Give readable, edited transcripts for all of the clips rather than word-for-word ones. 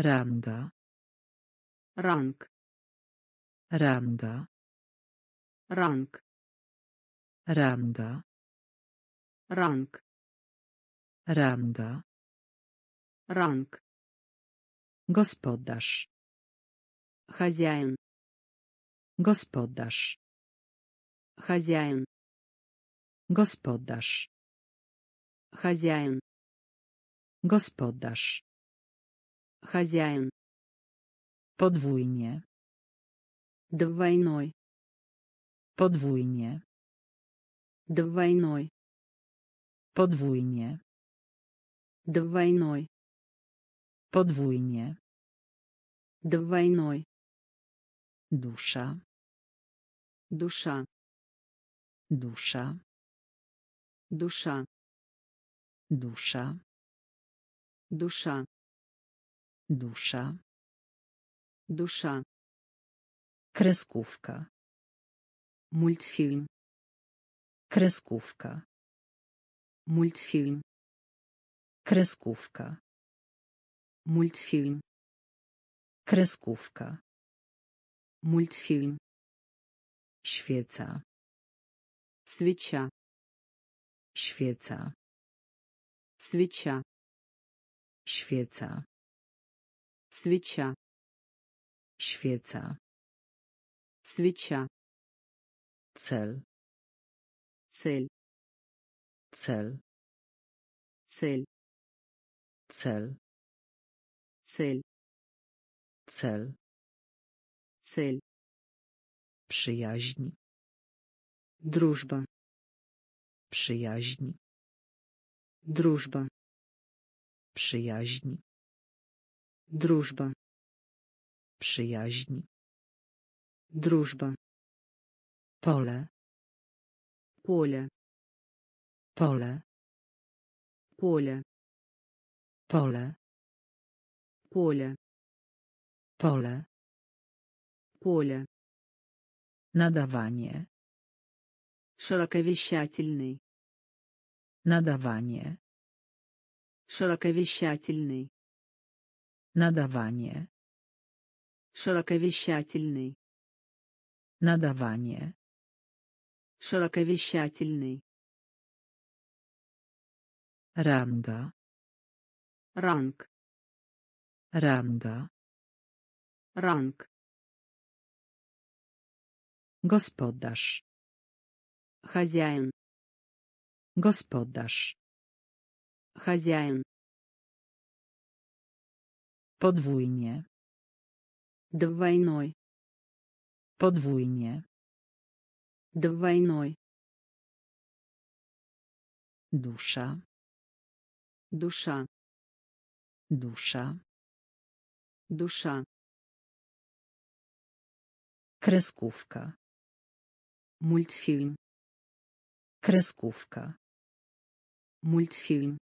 Ranga. Ранг. Ranga. Ранг. Ranga. Ранг. Ranga. Ранг. Gospodarz. Хозяин. Gospodarz. Хозяин. Gospodarz. Хозяин. Gospodarz. Хозяин. Podwójnie. Двойной. Podwójnie. Двойной. Podwójnie. Двойной. Podwójnie. Двойной. Dusza. Душа. Dusza. Душа. Dusza. Душа. Dusza. Душа. Kreskówka. Мультфильм. Kreskówka. Мультфильм. Kreskówka. Мультфильм. Kreskówka. Мультфильм. Świeca. Свеча. Świeca. Свеча. Świeca. Свеча. Świeca. Свеча. Cel. Цель. Cel. Цель. Cel. Цель. Cel. Цель. Przyjaźń. Дружба. Przyjaźń. Дружба. Przyjaźń. Дружба. Przyjaźń. Дружба. Pole. Поле. Pole. Поле. Pole. Поле. Pole. Поле. Nadawanie. Широковещательный. Nadawanie. Широковещательный. Nadawanie. Широковещательный. Nadawanie. Широковещательный. Ranga. Ранг. Ranga. Ранг. Gospodarz. Хозяин. Gospodarz. Хозяин. Podwójnie. Двойной. Podwójnie. Двойной. Dusza. Душа. Dusza. Душа. Kreskówka. Мультфильм. Kreskówka. Мультфильм.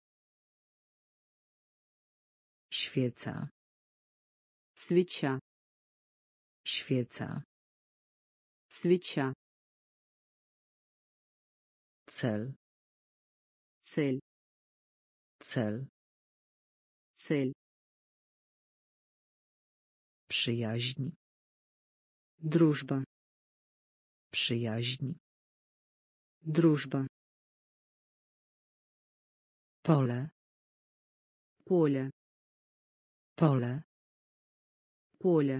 Świeca. Свеча. Świeca. Свеча. Cel. Цель. Cel. Цель. Przyjaźń. Дружба. Przyjaźń. Дружба. Pole. Поле. Pole. Поле.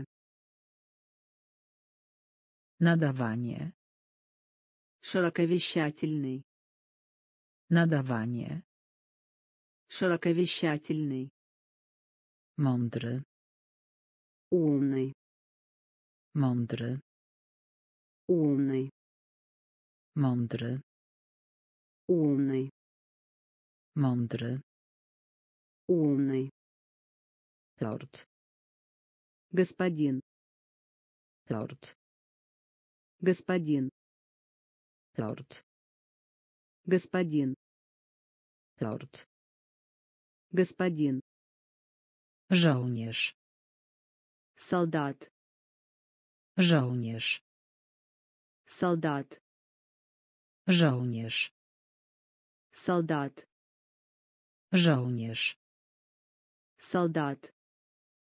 Nadawanie. Широковещательный. Nadawanie. Широковещательный. Mądry. Умный. Mądry. Умный. Mądry. Умный. Mądry. Умный. Lord. Господин. Lord. Господин. Lord. Господин. Lord. Господин. Żołnierz. Солдат. Żołnierz. Солдат. Żołnierz. Солдат. Żołnierz. Солдат.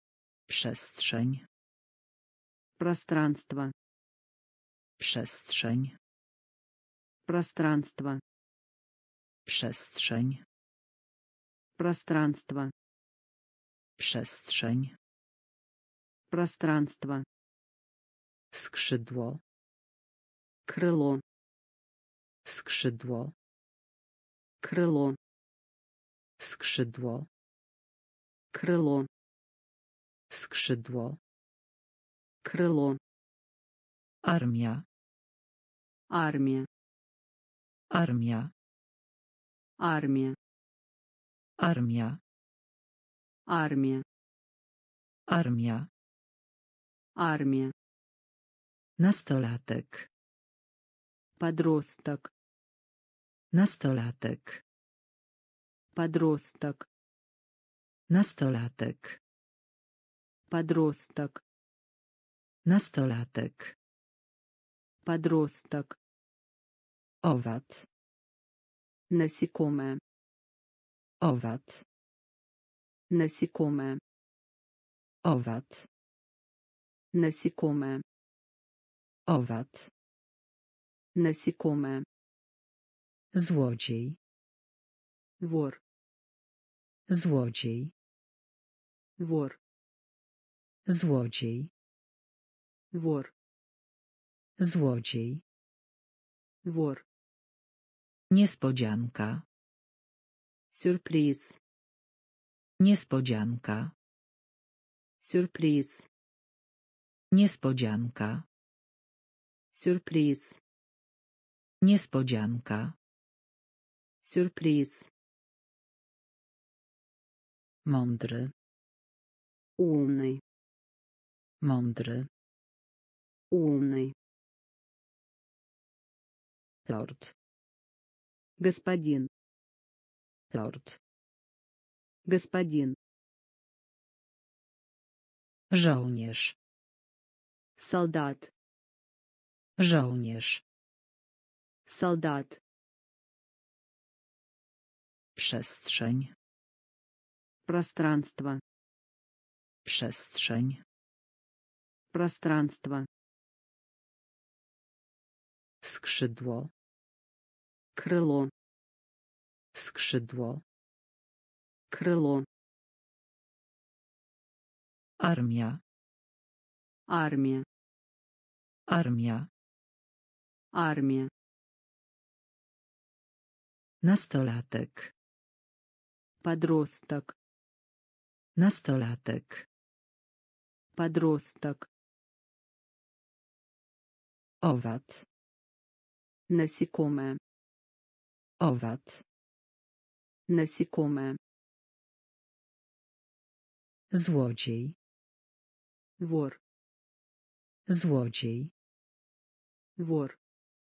Przestrzeń. Пространство. Przestrzeń. Пространство. Przestrzeń. Пространство. Przestrzeń. Пространство. Skrzydło. Крыло. Skrzydło. Крыло. Skrzydło. Крыло. Skrzydło. Крыло. Armia. Армия. Armia. Армия. Armia. Армия. Armia. Армия. Nastolatek. Подросток. Nastolatek. Подросток. Nastolatek. Подросток. Nastolatek. Подросток. Owad. Насекомое. Owad. Насекомое. Owad. Насекомое. Owad. Насекомое. Złodziej. Вор. Złodziej. Вор. Złodziej. Вор. Złodziej. Вор. Niespodzianka. Сюрприз. Niespodzianka. Сюрприз. Niespodzianka. Сюрприз. Niespodzianka. Сюрприз. Mądry. Умный. Mądry. Умный. Lord. Господин. Lord. Господин. Żołnierz. Солдат. Żołnierz. Солдат. Przestrzeń. Пространство. Przestrzeń. Пространство. Skrzydło. Крыло. Skrzydło. Крыло. Armia. Армия. Armia. Армия. Nastolatek. Подросток. Nastolatek. Подросток. Owad. Насекомое. Owad. Насекомое. Złodziej. Вор. Złodziej. Вор.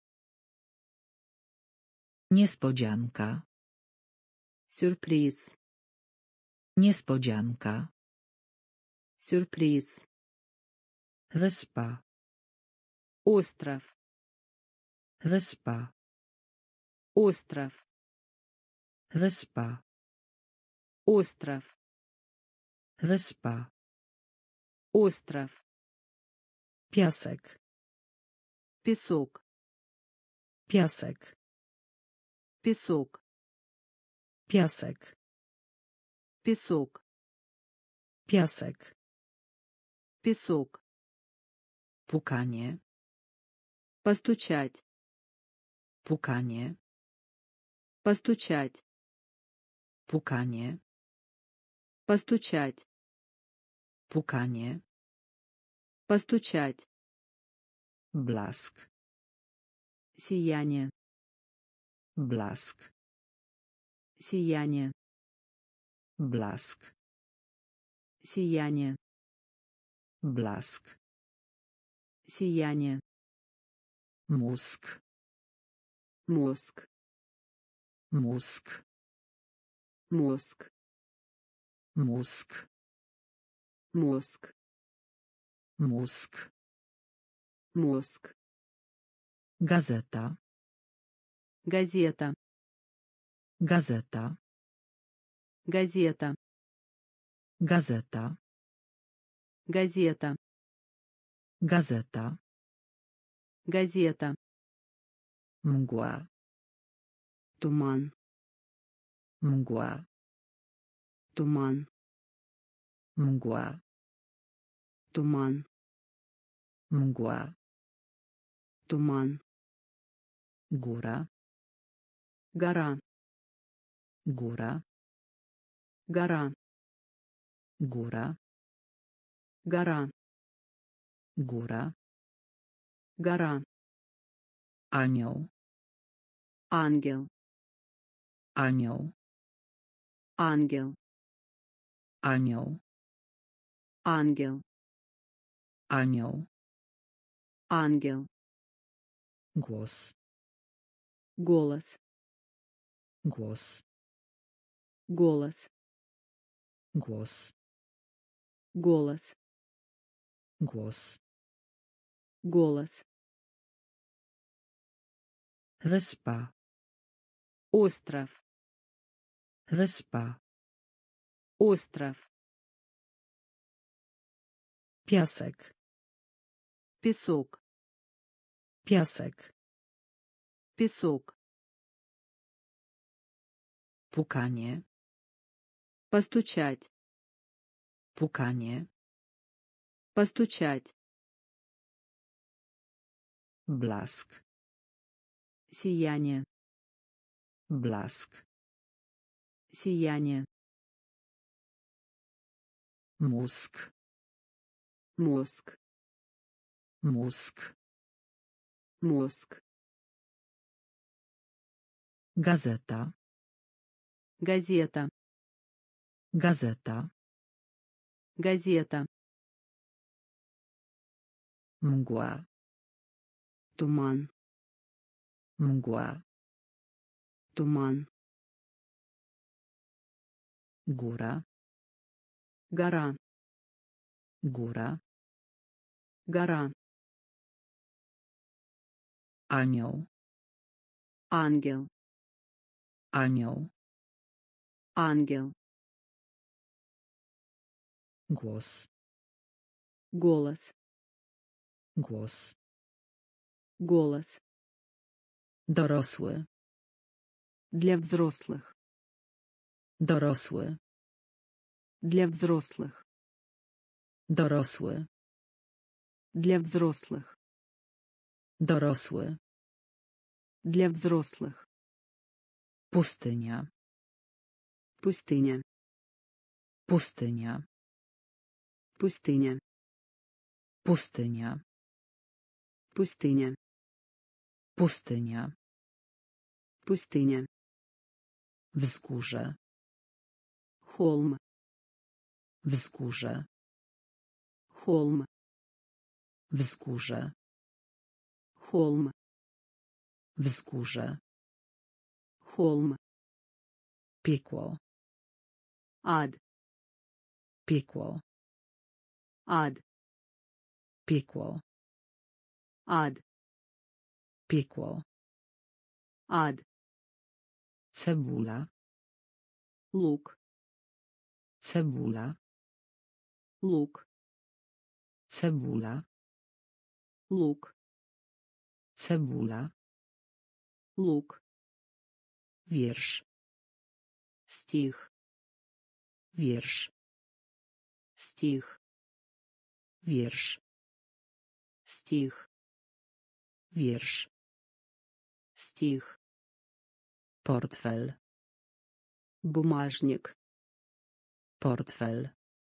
Niespodzianka. Сюрприз. Niespodzianka. Сюрприз. Wyspa. Остров. Wyspa. Остров. Wyspa. Остров. Wyspa. Остров. Piasek. Песок. Piasek. Песок. Piasek. Песок. Piasek. Песок. Pukanie. Постучать. Pukanie. Постучать. Pukanie. Постучать. Pukanie. Постучать. Blask. Сияние. Blask. Сияние. Blask. Сияние. Blask. Сияние. Mózg. Мозг. Mózg. Мозг. Mózg. Мозг. Mózg. Мозг. Gazeta. Газета. Gazeta. Газета. Gazeta. Газета. Gazeta. Газета. Mgła. Туман. Mgła. Туман. Mgła. Туман. Mgła. Туман. Góra. Гора. Góra. Гора. Góra. Гора. Góra. Гора. Anioł. Ангел. Anioł. Ангел. Anioł. Ангел. Anioł. Ангел. Głos. Голос. Głos. Голос. Głos. Голос. Głos. Голос. Wyspa. Остров. Wyspa. Остров. Piasek. Песок. Piasek. Песок. Pukanie. Постучать. Pukanie. Постучать. Blask. Сияние. Blask. Сияние. Mózg. Мозг. Mózg. Мозг. Gazeta. Газета. Gazeta. Газета. Mgła. Туман. Mgła. Туман. Góra. Гора. Góra. Гора. Anioł. Ангел. Anioł. Ангел. Głos. Голос. Głos. Голос. Dorosły. Для взрослых. Dorosły. Для взрослых. Dorosły. Для взрослых. Dorosły. Для взрослых. Pustynia. Пустыня. Pustynia. Пустыня. Pustynia. Пустыня. Pustynia. Пустыня. Wzgórze. Холм. Wzgórze. Холм. Wzgórze. Холм. Wzgórze. Холм. Piekło. Ад. Piekło. Ад. Piekło. Ад. Piekło. Ад. Cebula. Лук. Cebula. Лук. Cebula. Лук. Cebula. Лук. Wiersz. Стих. Wiersz. Стих. Wiersz. Стих. Wiersz. Стих. Portfel. Бумажник. Portfel.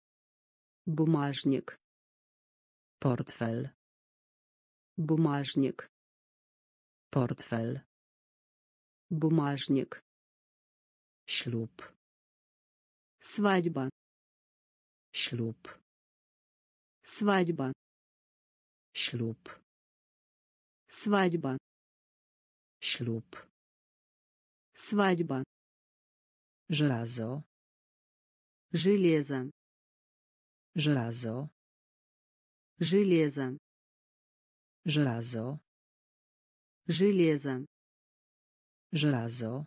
Бумажник. Portfel. Бумажник. Portfel. Бумажник. Ślub. Свадьба. Ślub. Свадьба. Ślub. Свадьба. Ślub. Свадьба. Żelazo. Железо. Żelazo. Железо. Żelazo. Железо. Żelazo.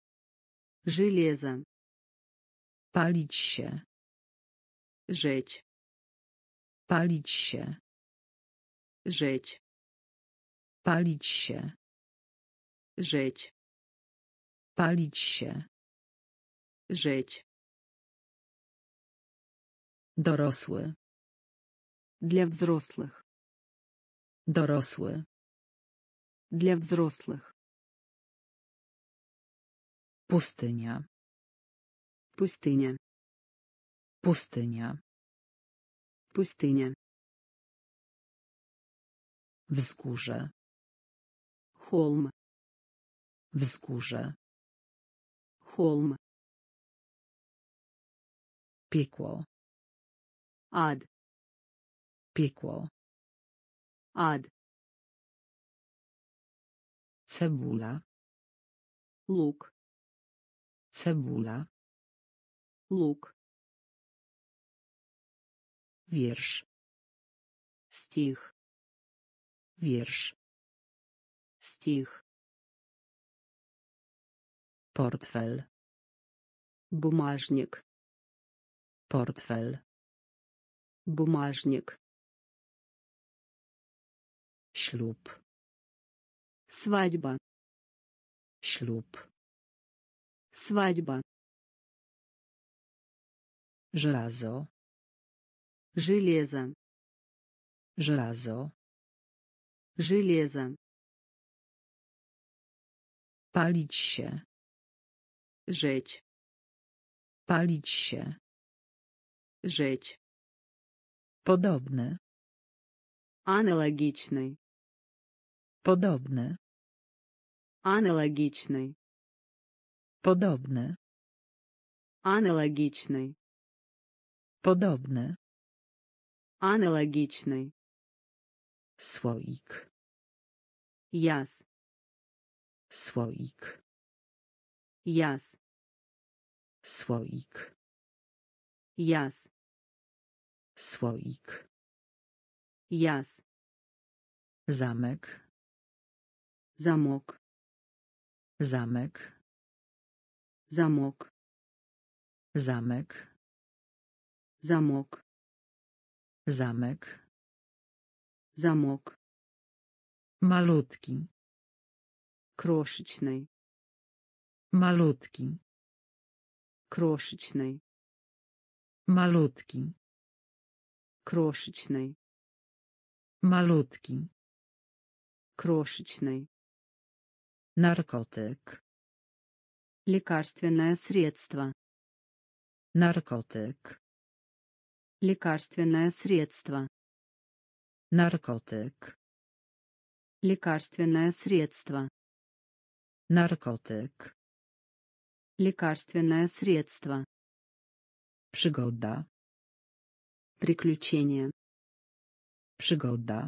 Железо. Palić się. Жечь. Palić się. Жечь. Palić się. Жечь. Palić się. Жечь. Dorosły. Для взрослых. Dorosły. Для взрослых. Pustynia. Пустыня. Pustynia. Пустыня. Wzgórze. Холм. Wzgórze. Холм. Piekło. Ад. Piekło. Ад. Cebula. Лук. Cebula. Лук. Wiersz. Стих. Wiersz. Стих. Portfel. Бумажник. Portfel. Бумажник. Ślub. Свадьба. Ślub. Свадьба. Żelazo. Железо. Żelazo. Железо. Palić się. Жечь. Palić się. Жечь. Podobny. Аналогичный. Podobny. Аналогичный. Podobny. Аналогичный. Podobny. Аналогичный. Słoik. Яс. Słoik. Яс. Słoik. Яс. Słoik. Яс. Zamek. Замок. Zamek. Замок. Zamek. Замок. Zamek. Замок. Malutki. Крошечный. Malutki. Крошечный. Malutki. Крошечный. Malutki. Крошечный. Narkotyk. Лекарственное средство. Narkotyk. Лекарственное средство. Narkotyk. Лекарственное средство. Narkotyk. Лекарственное средство. Przygoda. Приключение. Przygoda.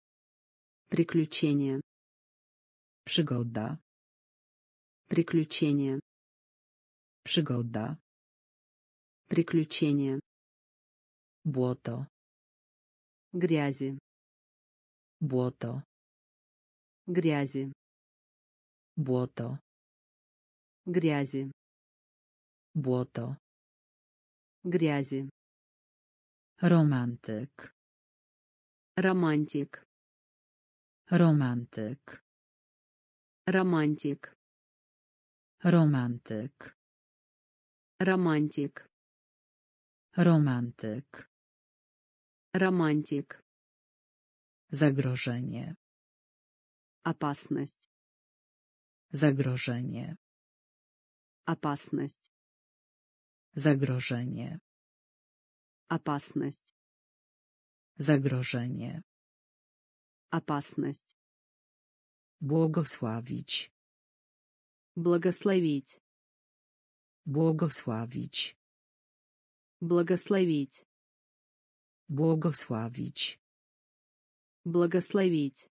Приключение. Przygoda. Приключение. Przygoda. Приключение. Błoto. Грязи. Błoto. Грязи. Błoto. Грязи. Błoto. Грязи. Romantyk. Романтик. Romantyk. Романтик. Romantyk. Романтик. Romantyk. Романтик. Zagrożenie. Опасность. Zagrożenie. Опасность. Zagrożenie. Опасность. Zagrożenie. Опасность. Błogosławić. Благословить. Błogosławić. Благословить. Błogosławić. Благословить.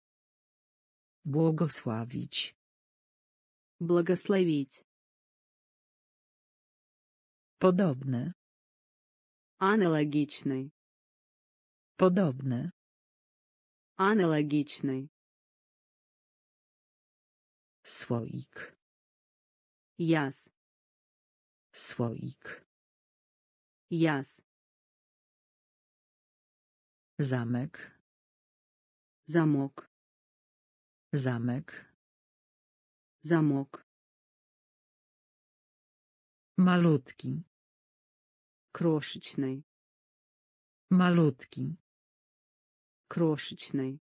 Błogosławić. Благословить. Podobny. Аналогичный. Podobny. Аналогичный. Słoik. Яс. Słoik. Яс. Zamek. Замок. Zamek. Замок. Malutki. Крошечный. Malutki. Крошечный.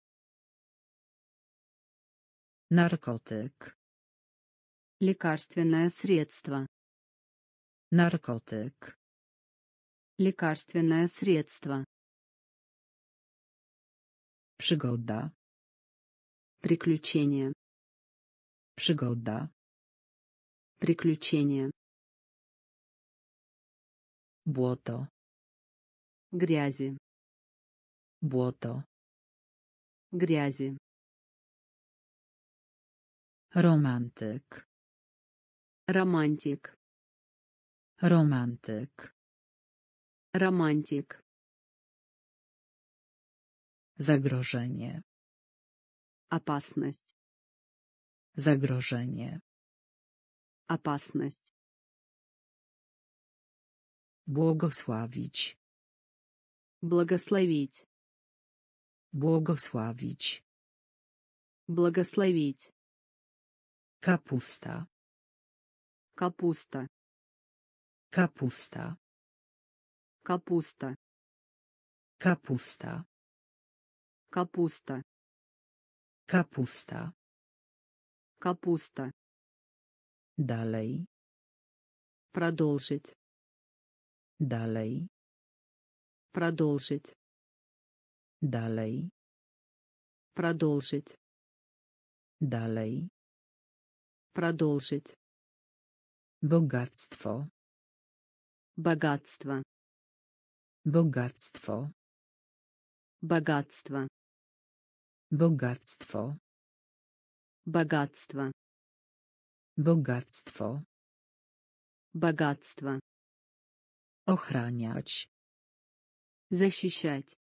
Narkotyk. Лекарственное средство. Narkotyk. Лекарственное средство. Przygoda. Приключение. Przygoda. Приключение. Błoto. Грязи. Błoto. Грязи. Romantyk. Романтик. Romantyk. Романтик. Zagrożenie. Опасность. Zagrożenie. Опасность. Błogosławić. Благословить. Błogosławić. Благословить. Kapusta. Капуста. Kapusta. Капуста. Kapusta. Капуста. Kapusta. Капуста. Dalej. Продолжить. Dalej. Продолжить. Dalej. Продолжить. Dalej. Продолжить. Bogactwo. Богатство. Bogactwo. Богатство. Bogactwo. Богатство. Bogactwo. Богатство. Ochraniać. Защищать.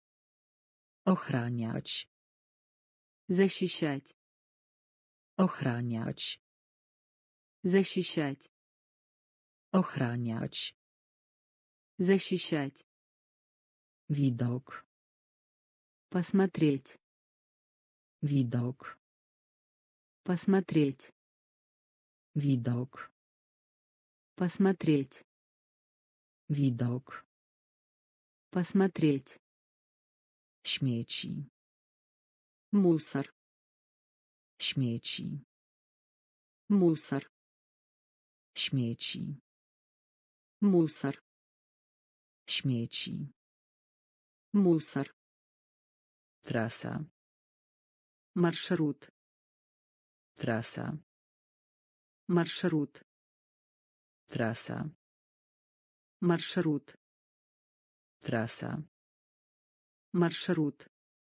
Ochraniać. Защищать. Ochraniać. Защищать. Ochraniać. Защищать. Widok. Посмотреть. Widok. Посмотреть. Widok. Посмотреть. Widok. Посмотреть. Śmieci. Мусор. Śmieci. Мусор. Śmieci. Мусор. Śmieci. Мусор. Trasa. Маршрут. Trasa. Маршрут. Trasa. Маршрут. Trasa. Маршрут.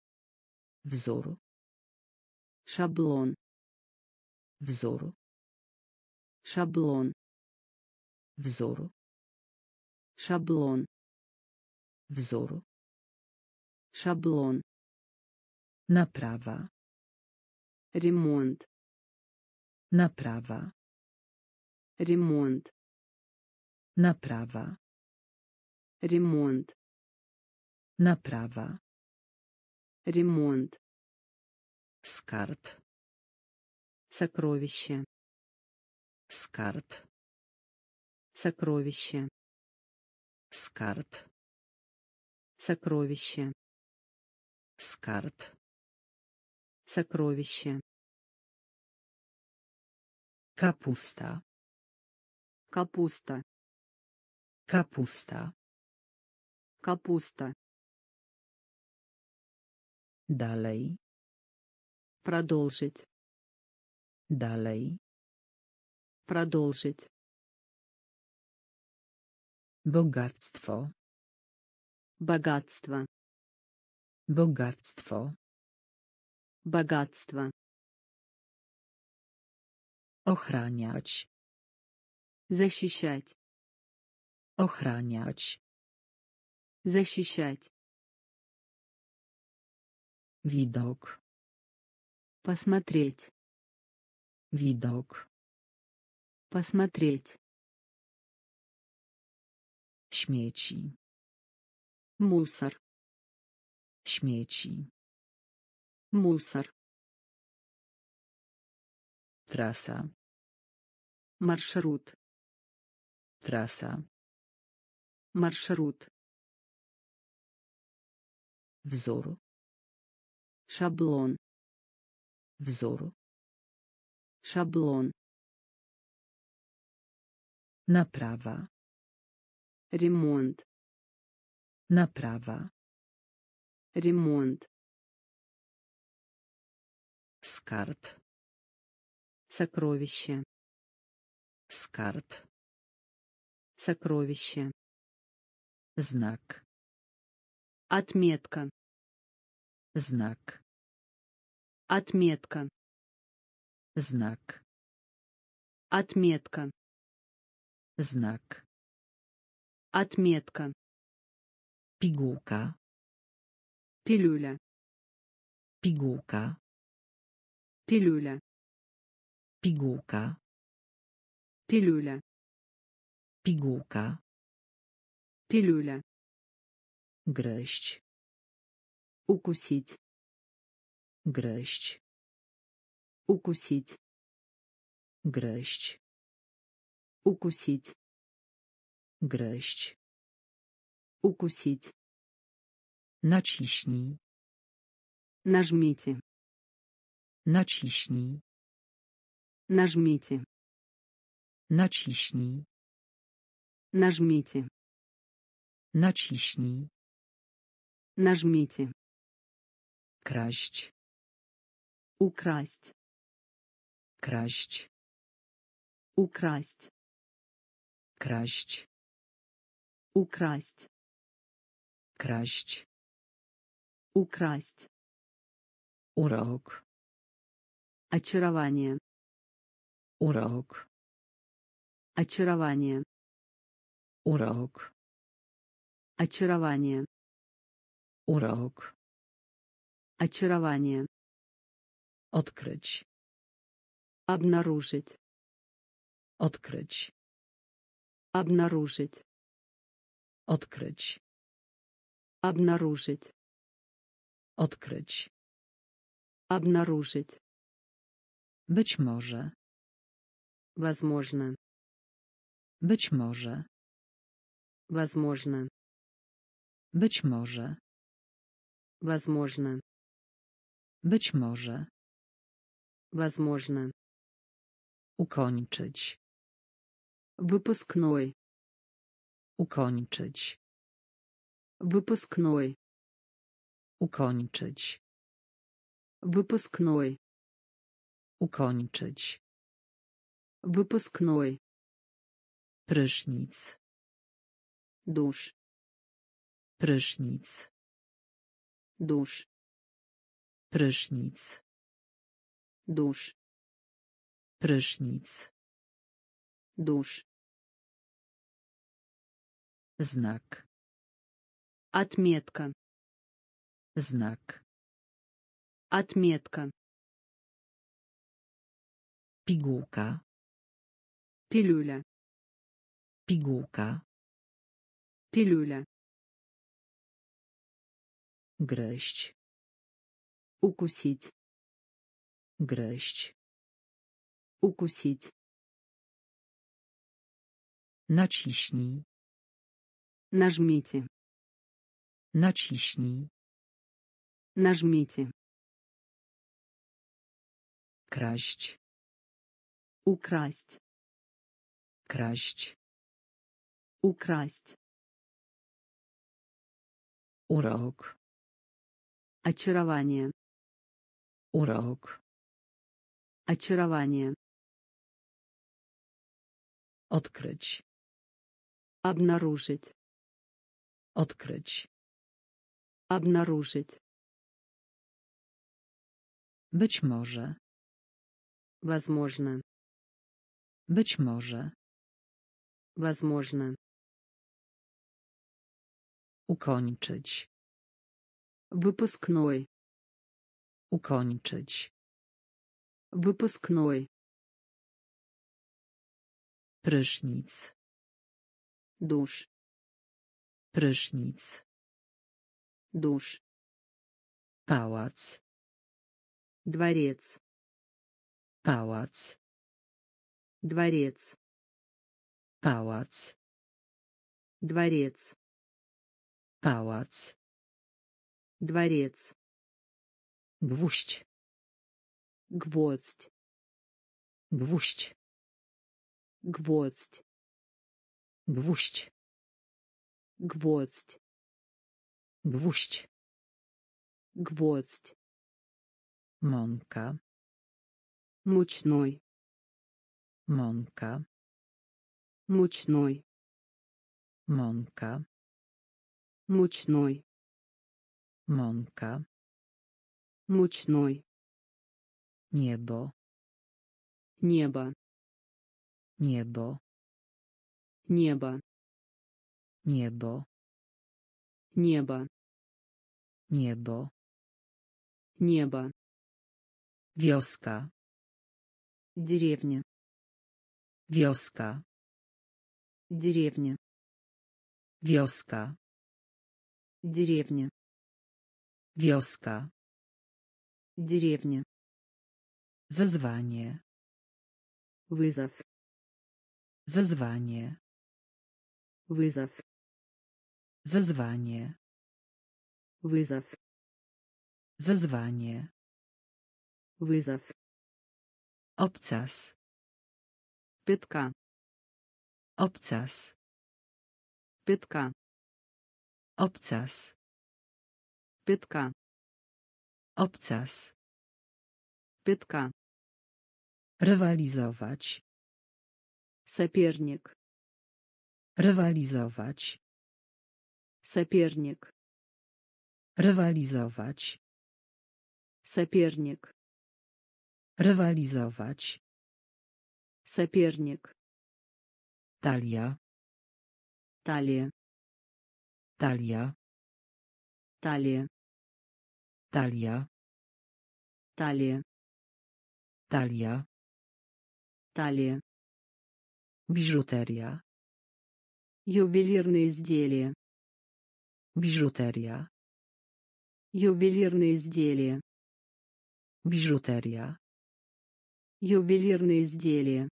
Wzór. Шаблон. Wzór. Шаблон. Wzór. Шаблон. Wzór. Шаблон. Naprawa. Ремонт. Naprawa. Ремонт. Naprawa. Ремонт. Naprawa. Ремонт. Skarb. Сокровище. Skarb. Сокровище. Skarb. Сокровище. Skarb. Сокровище. Kapusta. Капуста. Kapusta. Капуста. Dalej. Продолжить. Dalej. Продолжить. Bogactwo. Богатство. Bogactwo. Богатство. Ochraniać. Защищать. Ochraniać. Защищать. Widok. Посмотреть. Widok. Посмотреть. Śmieci. Мусор. Śmieci. Мусор. Trasa. Маршрут. Trasa. Маршрут. Wzór. Шаблон. Wzór. Шаблон. Naprawa. Ремонт. Naprawa. Ремонт. Skarb. Сокровище. Skarb. Сокровище. Znak. Отметка. Znak. Отметка. Znak. Отметка. Znak. Отметка. Pigułka. Пилюля. Pigułka. Пилюля. Pigułka. Пилюля. Pigułka. Пилюля. Gryźć. Укусить. Gryźć. Укусить. Gryźć. Укусить. Gryźć. Укусить. Naciśnij. Нажмите. Naciśnij. Нажмите. Naciśnij. Нажмите. Naciśnij. Нажмите. Kraść. Украсть. Kraść. Украсть. Kraść. Украсть. Kraść. Украсть. Urok. Очарование. Urok. Очарование. Urok. Очарование. Urok. Очарование. Odkryć. Обнаружить. Odkryć. Обнаружить. Odkryć. Обнаружить. Odkryć. Обнаружить. Być może. Возможно. Być może. Возможно. Być może. Возможно. Być może. Возможно. Ukończyć. Выпускной. Ukończyć. Выпускной. Ukończyć. Выпускной. Ukończyć. Выпускной. Prysznic. Душ. Prysznic. Душ. Prysznic. Душ. Prysznic. Душ. Znak. Отметка. Znak. Отметка. Pigułka. Пилюля. Pigułka. Пилюля. Gryźć. Укусить. Gryźć. Укусить. Naciśnij. Нажмите. Naciśnij. Нажмите. Kraść. Украсть. Kraść. Украсть. Urok. Очарование. Urok. Очарование. Odkryć. Обнаружить. Odkryć. Обнаружить. Być może. Возможно. Być może. Возможно. Ukończyć. Выпускной. Ukończyć. Выпускной. Prysznic. Душ. Prysznic. Душ. Pałac. Дворец. Pałac. Дворец. Pałac. Дворец. Pałac. Дворец. Gwóźdź. Гвоздь. Gwóźdź. Гвоздь. Gwóźdź. Гвоздь. Gwóźdź. Гвоздь. Mąka. Мучной. Mąka. Мучной. Mąka. Мучной. Mąka. Мучной. Niebo. Небо. Niebo. Небо. Niebo. Небо. Niebo. Небо. Wioska. Деревня. Wioska. Деревня. Wioska. Деревня. Wioska. Деревня. Wyzwanie. Вызов. Wyzwanie. Вызов. Wyzwanie. Вызов. Wyzwanie. Вызов. Obcas. Пятка. Obcas. Пятка. Obcas. Пятка. Obcas. Пятка. Rywalizować. Соперник. Rywalizować. Соперник. Rywalizować. Соперник. Rywalizować. Соперник. Talia. Талия. Talia. Талия. Talia. Талия. Talia. Талия. Biżuteria. Ювелирные изделия. Biżuteria. Ювелирные изделия. Biżuteria. Ювелирные изделия.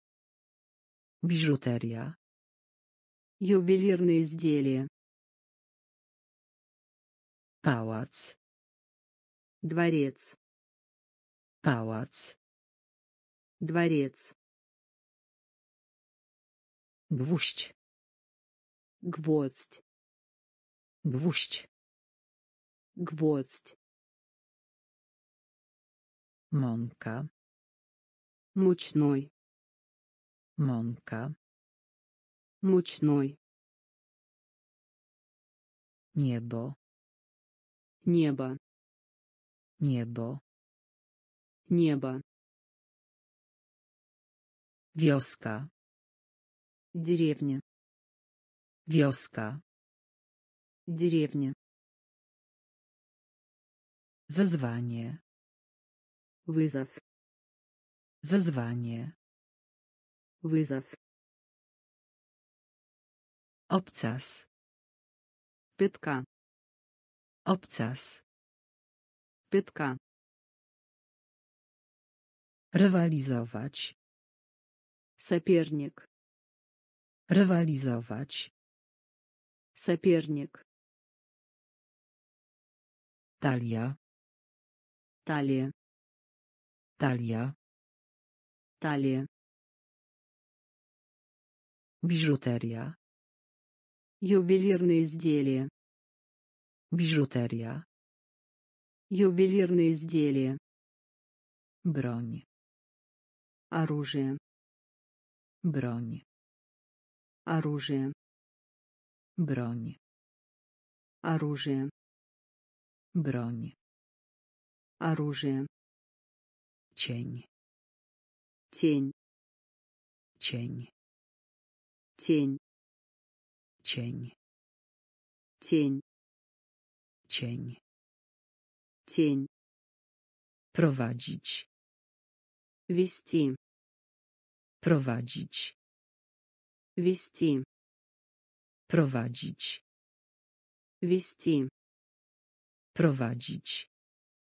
Biżuteria. Ювелирные изделия. Pałac. Дворец. Pałac. Дворец. Gwóźdź. Гвоздь. Gwóźdź. Гвоздь. Mąka. Мучной. Mąka. Мучной. Niebo. Небо. Niebo. Небо. Wioska. Деревня. Wioska. Деревня. Wyzwanie. Вызов. Wyzwanie. Вызов. Obcas. Пятка. Obcas. Пятка. Rywalizować. Соперник. Rywalizować. Соперник. Talia. Талия. Talia. Талия. Biżuteria. Ювелирные изделия. Biżuteria. Ювелирные изделия. Broń. Оружие. Broń. Оружие. Broń. Оружие. Broń. Оружие. Cień. Тень. Cień. Тень. Cień. Тень. Cień. Тень. Prowadzić. Вести. Prowadzić. Вести. Prowadzić. Вести. Prowadzić.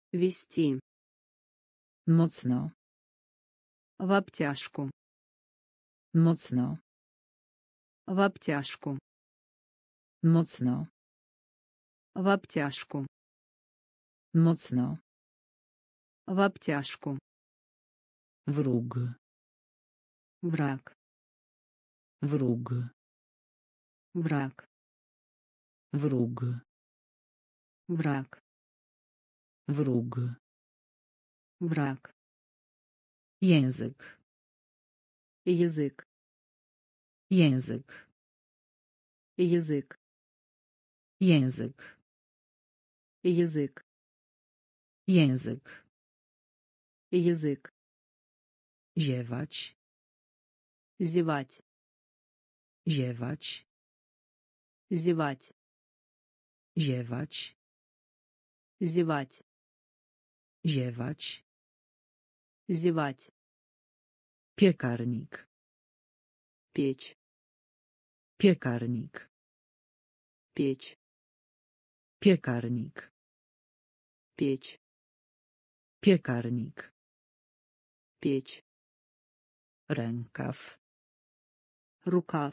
Вести. Mocno. В обтяжку. Mocno. В обтяжку. Mocno. В обтяжку. Mocno. В обтяжку. Wróg. Враг. Wróg. Враг. Wróg. Враг. Wróg. Враг. Język. Язык. Język. Язык. Język. Язык. Język. Язык. Ziewać. Зевать. Ziewać. Зевать. Ziewać. Зевать. Ziewać. Зевать. Piekarnik. Печь. Piekarnik. Печь. Piekarnik. Печь. Piekarnik. Печь. Rękaw. Рукав.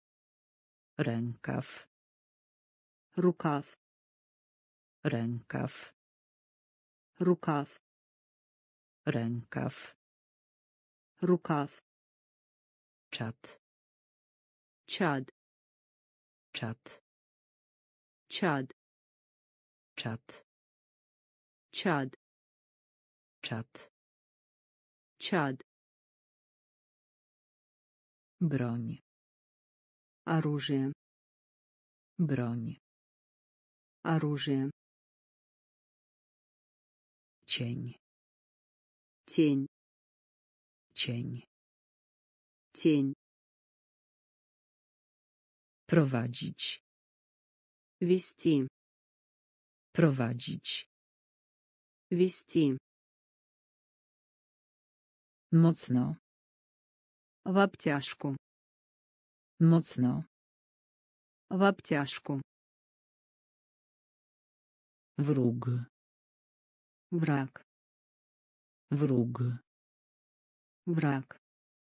Rękaw. Рукав. Rękaw. Рукав. Rękaw. Рукав. Czat. Чад. Czat. Чад. Czat. Чад. Czat. Чад. Broń. Оружие. Broń. Оружие. Cień. Тень. Cień. Тень. Prowadzić. Вести. Prowadzić. Вести. Mocno. В обтяжку. Mocno. В обтяжку. Wróg. Враг. Wróg. Враг.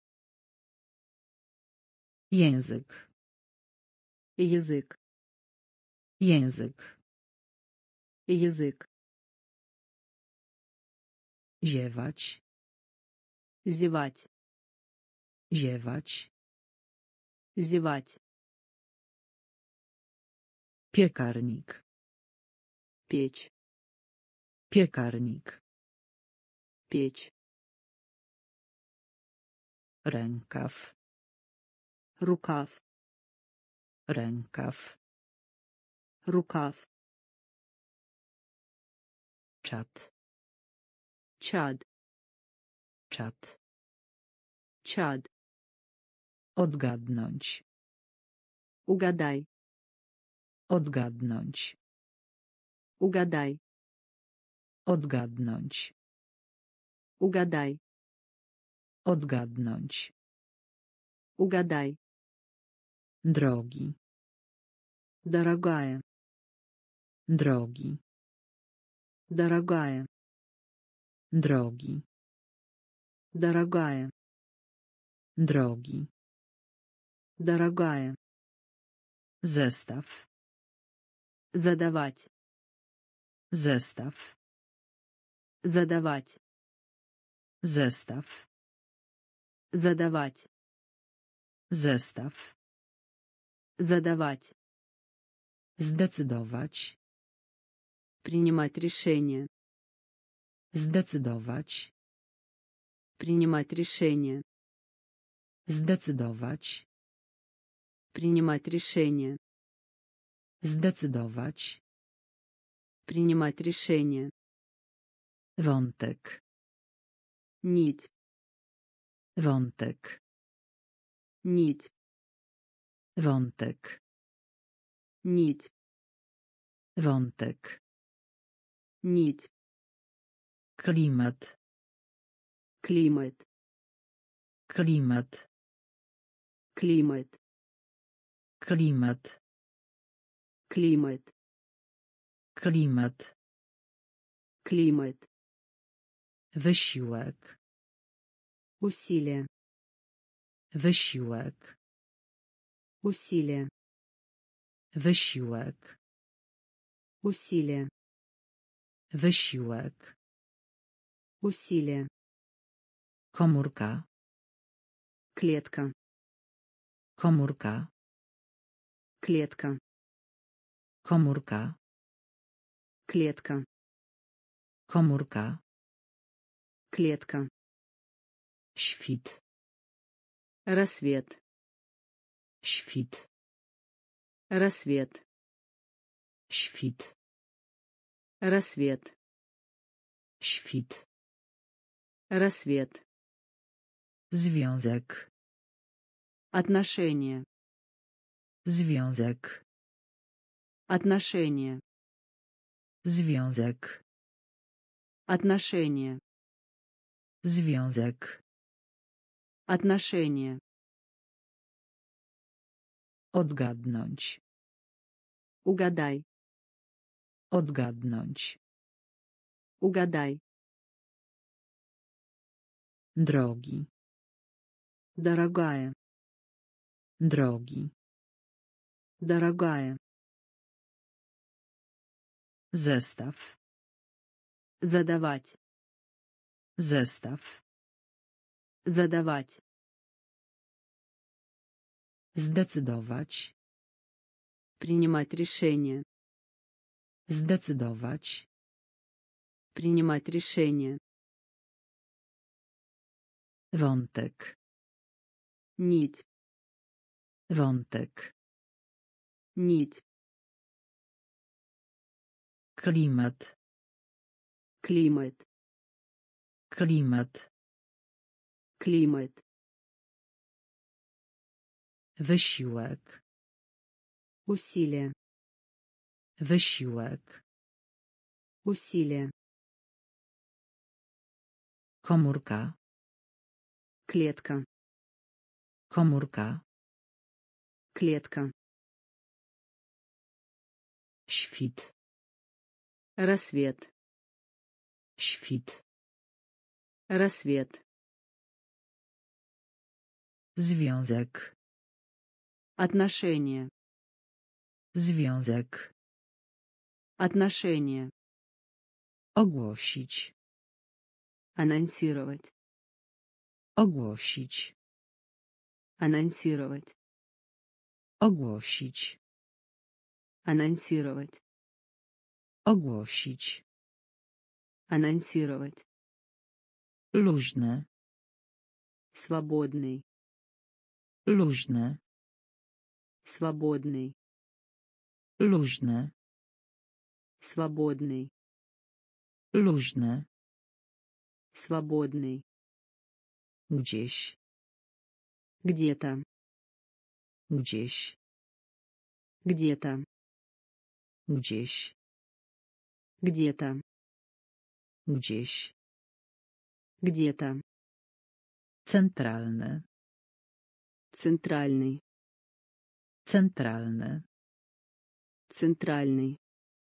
Język. Язык. Język. Язык. Ziewać. Зевать. Ziewać. Зевать. Piekarnik. Печь. Piekarnik. Печь. Rękaw. Рукав. Rękaw. Рукав. Czat. Чад. Czat. Чад. Odgadnąć. Угадай. Odgadnąć. Угадай. Odgadnąć. Угадай. Odgadnąć. Угадай. Drogi. Дорогая. Drogi. Дорогая. Drogi. Дорогая. Drogi. Дорогая. Zestaw. Задавать. Zestaw. Задавать. Zestaw. Задавать. Zestaw. Задавать. Zdecydować. Принимать решение. Zdecydować. Принимать решение. Zdecydować. Принимать решение. Zdecydować. Принимать решение. Wątek. Нить. Wątek. Нить. Wątek. Нить. Wątek. Нить. Klimat. Климат. Klimat. Климат. Klimat. Климат. Klimat. Климат. Wysiłek. Усилие. Wysiłek. Усилие. Wysiłek. Усилие. Wysiłek. Усилие. Komórka. Клетка. Komórka. Клетка. Komórka. Клетка. Komórka. Клетка. Świt. Рассвет. Świt. Рассвет. Świt. Рассвет. Świt. Рассвет. Związek. Отношение. Związek. Отношение. Związek. Отношение. Związek. Отношение. Odgadnąć. Угадай. Odgadnąć. Угадай. Drogi. Дорогая. Drogi. Дорогая. Zestaw. Задавать. Zestaw. Задавать. Zdecydować. Принимать решение. Zdecydować. Принимать решение. Wątek. Нить. Wątek. Нить. Klimat. Климат. Klimat. Климат. Wysiłek. Усилие. Wysiłek. Усилие. Komórka. Клетка. Komórka. Клетка. Świt. Рассвет. Świt. Рассвет. Związek. Отношение. Związek. Отношение. Ogłosić. Анонсировать. Ogłosić. Анонсировать. Ogłosić. Анонсировать. Ogłosić. Анонсировать. Luźne. Свободный. Luźne. Свободный. Luźne. Свободный. Luźne. Свободный. Gdzieś. Где-то. Gdzieś. Где-то. Gdzieś. Где-то. Gdzieś. Где-то. Centralny. Центральный. Centralny. Центральный.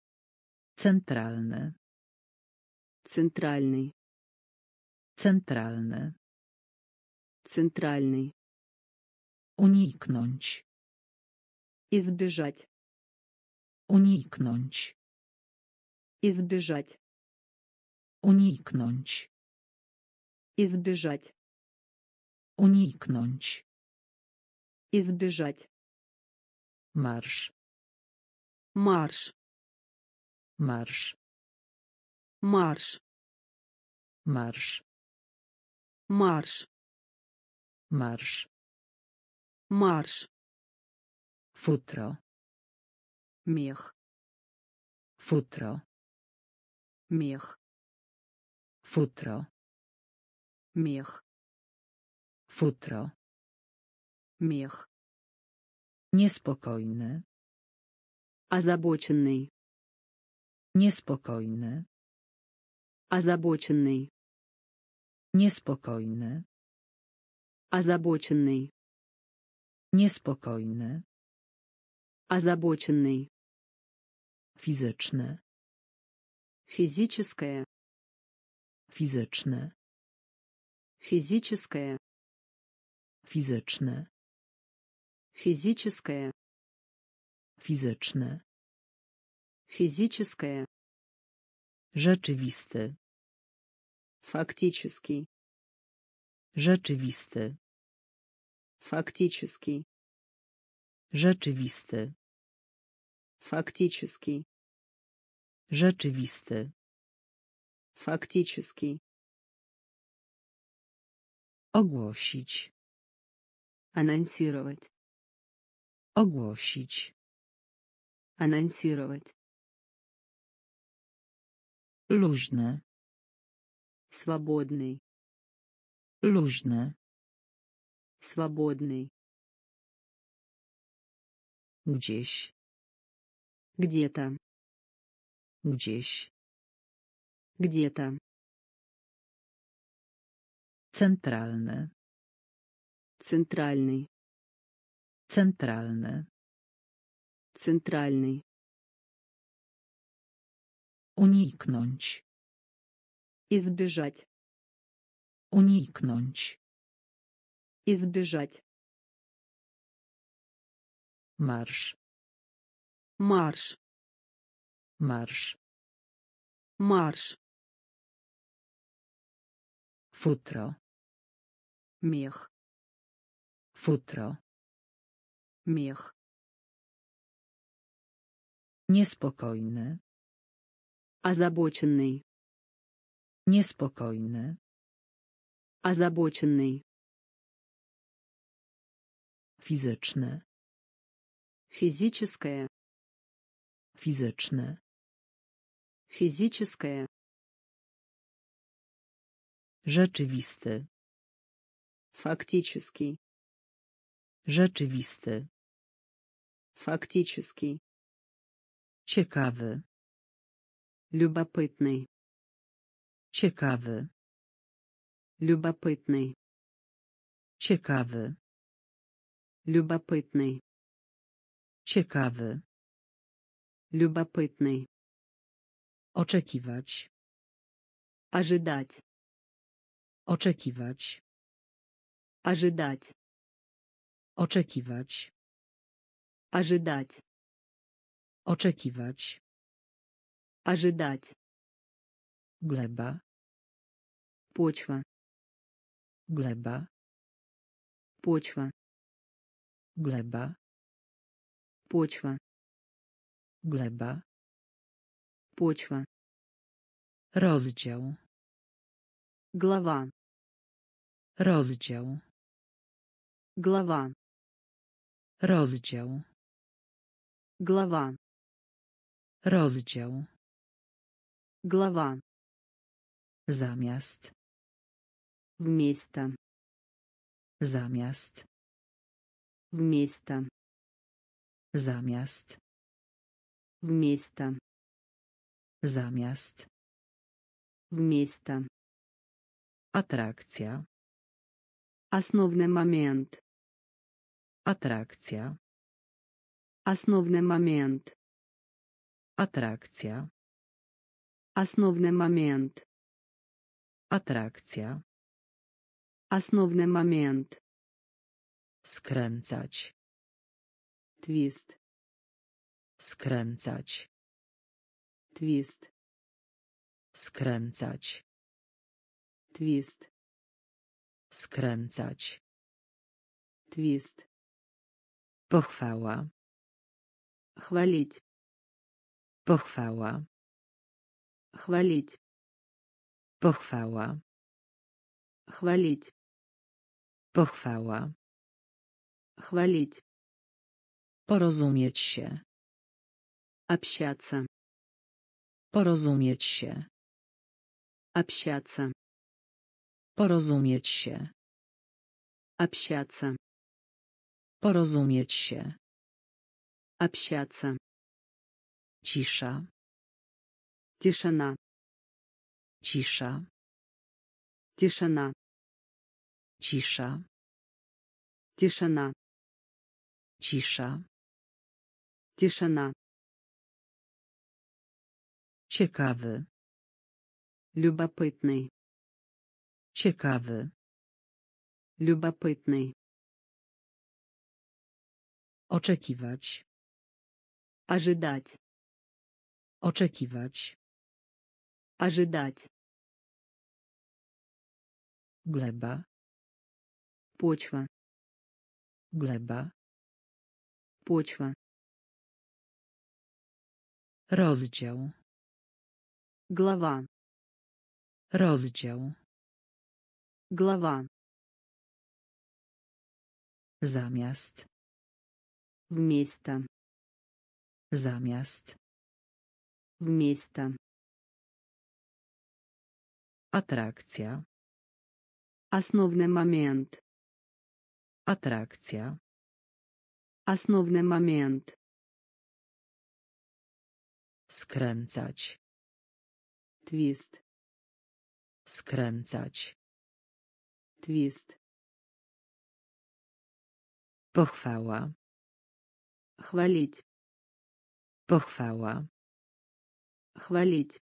Centralny. Центральный. Centralny. Центральный. Uniknąć. Избежать. Uniknąć. Избежать. Uniknąć. Избежать. Uniknąć. Избежать. Marsz. Марш. Marsz. Марш. Marsz. Марш. Marsz. Марш. Futro. Мех. Futro. Мех. Futro. Мех. Futro. Мех. Niespokojny. Озабоченный. Niespokojny. Озабоченный. Niespokojny. Озабоченный. Физическое. Fizyczny. Физическое. Fizyczny. Физическое. Fizyczny. Физическое. Rzeczywisty. Фактический. Rzeczywisty. Фактический. Rzeczywisty. Фактический. Rzeczywisty. Фактический. Ogłosić. Анонсировать. Ogłosić. Анонсировать. Luźny. Свободный. Luźny. Свободный. Gdzieś. Где-то. Gdzieś. Где-то. Centralny. Центральный. Centralny. Центральный. Uniknąć. Избежать. Uniknąć. Избежать. Marsz. Марш. Marsz. Марш. Futro. Мех. Futro. Мех. Niespokojny. Озабоченный. Niespokojny. Озабоченный. Fizyczny. Физическое. Fizyczny. Физическое. Rzeczywisty. Фактический. Rzeczywisty. Фактический. Ciekawy. Любопытный. Ciekawy. Любопытный. Ciekawy. Любопытный. Ciekawy. Любопытный. Oczekiwać. Ожидать. Oczekiwać. Ожидать. Oczekiwać. Ожидать. Oczekiwać. Ожидать. Gleba. Почва. Gleba. Почва. Gleba. Почва. Gleba. Почва. Rozdział. Глава. Rozdział. Глава. Rozdział. Глава. Rozdział. Глава. Zamiast. Вместо. Zamiast. Вместо. Zamiast. Вместо. Zamiast. Вместо. Atrakcja. Основный момент. Atrakcja. Основный момент. Atrakcja. Основный момент. Atrakcja. Основный момент. Skręcać. Твист. Skręcać. Твист. Skręcać. Твист. Skręcać. Твист. Pochwała. Хвалить. Pochwała. Хвалить. Pochwała. Хвалить. Pochwała. Хвалить. Porozumieć się. Общаться. Porozumieć się. Общаться. Porozumieć się. Общаться. Porozumieć się. Общаться. Cisza. Тишина. Cisza. Тишина. Cisza. Тишина. Cisza. Тишина. Ciekawy. Любопытный. Ciekawy. Любопытный. Oczekiwać. Ожидать. Oczekiwać. Ожидать. Gleba. Почва. Gleba. Почва. Rozdział. Глава. Rozdział. Глава. Zamiast. Вместо. Zamiast. Вместо. Atrakcja. Основный момент. Atrakcja. Основный момент. Skręcać. Твист. Skręcać. Твист. Pochwała. Хвалить. Pochwała. Хвалить.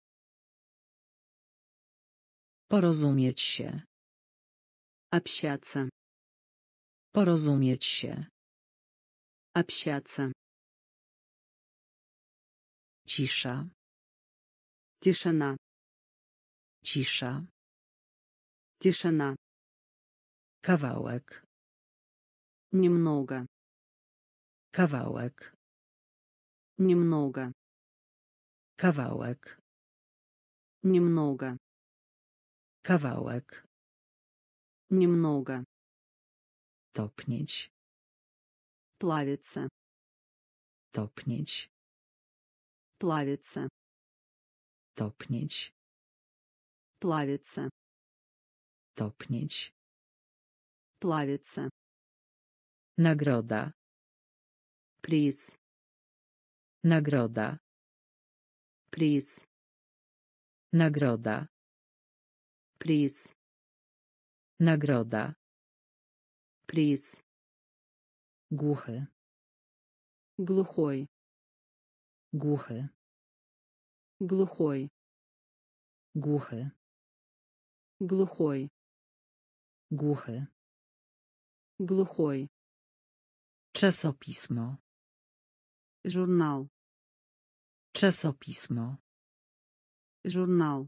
Porozumieć się. Общаться. Porozumieć się. Общаться. Cisza. Тишина. Cisza. Тишина. Kawałek. Немного. Kawałek. Немного. Kawałek. Немного. Kawałek. Немного. Topnieć. Плавиться. Topnieć. Плавиться. Topnieć. Плавиться. Topnieć. Плавиться. Nagroda. Приз. Nagroda. Приз. Nagroda. Приз. Nagroda. Приз. Głuchy. Глухой. Głuchy. Глухой. Głuchy. Глухой. Głuchy. Глухой. Czasopismo. Журнал. Czasopismo. Журнал.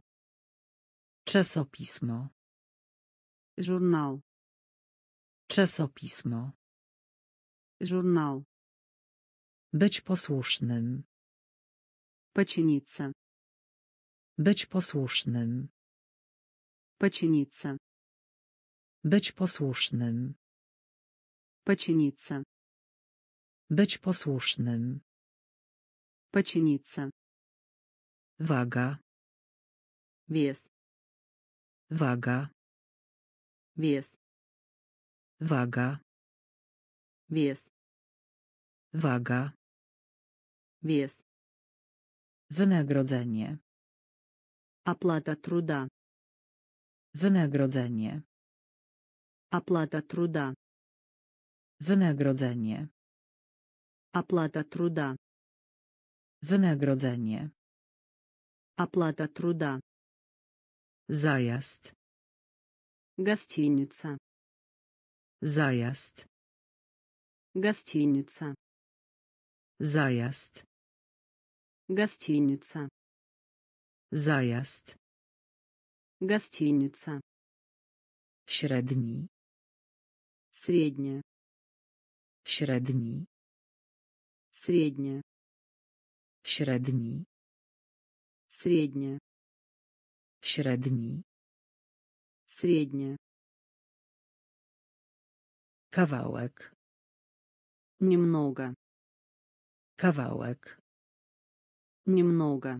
Czasopismo. Журнал. Czasopismo. Журнал. Być posłusznym. Подчиниться. Być posłusznym. Подчиниться. Być posłusznym. Подчиниться. Być posłusznym. Подчиниться. Waga. Вес. Waga. Вес. Waga. Вес. Waga. Вес. Wynagrodzenie. Оплата труда. Wynagrodzenie. Оплата труда. Wynagrodzenie. Оплата труда. Wynagrodzenie. Оплата труда. Zajazd. Гостиница. Zajazd. Гостиница. Zajazd. Гостиница. Zajazd. Гостиница. Średni. Средняя. Średni. Средняя. Średni. Средняя. Średni. Средняя. Kawałek. Немного. Kawałek. Немного.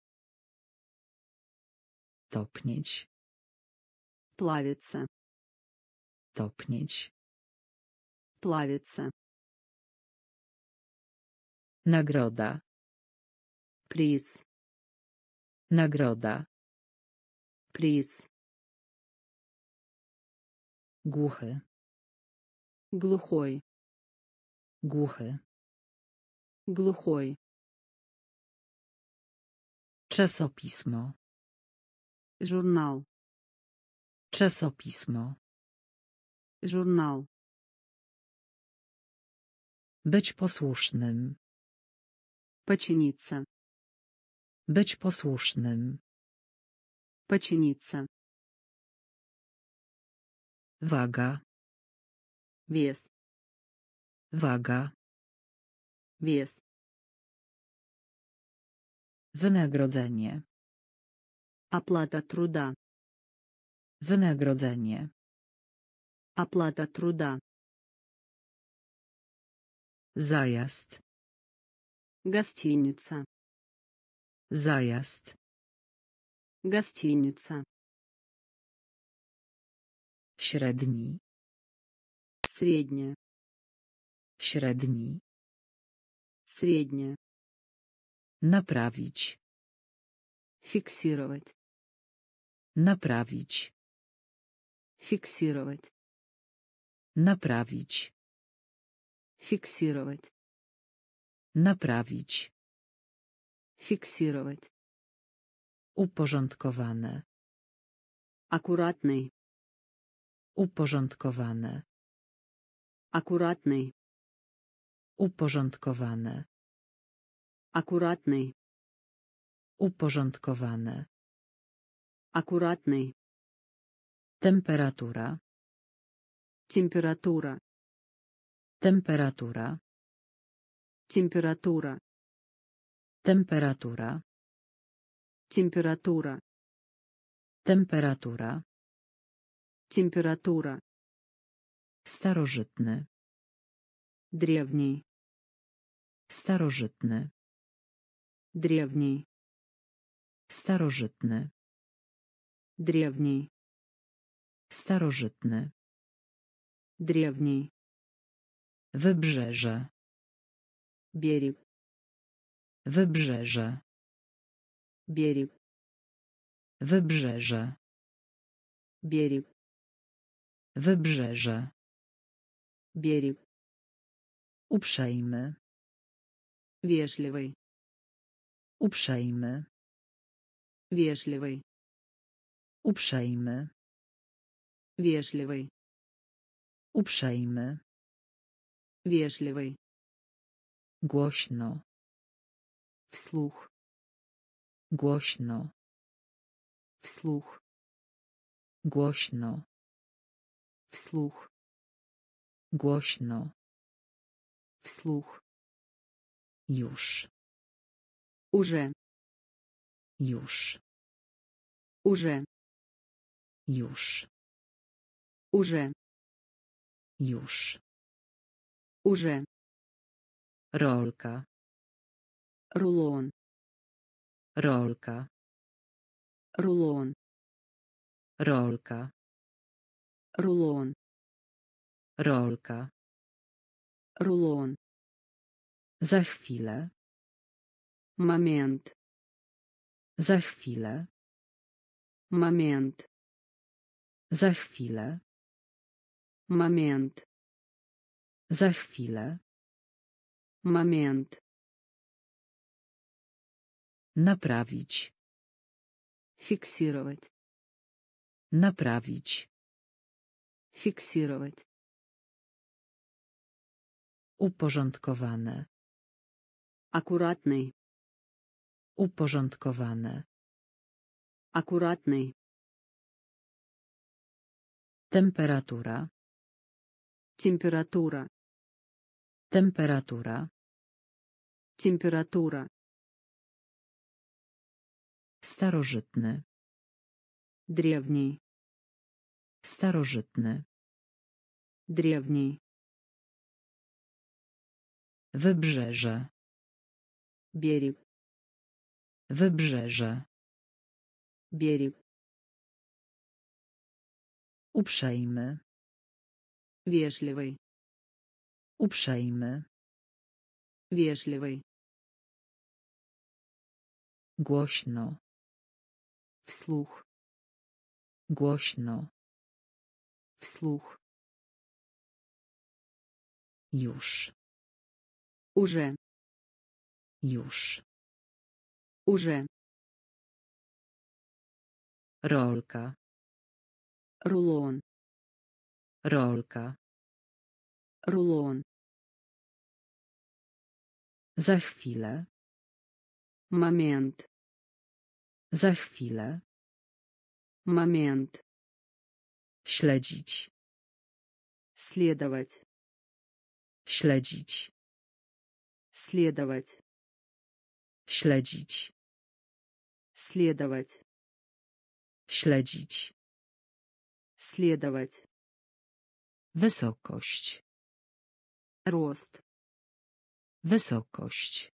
Topnieć. Плавиться. Topnieć. Плавиться. Nagroda. Приз. Nagroda. Приз. Głuchy. Глухой. Głuchy. Глухой. Czasopismo. Журнал. Czasopismo. Журнал. Być posłusznym. Подчиниться. Być posłusznym. Подчиниться. Waga. Вес. Waga. Вес. Wynagrodzenie. Оплата труда. Wynagrodzenie. Оплата труда. Zajazd. Гостиница. Zajazd. Гостиница. Średni. Средняя. Średni. Средняя. Naprawić. Фиксировать. Naprawić. Фиксировать. Naprawić. Фиксировать. Naprawić. Фиксировать. Uporządkowane. Аккуратный. Uporządkowane. Аккуратный. Uporządkowane. Аккуратный. Uporządkowane. Аккуратный. Temperatura. Температура. Temperatura. Температура. Temperatura. Температура. Temperatura. Температура. Starożytny. Древний. Starożytny. Древний. Starożytny. Древний. Starożytny. Древний. Wybrzeże. Берег. Wybrzeże. Берег. Wybrzeże. Берег. Wybrzeże. Берег. Uprzejmy. Вежливый. Uprzejmy. Вежливый. Uprzejmy. Вежливый. Uprzejmy. Вежливый. Głośno. Вслух. Głośno. Вслух. Głośno. Вслух. Głośno. Вслух. Już. Уже. Już. Уже. Już. Уже. Już. Уже. Rolka. Рулон. Rolka. Рулон. Rolka. Рулон. Rolka. Рулон. Za chwilę. Момент. Za chwilę. Момент. Za chwilę. Момент. Za chwilę. Момент. Naprawić. Фиксировать. Naprawić. Фиксировать. Uporządkowane. Аккуратный. Uporządkowane. Аккуратный. Temperatura. Температура. Temperatura. Температура. Starożytny. Древний. Starożytny. Древний. Wybrzeże. Берег. Wybrzeże. Берег. Uprzejmy. Вежливый. Uprzejmy. Вежливый. Głośno. Вслух. Głośno. Вслух. Już. Уже. Już. Уже. Rolka. Рулон. Rolka. Рулон. Za chwilę. Момент. Za chwilę. Момент. Śledzić. Следовать. Śledzić. Следовать. Śledzić. Следовать. Śledzić. Следовать. Wysokość. Рост. Wysokość.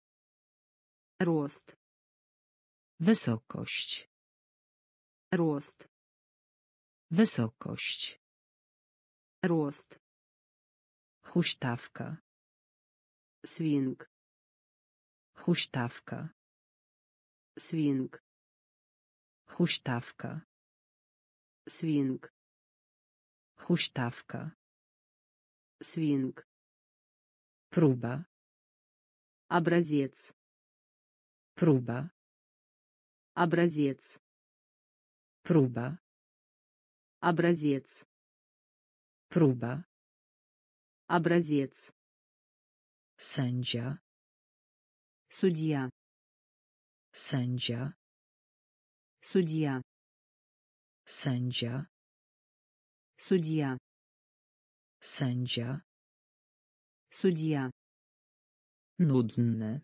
Рост. Wysokość. Рост. Wysokość. Рост. Huśtawka. Свинг. Huśtawka. Свинг. Huśtawka. Свинг. Huśtawka. Свинг. Próba. Образец. Próba. Образец. Próba. Образец. Próba. Образец. Sędzia. Судья. Sędzia. Судья. Sędzia. Судья. Sędzia. Судья. Nudny.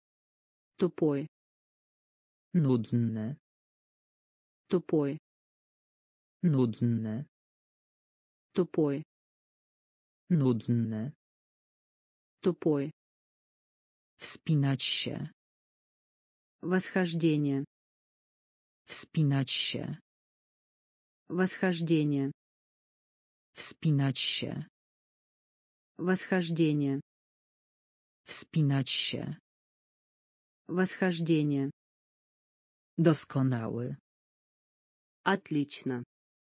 Тупой. Nudny. Тупой. Nudny. Тупой. Nudny. Тупой. Wspinać się. Восхождение. Wspinać się. Восхождение. Wspinać się. Восхождение. Wspinać się. Восхождение. Doskonały. Отлично.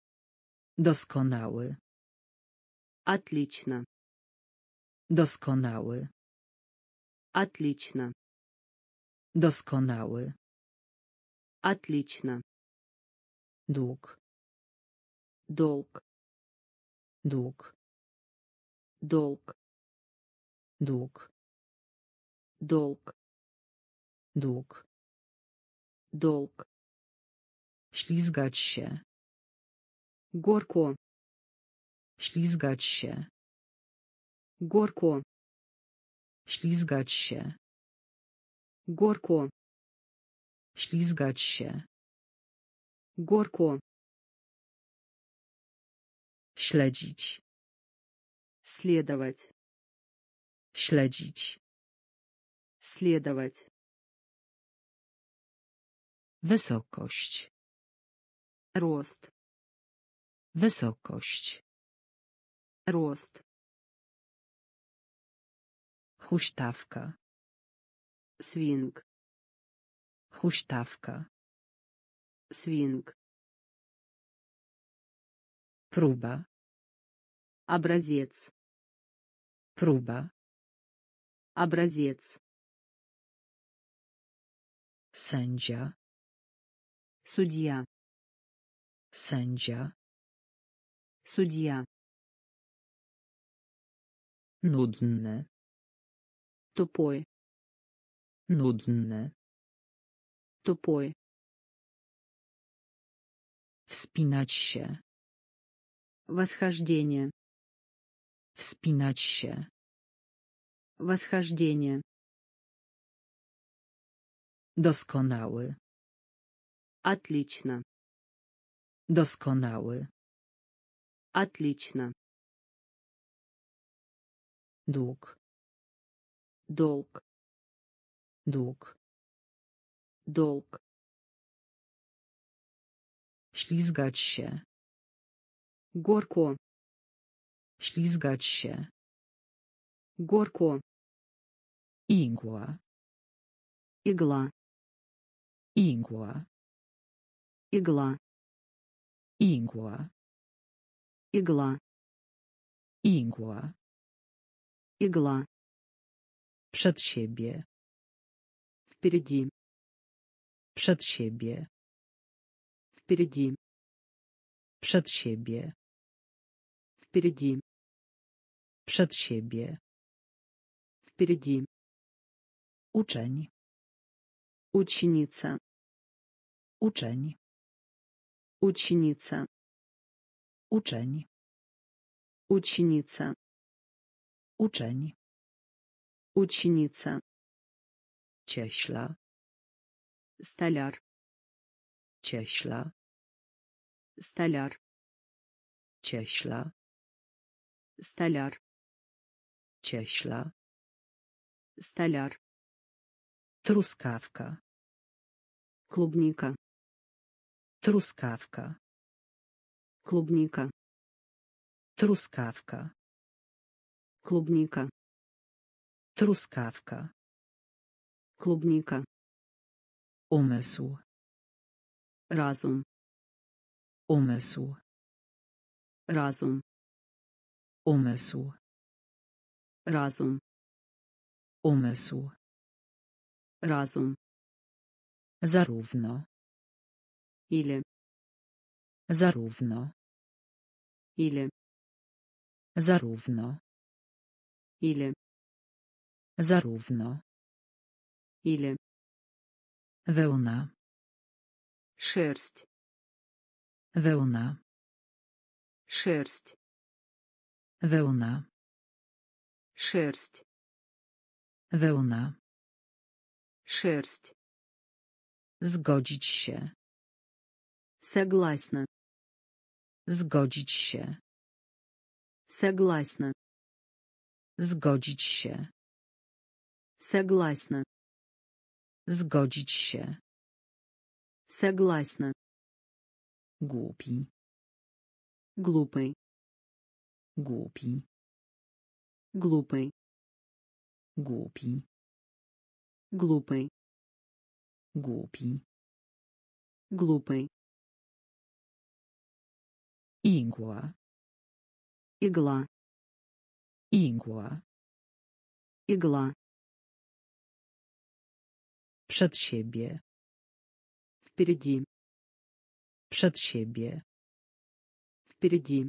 Doskonały. Отлично. Doskonały. Отлично. Doskonały. Отлично. Dług. Долг. Dług. Долг. Dług. Долг. Dług. Долг. Ślizgać się. Горко. Ślizgać się. Горко. Ślizgać się. Горко. Ślizgać się. Горко. Śledzić. Следовать. Śledzić. Следовать. Wysokość. Рост. Wysokość. Рост. Huśtawka. Свинг. Huśtawka. Свинг. Próba. Образец. Próba. Образец. Sędzia. Судья. Sędzia. Судья. Nudny. Тупой. Nudny. Тупой. Wspinać się. Восхождение. Wspinać się. Восхождение. Doskonały. Отлично. Doskonały. Отлично. Dług. Долг. Dług. Долг. Ślizgać się. Горко. Ślizgać się. Горко. Igła. Игла. Igła. Игла. Igła. Игла. Igła. Игла. Przed siebie. Впереди. Przed siebie. Впереди. Przed siebie. Впереди. Przed siebie. Впереди. Uczeń. Ученица. Uczeń. Ученица. Uczeń. Ученица. Uczeń. Ученица. Cieśla. Столяр. Cieśla. Столяр. Cieśla. Столяр. Cieśla. Столяр. Truskawka. Клубника. Truskawka. Клубника. Truskawka. Клубника. Truskawka. Клубника. Umysł. Разум. Umysł. Разум. Umysł. Разум. Umysł. Разум. Zarówno. Или. Zarówno. Или. Zarówno. Или. Zarówno. Или. Wełna. Шерсть. Wełna. Шерсть. Wełna. Шерсть. Wełna. Шерсть. Zgodzić się. Согласна. Zgodzić się. Согласна. Zgodzić się. Согласна. Zgodzić się. Согласна. Głupi. Глупый. Głupi. Глупый. Głupi. Глупый. Głupi. Глупый. Igła. Игла. Igła. Игла. Przed siebie. Впереди. Przed siebie. Впереди.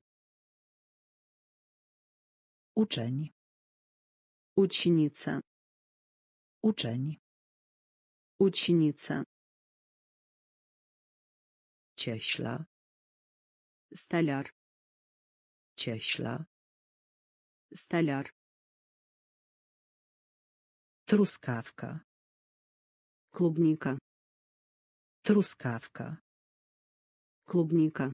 Uczeń. Ученица. Uczeń. Ученица. Cieśla. Столяр. Cieśla. Столяр. Truskawka. Клубника. Truskawka. Клубника.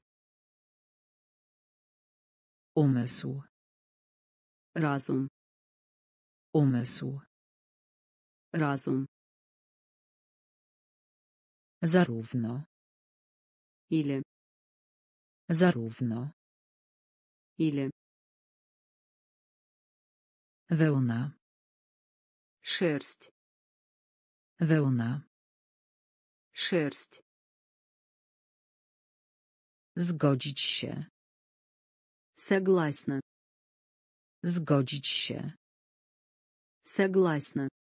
Umysł. Разум. Umysł. Разум. Zarówno. Или. Zarówno. Или. Wełna. Шерсть. Wełna. Шерсть. Zgodzić się. Согласна. Zgodzić się. Согласна.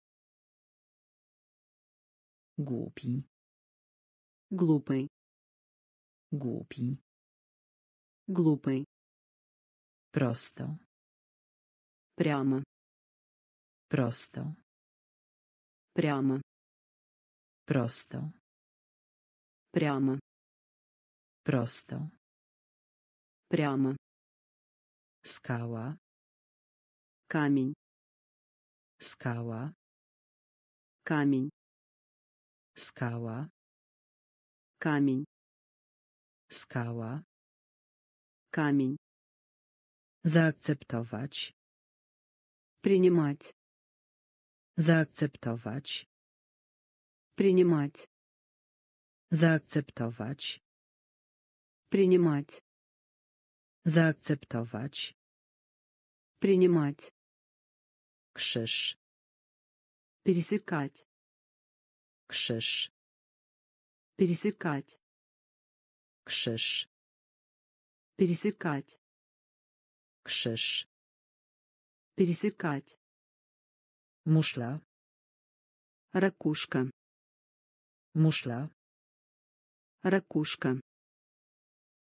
Głupi. Глупый. Głupi. Глупый. Prosto. Прямо. Prosto. Прямо. Prosto. Прямо. Prosto. Прямо. Skała. Камень. Skała. Камень. Skała. Камень. Skała. Камень. Zaakceptować. Принимать. Zaakceptować. Принимать. Zaakceptować. Принимать. Zaakceptować. Принимать. Krzyż. Пересекать. Krzyż. Пересекать. Krzyż. Пересекать. Krzyż. Пересекать. Muszla. Ракушка. Muszla. Ракушка.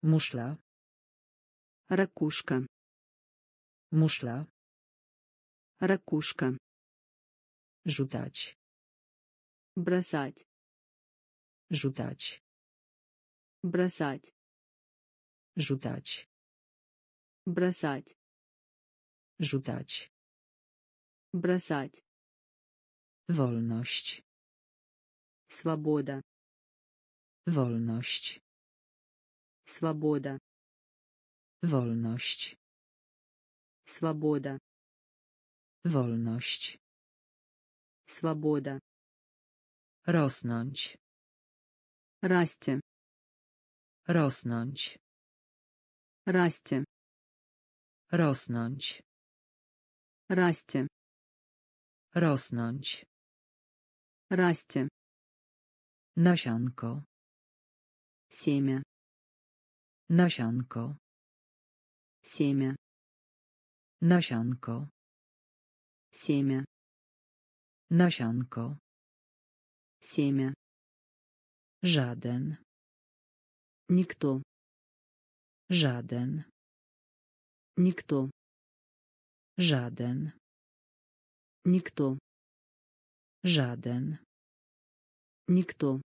Muszla. Ракушка. Muszla. Ракушка. Rzucać. Бросать. Rzucać. Бросать. Rzucać. Бросать. Rzucać. Бросать. Wolność. Свобода. Wolność. Свобода. Wolność. Свобода. Wolność. Свобода. Rosnąć. Расти. Rosnąć. Расти. Rosnąć. Расти. Rosnąć. Расти. Nasionko. Семя. Nasionko. Семя. Nasionko. Семя. Nasionko. Семя. Żaden. Никто. Żaden. Никто. Żaden. Никто. Żaden. Никто.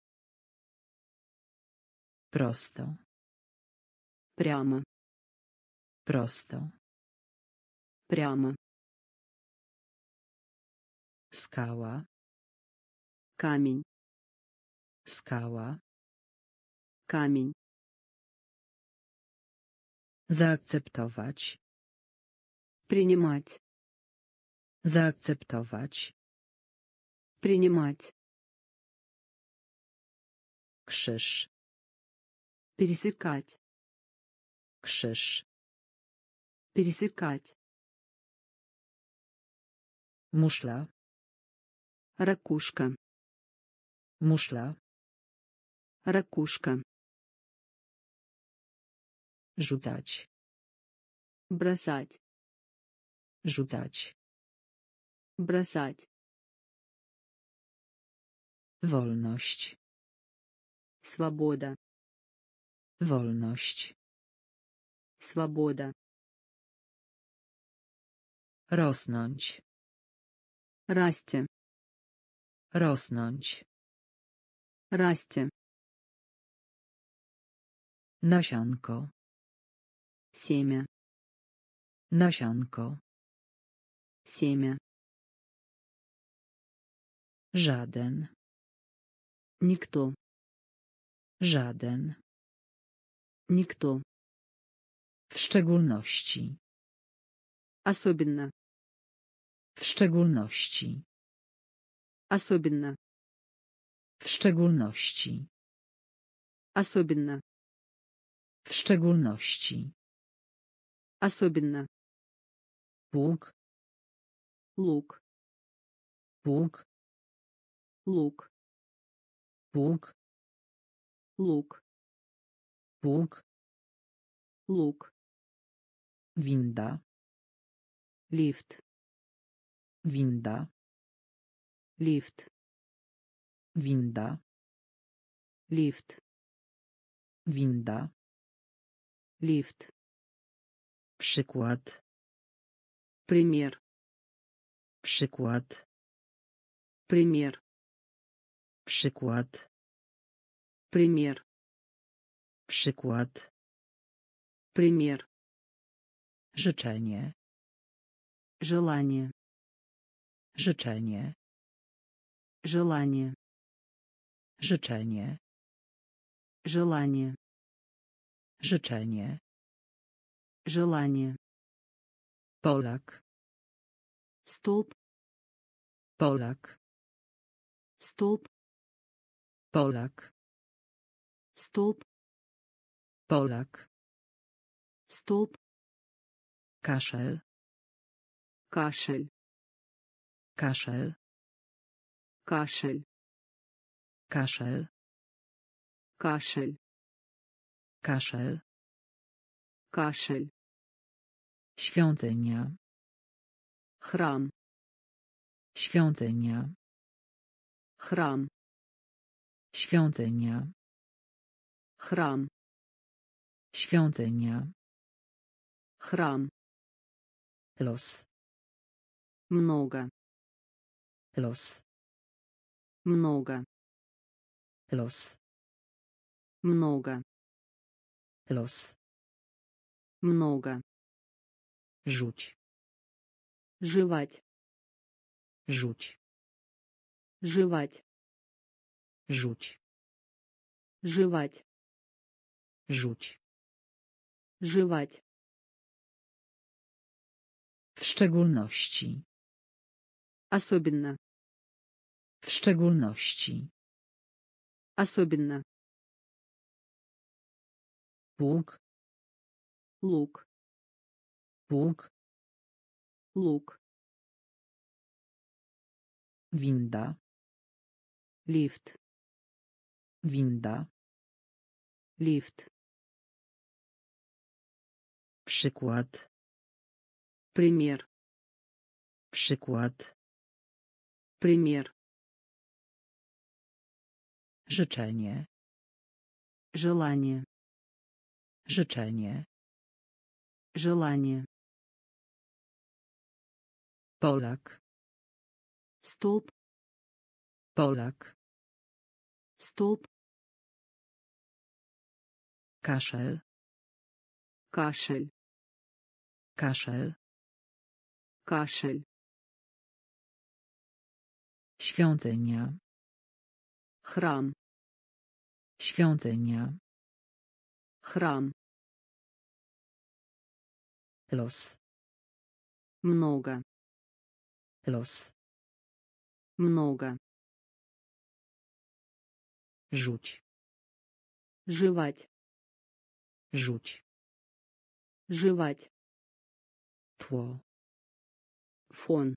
Prosto. Прямо. Prosto. Прямо. Skała. Камень. Skała. Камень. Zaakceptować. Принимать. Zaakceptować. Принимать. Krzyż. Пересекать. Krzyż. Пересекать. Muszla. Ракушка. Muszla. Ракушка. Rzucać. Бросать. Rzucać. Бросать. Wolność. Свобода. Wolność. Свобода. Rosnąć. Расти. Rosnąć. Расти. Nasionko. Семя. Nasionko. Семя. Żaden. Никто. Żaden. Никто. W szczególności. Особенно. W szczególności. Особенно. W szczególności. Особенно. W szczególności. Особенно. Łuk. Лук. Łuk. Лук. Łuk. Лук. Łuk. Лук. Winda. Лифт. Winda. Лифт. Winda. Лифт. Winda. Лифт. Przykład. Пример. Przykład. Пример. Przykład. Пример. Przykład. Пример. Życzenie. Желание. Życzenie. Желание. Życzenie. Желание. Życzenie. Желание. Polak. Столб. Polak. Столб. Polak. Столб. Polak. Столб. Kaszel. Кашель. Kaszel. Кашель. Kaszel. Кашель. Kaszel. Кашель. Świątynia. Храм. Świątynia. Храм. Świątynia. Храм. Świątynia. Храм. Los. Много. Los. Много. Los. Много. Los. Много. Rzuć. Жевать. Rzuć. Жевать. Rzuć. Жевать. Rzuć. Жевать. W szczególności. Особенно. W szczególności. Особенно. Łuk. Лук. Łuk. Лук. Winda. Лифт. Winda. Лифт. Przykład. Пример. Przykład. Пример. Życzenie. Желание. Życzenie. Желание. Polak. Столб. Polak. Столб. Kaszel. Кашель. Kaszel. Кашель. Świątynia. Храм. Świątynia. Храм. Los. Много. Los. Много. Rzuć. Жевать. Rzuć. Жевать. Tło. Фон.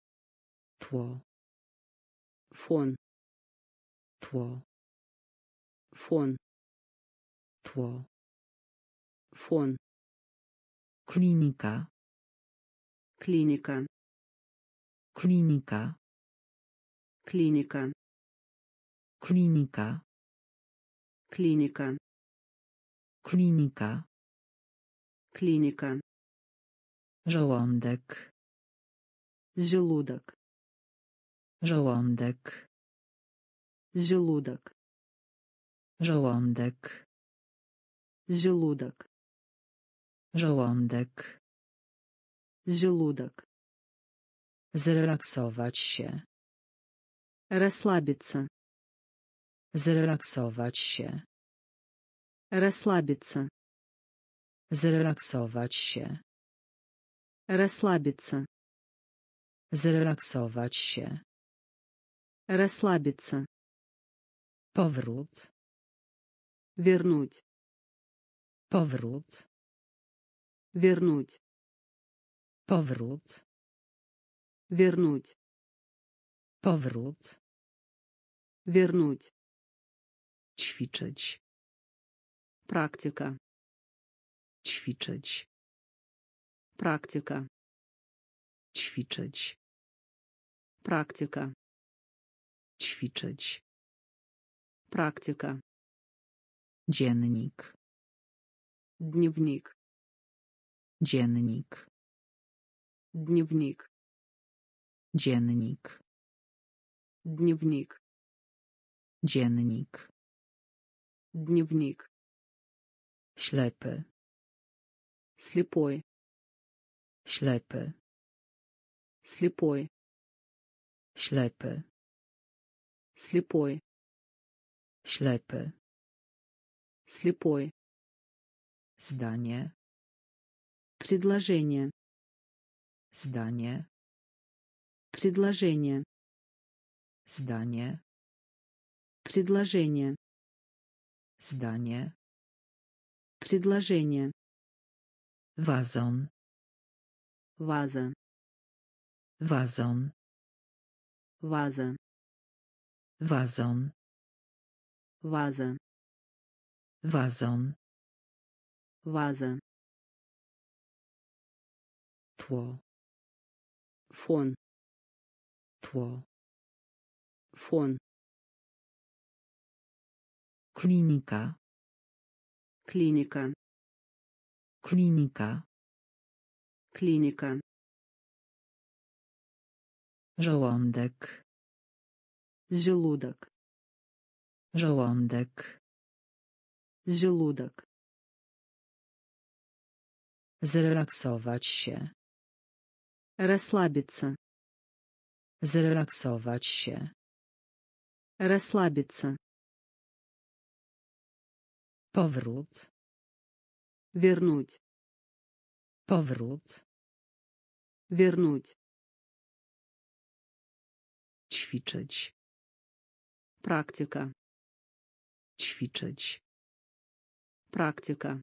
Tło. Фон. Tło. Фон. Tło. Фон. Klinika. Клиника. Klinika. Клиника. Klinika. Клиника. Klinika. Клиника. Żołądek. Желудок. Żołądek. Желудок. Żołądek. Желудок. Żołądek. Желудок. Zrelaksować się. Расслабиться. Zrelaksować się. Расслабиться. Zrelaksować się. Расслабиться. Zrelaksować się. Расслабиться. Powrót. Вернуть. Powrót. Вернуть. Powrót. Вернуть. Powrót. Вернуть. Ćwiczyć. Практика. Ćwiczyć. Практика. Ćwiczyć. Практика. Ćwiczyć. Практика. Dziennik. Дневник. Dziennik. Дневник. Dziennik. Дневник. Dziennik. Дневник. Ślepy. Слепой. Ślepy. Слепой. Ślepy. Слепой. Ślepy. Слепой. Zdanie. Предложение. Zdanie. Предложение. Zdanie. Предложение. Zdanie. Предложение. Wazon. Ваза. Wazon. Ваза. Wazon. Ваза. Wazon. Ваза. Tło. Фон. Tło. Фон. Klinika. Клиника. Klinika. Клиника. Żołądek. Желудок. Żołądek. Желудок. Zrelaksować się. Расслабиться. Zrelaksować się. Расслабиться. Powrót. Вернуть. Powrót. Вернуть. Ćwiczyć. Практика. Ćwiczyć. Практика.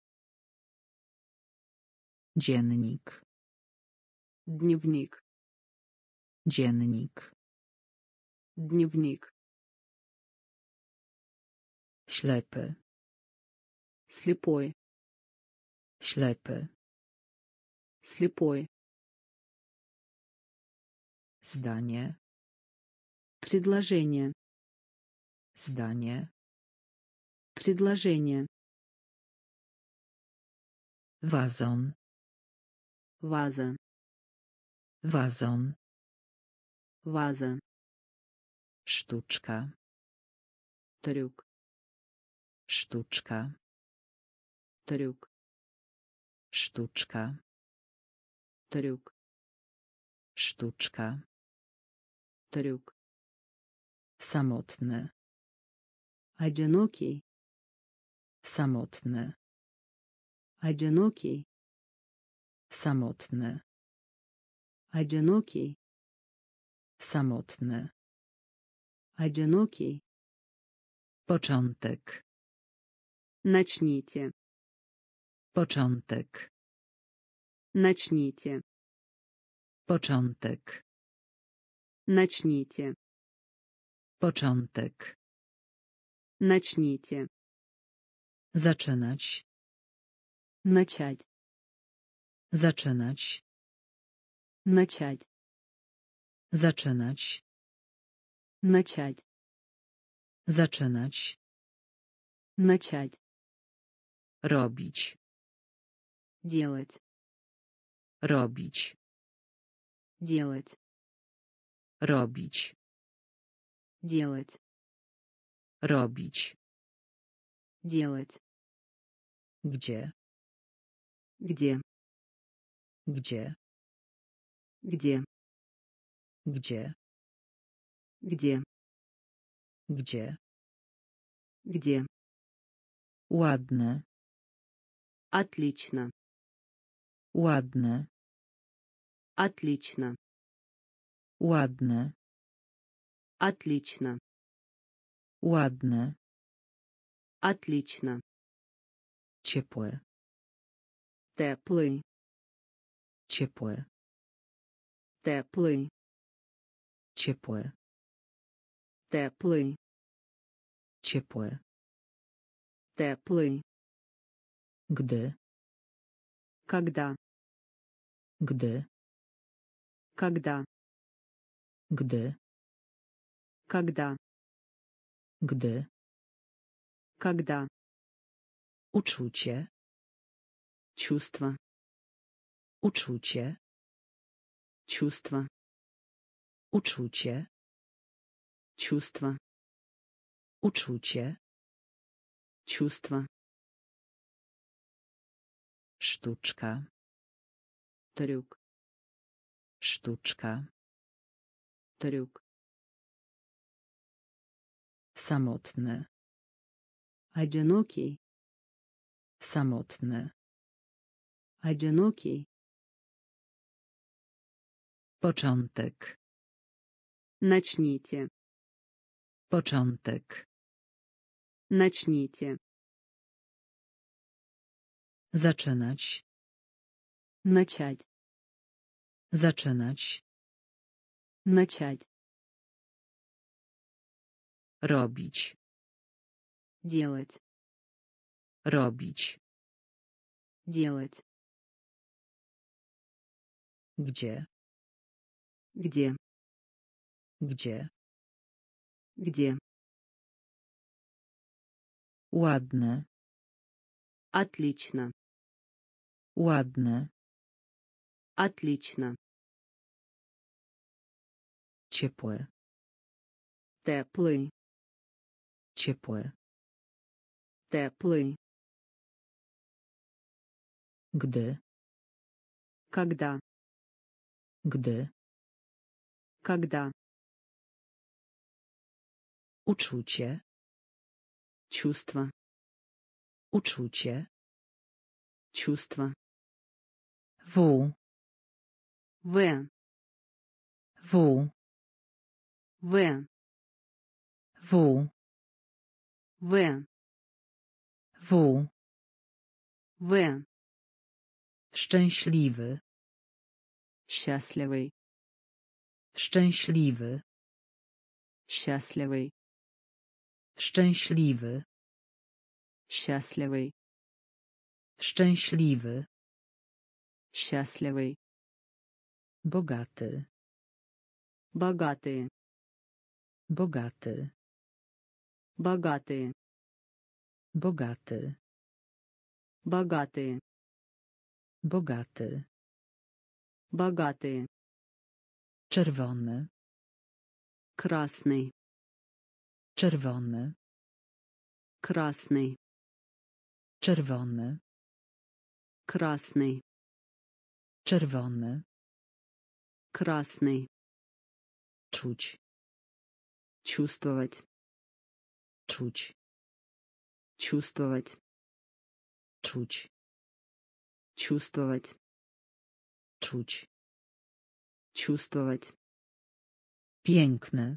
Dziennik. Дневник. Dziennik. Дневник. Ślepy. Слепой. Ślepy. Слепой. Zdanie. Предложение. Zdanie. Предложение. Wazon. Ваза. Wazon. Ваза. Sztuczka. Трюк. Sztuczka. Трюк. Sztuczka. Трюк. Sztuczka. Трюк. Samotny. Одинокий. Samotny. Одинокий. Samotny. Одинокий. Samotny. Одинокий. Początek. Начните. Początek. Начните. Początek. Начните. Początek. Начните. Zaczynać. Начать. Zaczynać. Начать. Zaczynać. Начать. Zaczynać. Начать. Robić. Делать. Robić. Делать. Robić. Делать. Robić. Делать. Gdzie? Где? Gdzie? Где? Gdzie? Где? Gdzie? Где? Ładne. Отлично. Ładne. Отлично. Ładne. Отлично. Ładne. Отлично. Ciepłe. Теплый. Ciepłe. Теплый. Ciepłe. Теплый. Ciepłe. Теплый. Gdy. Когда? Gdy. Когда? Gdy. Когда? Gdy. Когда? Uczucie. Чувство. Uczucie. Чувство. Uczucie. Чувство. Uczucie. Чувство. Sztuczka. Трюк. Sztuczka. Трюк. Samotny. Одинокий. Samotny. Одинокий. Początek. Начните. Początek. Начните. Zaczynać. Начать. Zaczynać. Начать. Robić. Делать. Robić. Делать. Gdzie? Где? Gdzie? Где? Ładne. Отлично. Ładne. Отлично. Ciepłe. Теплый. Ciepłe. Теплый. Gdy. Когда. Gdy. Когда. Uczucie. Чувство. Uczucie. Чувство. W. В. W. В. W. В. W. В. Szczęśliwy. Счастливый. Szczęśliwy. Счастливый. Szczęśliwy. Счастливый. Szczęśliwy. Счастливый. Bogaty. Богатые. Bogaty. Богатые. Bogaty. Богатые. Bogaty. Богатые. Czerwony. Красный. Czerwony. Красный. Czerwony. Красный. Czerwony. Красный. Czuć. Чувствовать. Czuć. Чувствовать. Czuć. Чувствовать. Czuć. Чувствовать. Piękny.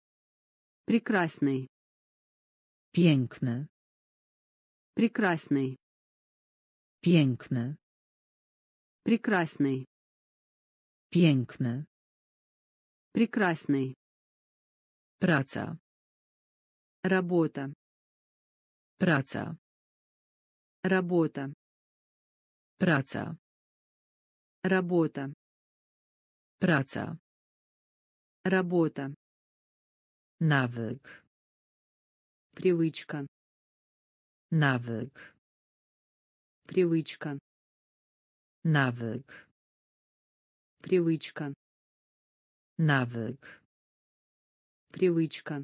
Прекрасный. Piękny. Прекрасный. Piękny. Прекрасный. Piękny. Прекрасный. Praca. Работа. Praca. Работа. Praca. Работа. Praca. Работа. Nawyk. Привычка. Nawyk. Привычка. Nawyk. Привычка. Nawyk. Привычка.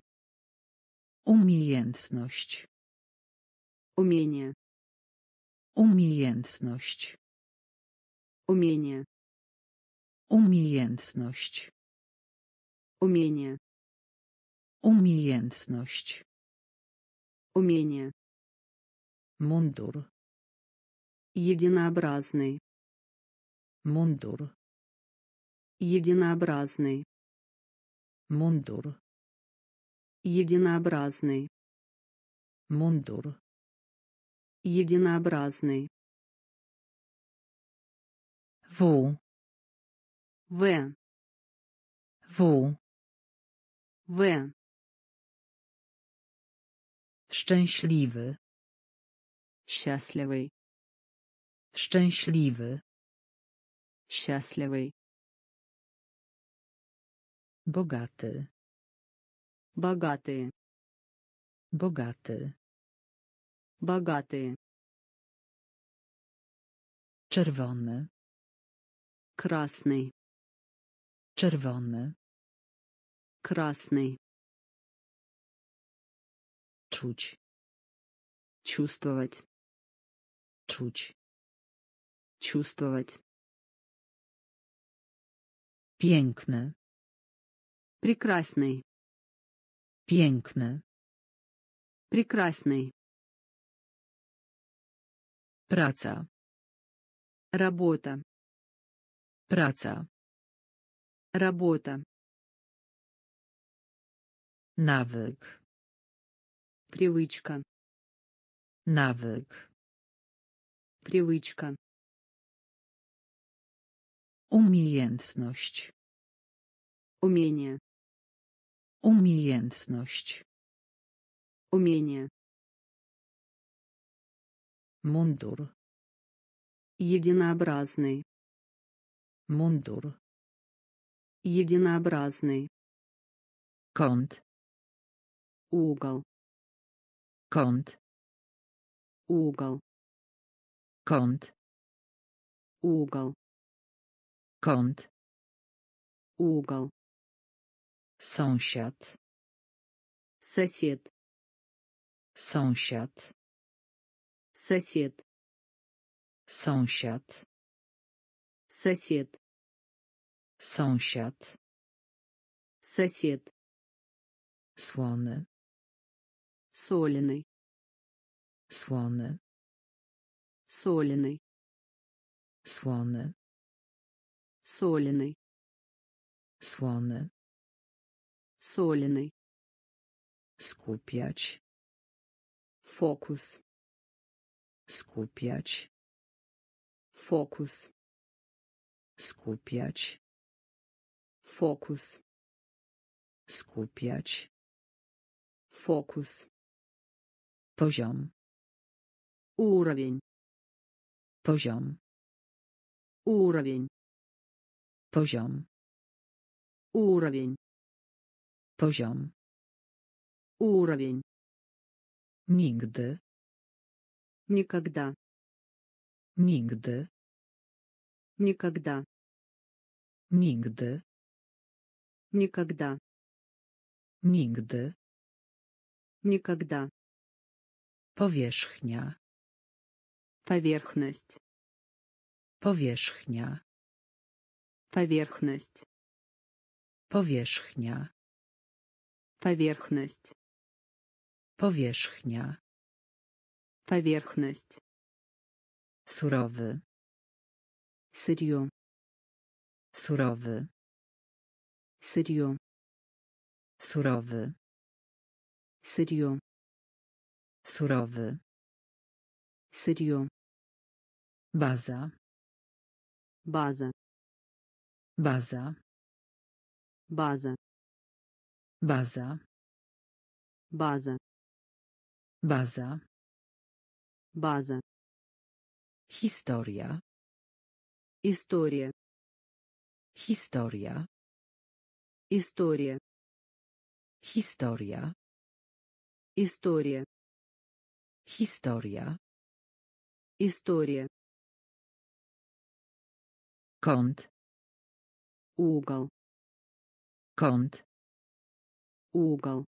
Umiejętność. Умение. Umiejętność. Умение. Umiejętność. Умение. Umiejętność. Умение. Mundur. Единообразный. Mundur. Единообразный. Mundur. Единообразный. Mundur. Единообразный. W. В. W. В. Szczęśliwy. Счастливый. Szczęśliwy. Счастливый. Bogaty. Богатые. Bogaty. Богатые. Czerwony. Красный. Czerwony. Красный. Czuć. Чувствовать. Czuć. Чувствовать. Piękny. Прекрасный. Piękny. Прекрасный. Praca. Работа. Praca. Работа. Nawyk. Привычка. Nawyk. Привычка. Umiejętność. Умение. Umiejętność. Умение. Mundur. Единообразный. Mundur. Единообразный. Kąt. Угол. Kąt. Угол. Kąt. Угол. Kąt. Угол. Sąsiad. Сосед. Sąsiad. Сосед. Sąsiad. Сосед. Sąsiad. Сосед. Słony. Соленый. Słony. Соленый. Słony. Соленый. Słony. Соленый. Skupiać. Фокус. Skupiać. Фокус. Skupiać. Фокус. Skupiać. Фокус. Poziom. Уровень. Poziom. Уровень. Poziom. Уровень. Poziom. Уровень. Nigdy. Никогда. Nigdy. Никогда. Nigdy. Никогда. Nigdy. Никогда. Powierzchnia. Поверхность. Powierzchnia. Поверхность. Powierzchnia. Поверхность. Powierzchnia. Поверхность. Surowy. Сырье. Surowy. Сырье. Surowy. Сырье. Surowy. Сырье. Baza. База. Baza. База. Baza. База. Baza. База. Historia. История. Historia. История. Historia. История. Historia. История. Kąt. Угол. Kąt. Угол.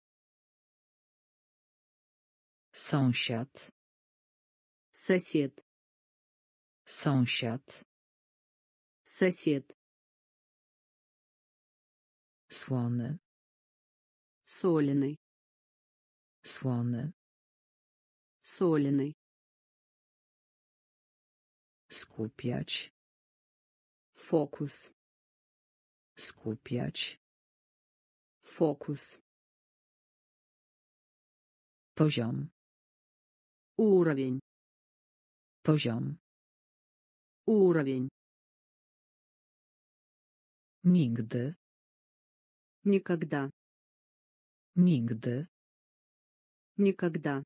Sąsiad. Сосед. Sąsiad. Сосед. Słony. Соленый. Słony. Соленый. Skupiać. Фокус. Skupiać. Фокус. Poziom. Уровень. Poziom. Уровень. Nigdy. Никогда. Nigdy. Никогда.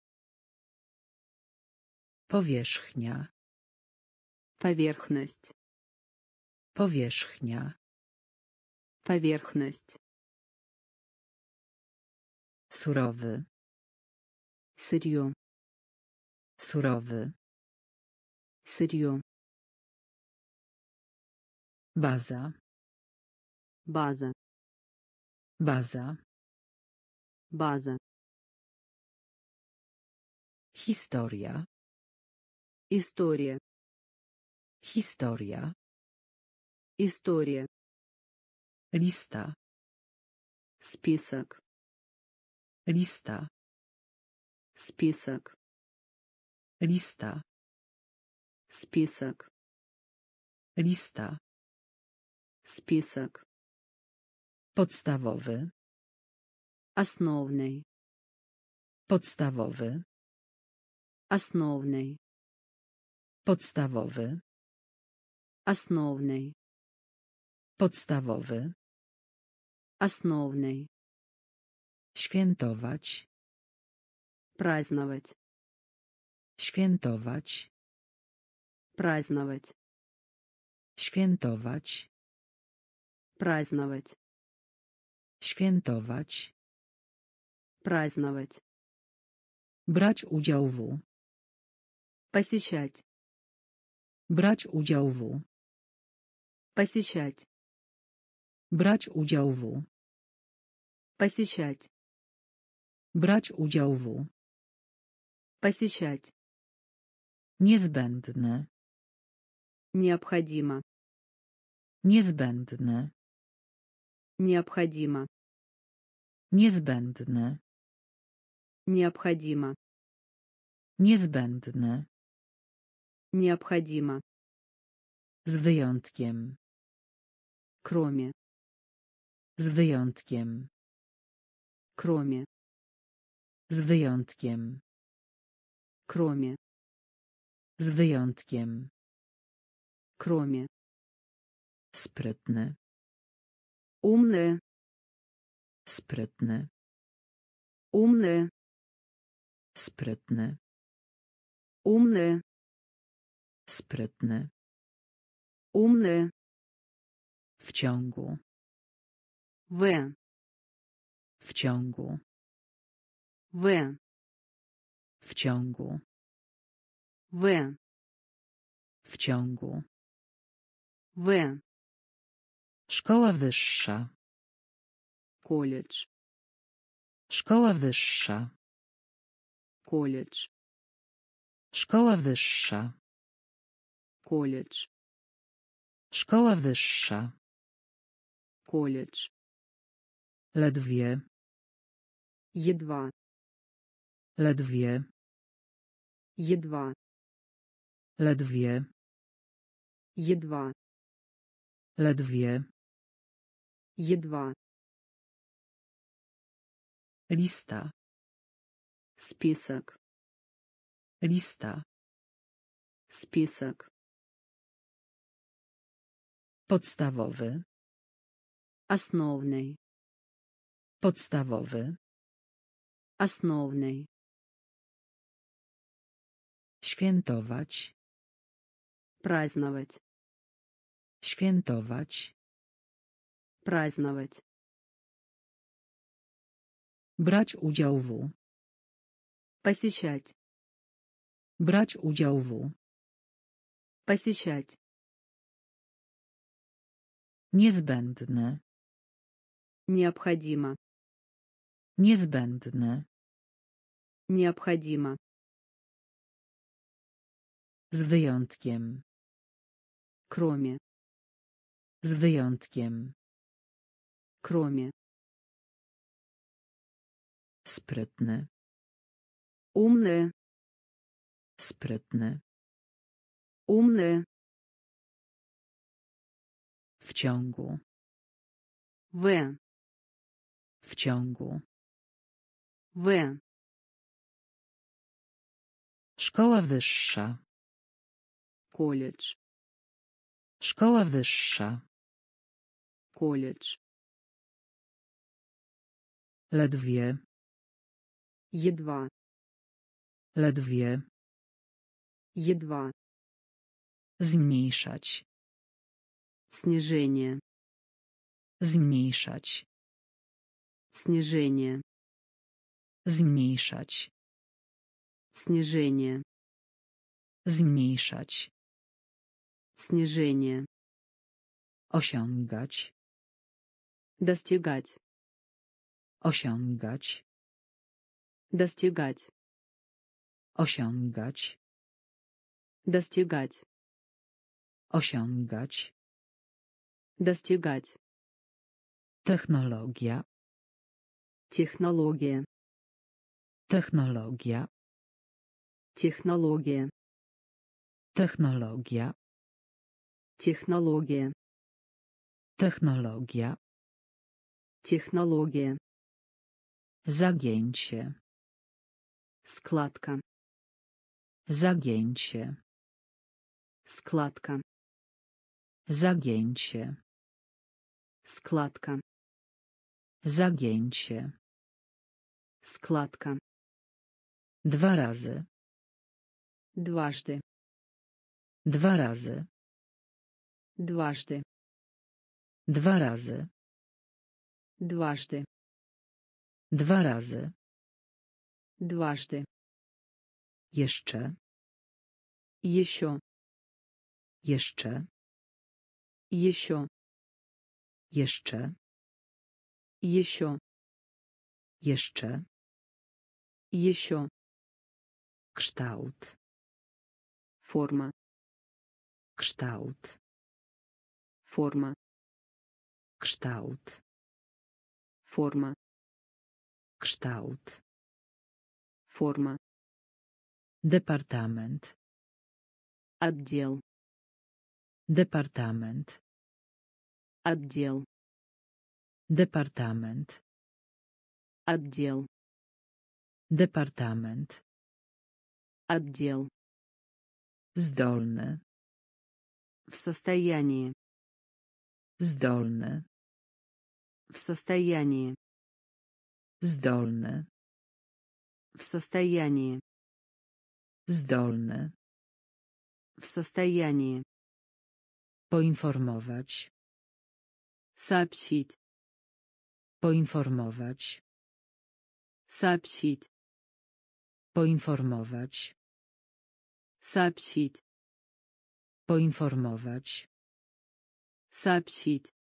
Powierzchnia. Поверхность. Powierzchnia. Поверхность. Surowy. Сырье. Surowy. Сырье. Baza. База. Baza. База. Historia. История. Historia. История. Lista. Список. Lista. Список. Lista. Список. Lista. Список. Podstawowy. Основный. Podstawowy. Основный. Podstawowy. Основный. Podstawowy. Основный. Świętować. Праздновать. Świętować. Праздновать. Świętować. Праздновать. Świętować. Праздновать. Brać udział w. Посещать. Brać udział w. Посещать. Brać udział w. Посещать. Brać udział w. Посещать. Niezbędne. Необходимо. Niezbędne. Необходимо. Niezbędne. Необходимо. Niezbędne. Необходимо. Z wyjątkiem. Кроме. Z wyjątkiem. Кроме. Z wyjątkiem. Кроме. Z wyjątkiem. Кроме. Sprytny. Умное. Sprytny. Умное. Sprytny. Умное. Sprytny. Умное. W ciągu. В. W ciągu. В. W ciągu. В. W ciągu. В. Szkoła wyższa. Колледж. Szkoła wyższa. Колледж. Szkoła wyższa. Колледж. Szkoła wyższa. Колледж. Ledwie. Едва. Ledwie. Едва. Ledwie. Едва. Ledwie. Едва. Lista. Список. Lista. Список. Podstawowy. Основный. Podstawowy. Основный. Świętować. Праздновать. Świętować. Праздновать. Brać udział w. Посещать. Brać udział w. Посещать. Niezbędne. Необходимо. Niezbędne. Необходимо. Z wyjątkiem. Кроме. Z wyjątkiem. Кроме. Sprytny. Умное. Sprytny. Умное. W ciągu. В. W ciągu. В. Szkoła wyższa. Колледж. Szkoła wyższa. Колледж. Ledwie. Едва. Ledwie. Едва. Zmniejszać. Снижение. Zmniejszać. Снижение. Zmniejszać. Снижение. Zmniejszać. Снижение. Osiągać. Достигать. Osiągać. Достигать. Osiągać. Достигать. Osiągać. Достигать. Technologia. Технология. Technologia. Технология. Technologia. Технология. Technologia. Технология. Zagięcie. Складка. Zagięcie. Складка. Zagięcie. Складка. Zagięcie. Складка. Dwa razy. Дважды. Dwa razy. Дважды. Dwa razy. Дважды. Dwa razy. Дважды. Jeszcze. Еще. Jeszcze. Еще. Jeszcze. Еще. Jeszcze. Еще. Kształt. Форма. Kształt. Форма. Kształt. Форма. Kształt. Форма. Departament. Отдел. Departament. Отдел. Departament. Отдел. Departament. Отдел. Zdolny. В состоянии. Zdolny. В состоянии. Zdolny. В состоянии. Zdolny. В состоянии. Poinformować. Сообщить. Poinformować. Сообщить. Poinformować. Сообщить. Poinformować. Сообщить.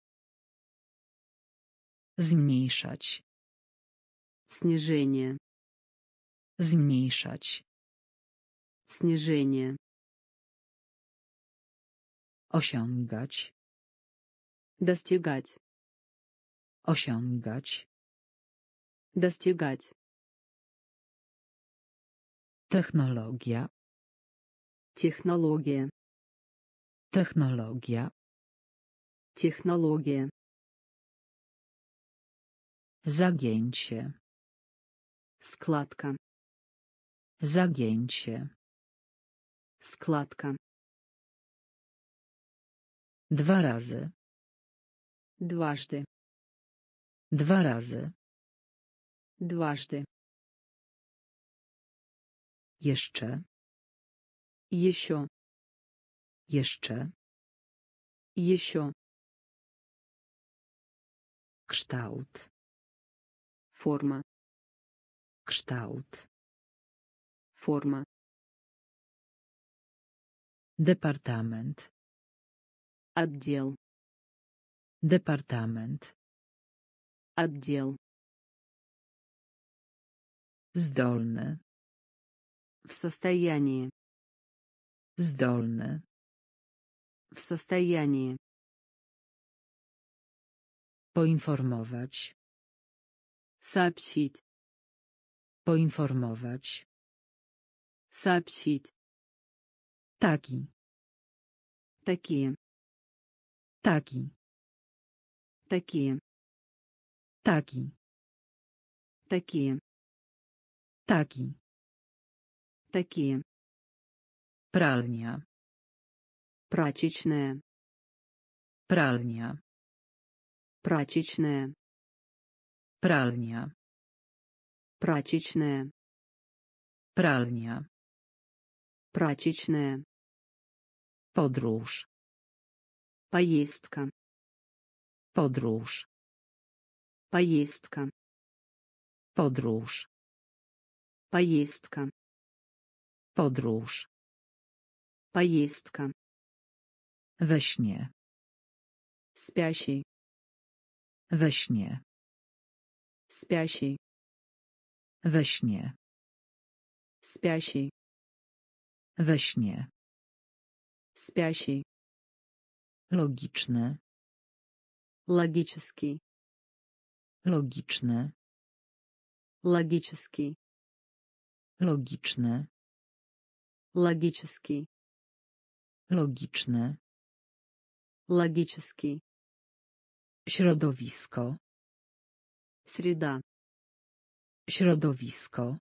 Zmniejszać. Снижение. Zmniejszać. Снижение. Osiągać. Достигать. Osiągać. Достигать. Technologia. Технология. Technologia. Технология. Zagięcie. Складка. Zagięcie. Складка. Dwa razy. Дважды. Dwa razy. Дважды. Jeszcze. Еще. Jeszcze. Еще. Kształt. Форма. Kształt. Форма. Departament. Отдел. Departament. Отдел. Zdolny. В состоянии. Zdolny. В состоянии. Poinformować. Сообщить. Poinformować. Сообщить. Taki. Такие. Taki. Такие. Taki. Такие. Taki. Такие. Pralnia. Прачечная. Pralnia. Прачечная. Pralnia. Прачечная. Pralnia. Прачечная. Podróż. Поездка. Podróż. Поездка. Podróż. Поездка. Podróż. Поездка. We śnie. Спящий. We śnie. Спящий. We śnie. Спящий. We śnie. Спящий. Logiczny. Логический. Logiczny. Логический. Logiczny. Логический. Logiczny. Логический. Środowisko. Среда. Środowisko.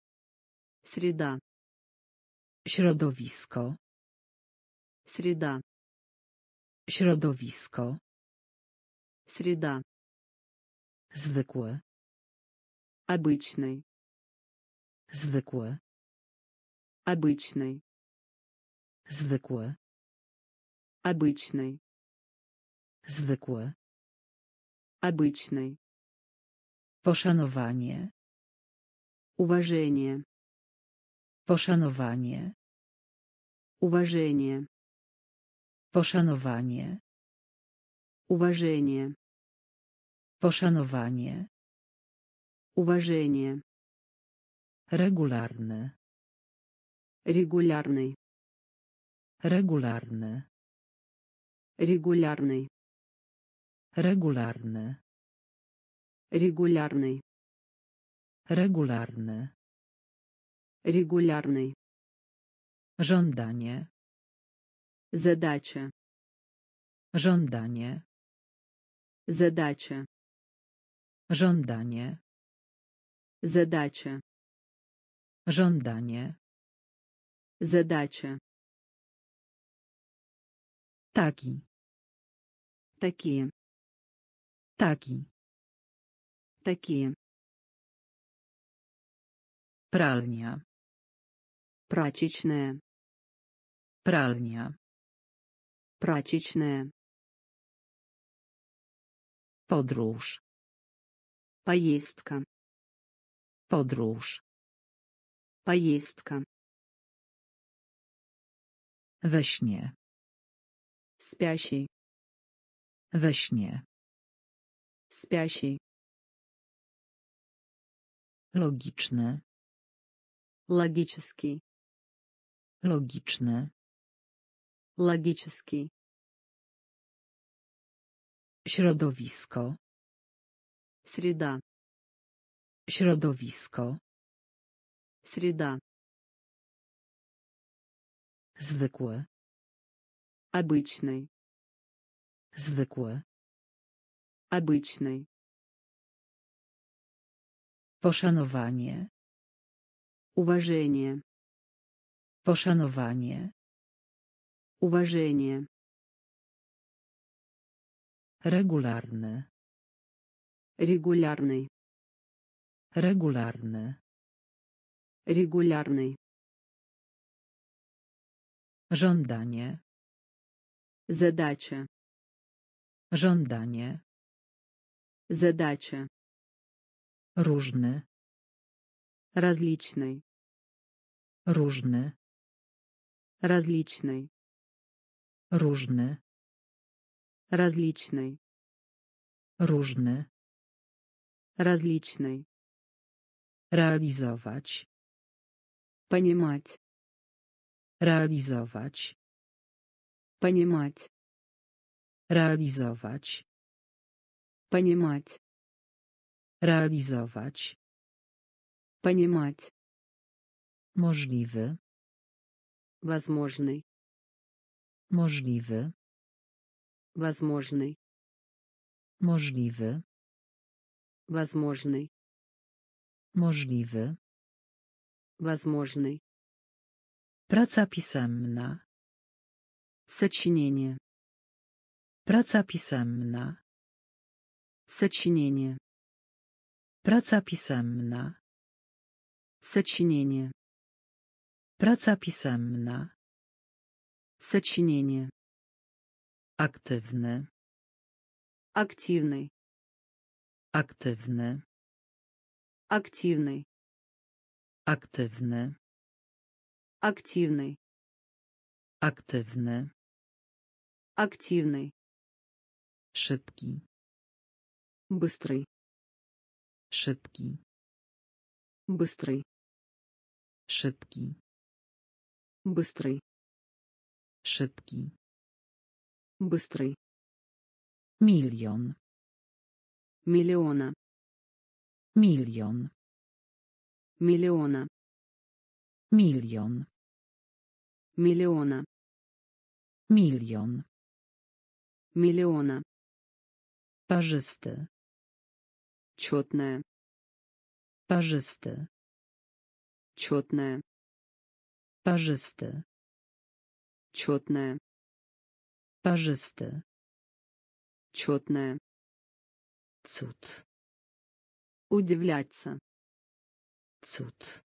Среда. Środowisko. Среда. Środowisko. Среда. Zwykły. Обычный. Zwykły. Обычный. Zwykły. Обычный. Zwykły. Обычный. Poszanowanie. Уважение. Poszanowanie. Уважение. Poszanowanie. Уважение. Poszanowanie. Уважение. Regularny. Регулярный. Regularny. Регулярный. Regularny. Регулярный. Regularny. Регулярный. Żądanie. Задача. Żądanie. Задача. Żądanie. Задача. Żądanie. Задача. Taki. Такие. Taki. Такие. Pralnia. Прачечная. Pralnia. Прачечная. Podróż. Поездка. Podróż. Поездка. We śnie. Спящий. We śnie. Спящий. Logiczny. Логический. Logiczny. Логический. Środowisko. Среда. Środowisko. Среда. Zwykły. Обычный. Zwykły. Обычный. Poszanowanie. Уважение. Poszanowanie. Уважение. Regularny. Регулярный. Regularny. Регулярный. Żądanie. Задача. Żądanie. Задача. Różny. Различный. Różny. Различный. Różny. Различный. Różny. Различный. Realizować. Понимать. Realizować. Понимать. Realizować. Понимать. Realizować. Понимать. Możliwy. Возможный. Możliwy. Возможный. Możliwy. Возможный. Możliwy. Возможный. Praca pisemna. Сочинение. Praca pisemna. Сочинение. Praca pisemna. Сочинение. Praca pisemna. Сочинение. Aktywny. Активный. Aktywny. Активный. Aktywny. Активный. Aktywny. Активный. Szybki. Быстрый. Szybki. Быстрый. Szybki. Быстрый. Szybki. Быстрый. Milion. Миллиона. Milion. Миллиона. Milion. Миллиона. Milion. Миллиона. Parzysty. Четная. Parzysty. Четная. Parzysty. Четная. Parzysty. Четная. Cud. Удивляться. Cud.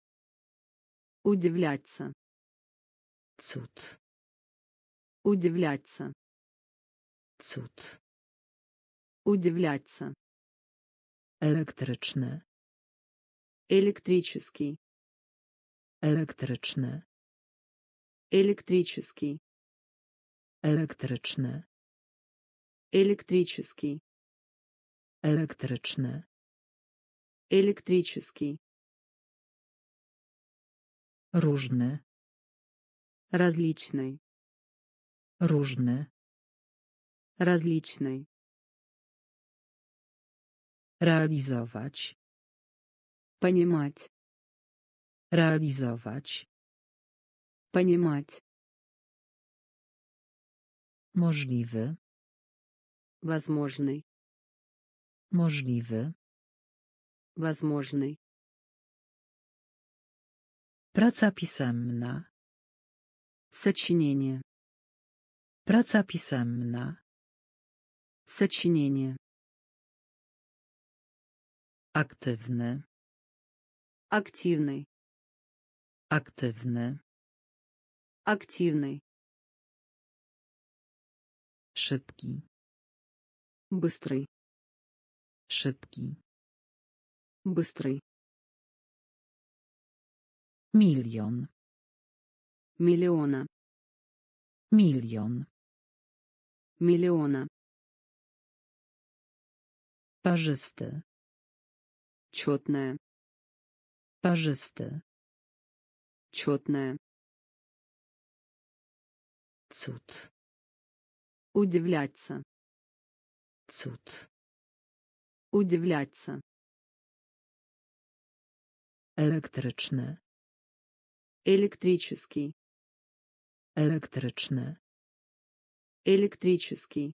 Удивляться. Cud. Удивляться. Cud. Удивляться. Elektryczny. Электрический. Elektryczny. Электрический. Elektryczny. Электрический. Elektryczny. Электрический. Różny. Различный. Różny. Различный. Realizować. Понимать. Realizować. Понимать. Możliwy. Возможный. Możliwy. Возможный. Praca pisemna. Сочинение. Praca pisemna. Сочинение. Aktywny. Активный. Aktywny. Активный. Szybki. Быстрый. Szybki. Быстрый. Milion. Миллиона. Milion. Миллиона. Parzysty. Четная. Parzysty. Четная. Cud. Удивляться. Cud. Удивляться. Elektryczny. Электрический. Elektryczny. Электрический.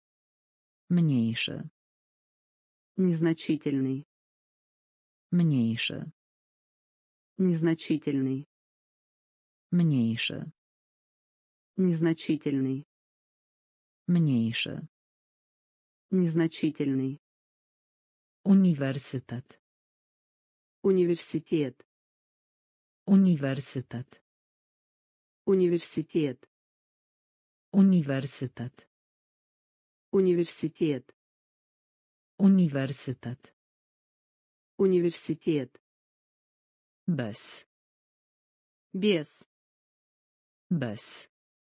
Mniejszy. Незначительный. Mniejszy. Незначительный. Mniejszy. Незначительный. Mniejszy. Незначительный. Uniwersytet. Университет. Uniwersytet. Университет. Uniwersytet. Университет. Uniwersytet. Университет. Bez. Без. Bez.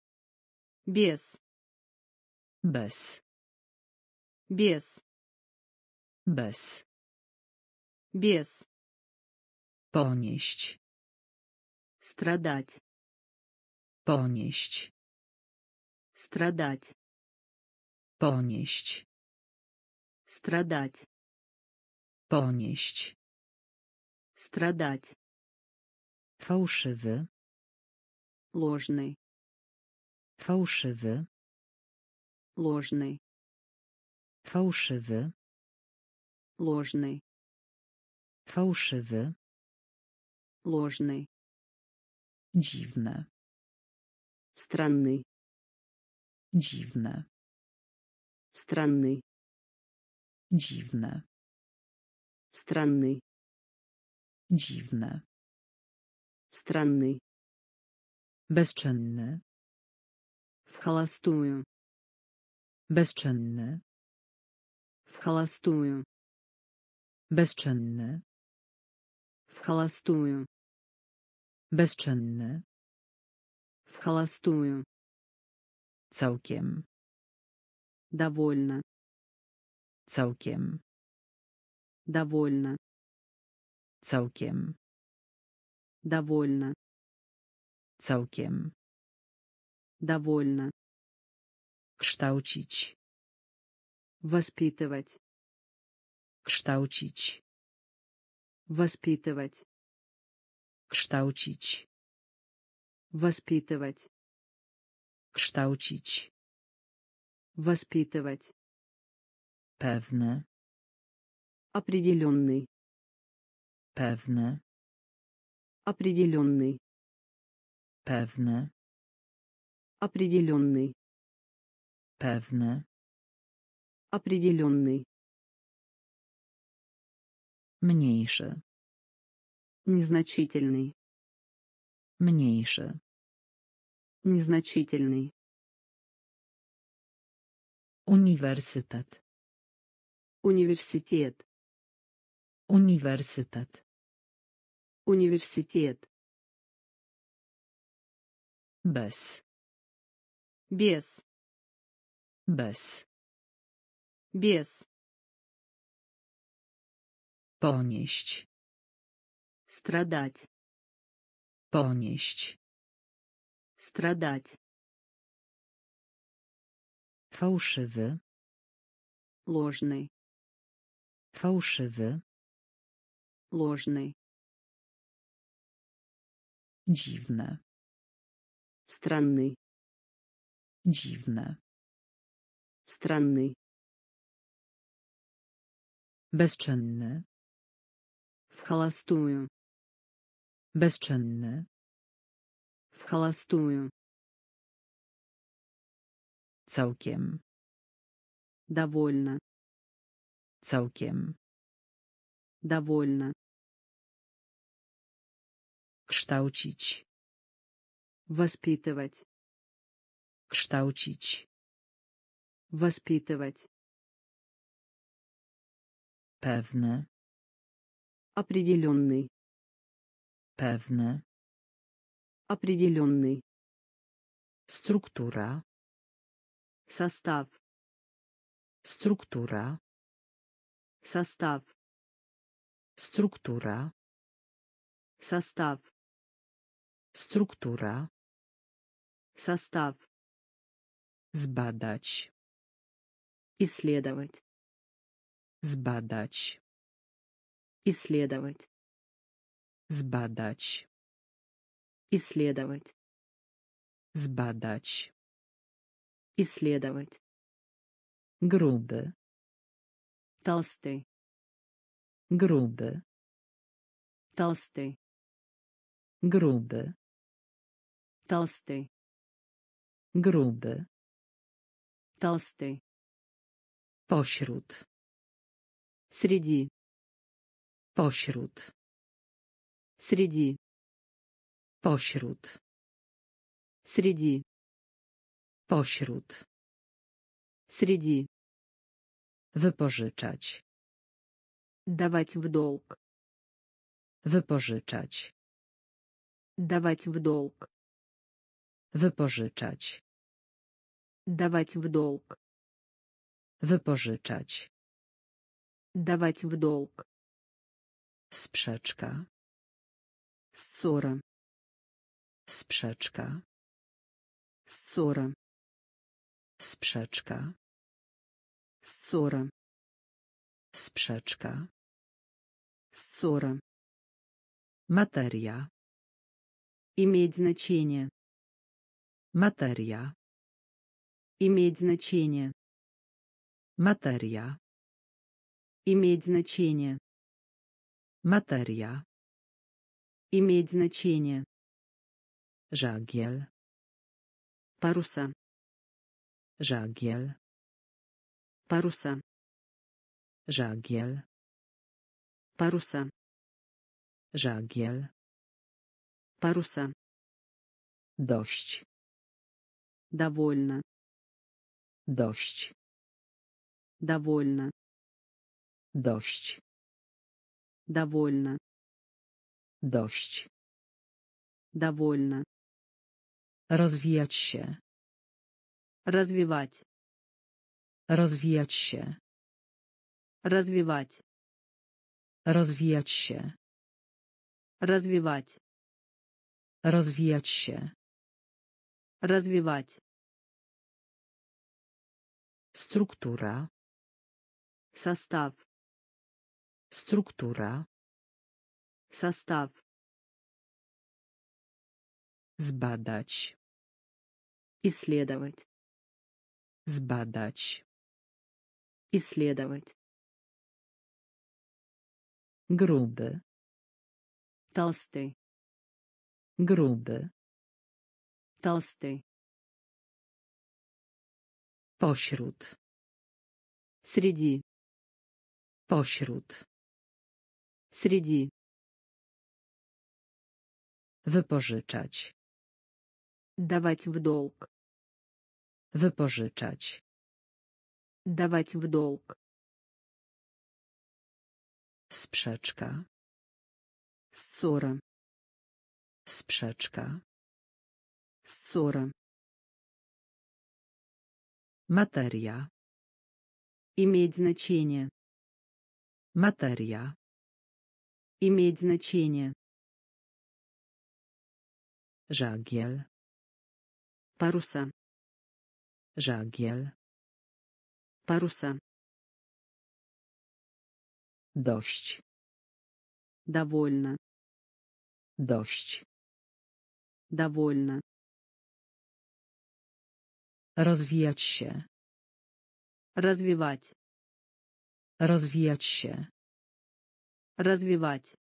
Без. Bez. Без. Bez. Без. Ponieść. Страдать. Ponieść. Страдать. Ponieść. Страдать. Ponieść. Страдать. Fałszywy. Ложный. Fałszywy. Ложный. Fałszywy. Ложный. Fałszywy. Ложный. Dziwne. Странный. Dziwne. Странный. Dziwne. Странный. Dziwne. Странный. Bezczynny. В холостую. Bezczynny. В холостую. Bezczynny. В холостую. Bezczynny. В холостую. Całkiem. Довольно. Całkiem. Довольно. Całkiem. Довольно. Całkiem. Довольно. Kształcić. Воспитывать. Kształcić. Воспитывать. Kształcić. Воспитывать. Kształcić. Воспитывать. Pewny. Определенный. Pewny. Определенный. Pewny. Определенный. Pewny. Определенный. Mniejszy. Незначительный. Mniejszy. Незначительный. Uniwersytet. Университет. Uniwersytet. Университет. Bez. Без. Bez. Без. Ponieść. Страдать. Ponieść. Страдать. Fałszywy. Ложный. Fałszywy. Ложный. Dziwne. Странный. Dziwne. Странный. Bezczynny. В холостую. Bezczynny. В холостую. Całkiem. Довольно. Całkiem. Довольно. Kształcić. Воспитывать. Kształcić. Воспитывать. Pewny. Определенный. Pewny. Определенный. Struktura. Состав. Struktura. Состав. Struktura. Состав. Struktura. Состав. Zbadać. Исследовать. Zbadać. Исследовать. Zbadać. Исследовать. Zbadać. Исследовать. Gruby. Толстый. Gruby. Толстый. Gruby. Толстый. Gruby. Толстый. Pośród. Среди. Pośród. Среди. Pośród. Среди. Pośród. Среди. Wypożyczać. Давать в долг. Wypożyczać. Давать в долг. Wypożyczać. Давать в долг. Wypożyczać. Давать в долг. Sprzeczka. Ссора. Sprzeczka. Ссора. Sprzeczka. Ссора. Sprzeczka. Ссора. Materia. Иметь значение. Materia. Иметь значение. Materia. Иметь значение. Materia. Иметь значение. Żagiel. Паруса. Żagiel. Паруса. Żagiel. Паруса. Żagiel. Паруса. Dość. Довольно. Dość. Довольно. Dość. Довольно. Dość. Довольно. Rozwijać się. Развивать. Rozwijać się. Развивать. Rozwijać się. Развивать. Rozwijać się. Развивать. Struktura. Состав. Struktura. Состав. Zbadać. Исследовать. Zbadać. Исследовать. Gruby. Толстый. Gruby. Толстый. Pośród. Среди. Pośród. Среди. Wypożyczać. Давать в долг. Wypożyczać. Давать в долг. Sprzeczka. Ссора. Sprzeczka. Ссора. Materia. Иметь значение. Materia. Иметь значение. Żagiel. Паруса. Żagiel. Паруса. Dość. Довольно. Dość. Довольно. Rozwijać się. Развивать. Rozwijać się. Развивать.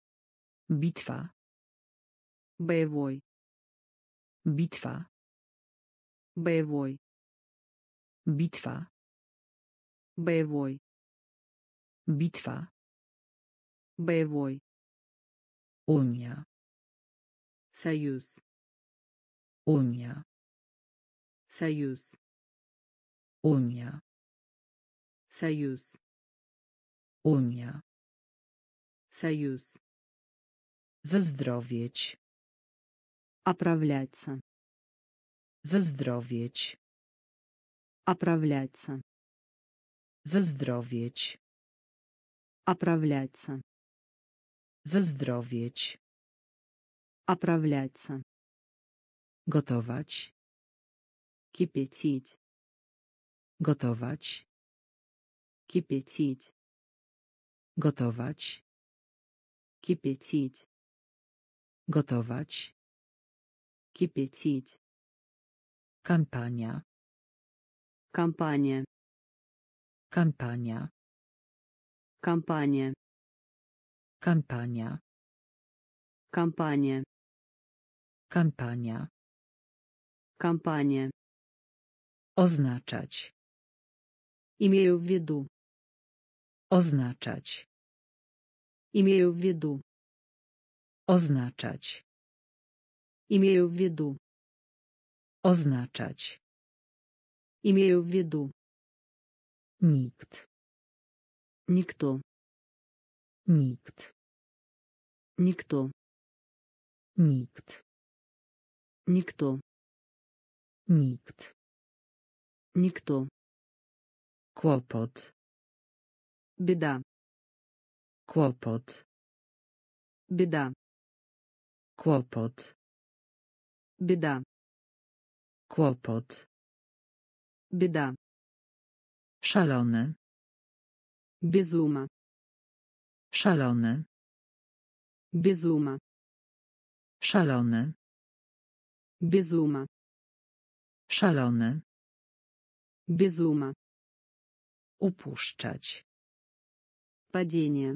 Bitwa. Боевой. Bitwa. Боевой. Bitwa. Боевой. Bitwa. Боевой. Unia. Союз. Unia. Союз. Unia. Союз. Unia. Союз. Wyzdrowieć. Оправляться. Wyzdrowieć. Оправляться. Wyzdrowieć. Оправляться. Wyzdrowieć. Оправляться. Gotować. Кипятить. Gotować. Кипятить. Gotować. Кипятить. Gotować. Кипятить. Kampania. Компания. Kampania. Компания. Kampania. Компания. Kampania. Компания. Oznaczać. Имею в виду. Oznaczać. Имею в виду. Oznaczać. Имею в виду. Oznaczać. Имею в виду. Nikt. Никто. Nikt. Никто. Nikt. Никто. Nikt. Никто. Kłopot. Беда. Kłopot. Беда. Kłopot. Беда. Kłopot. Беда. Szalony. Безума. Szalony. Безума. Szalony. Безума. Szalony. Безума. Upuszczać. Падение.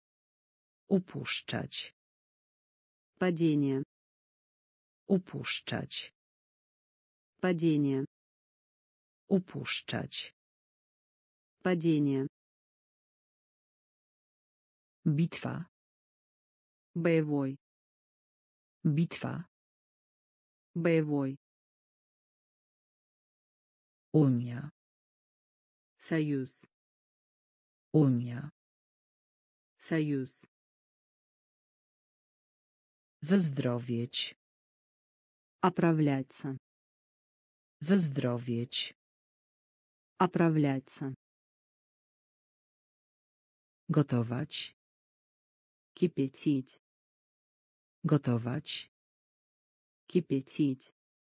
Upuszczać. Падение. Upuszczać. Падение. Upuszczać. Падение. Bitwa. Боевой. Bitwa. Боевой. Unia. Союз. Unia. Союз. Wyzdrowieć. Оправляться. Wyzdrowieć. Оправляться. Gotować. Кипятить. Gotować. Кипятить.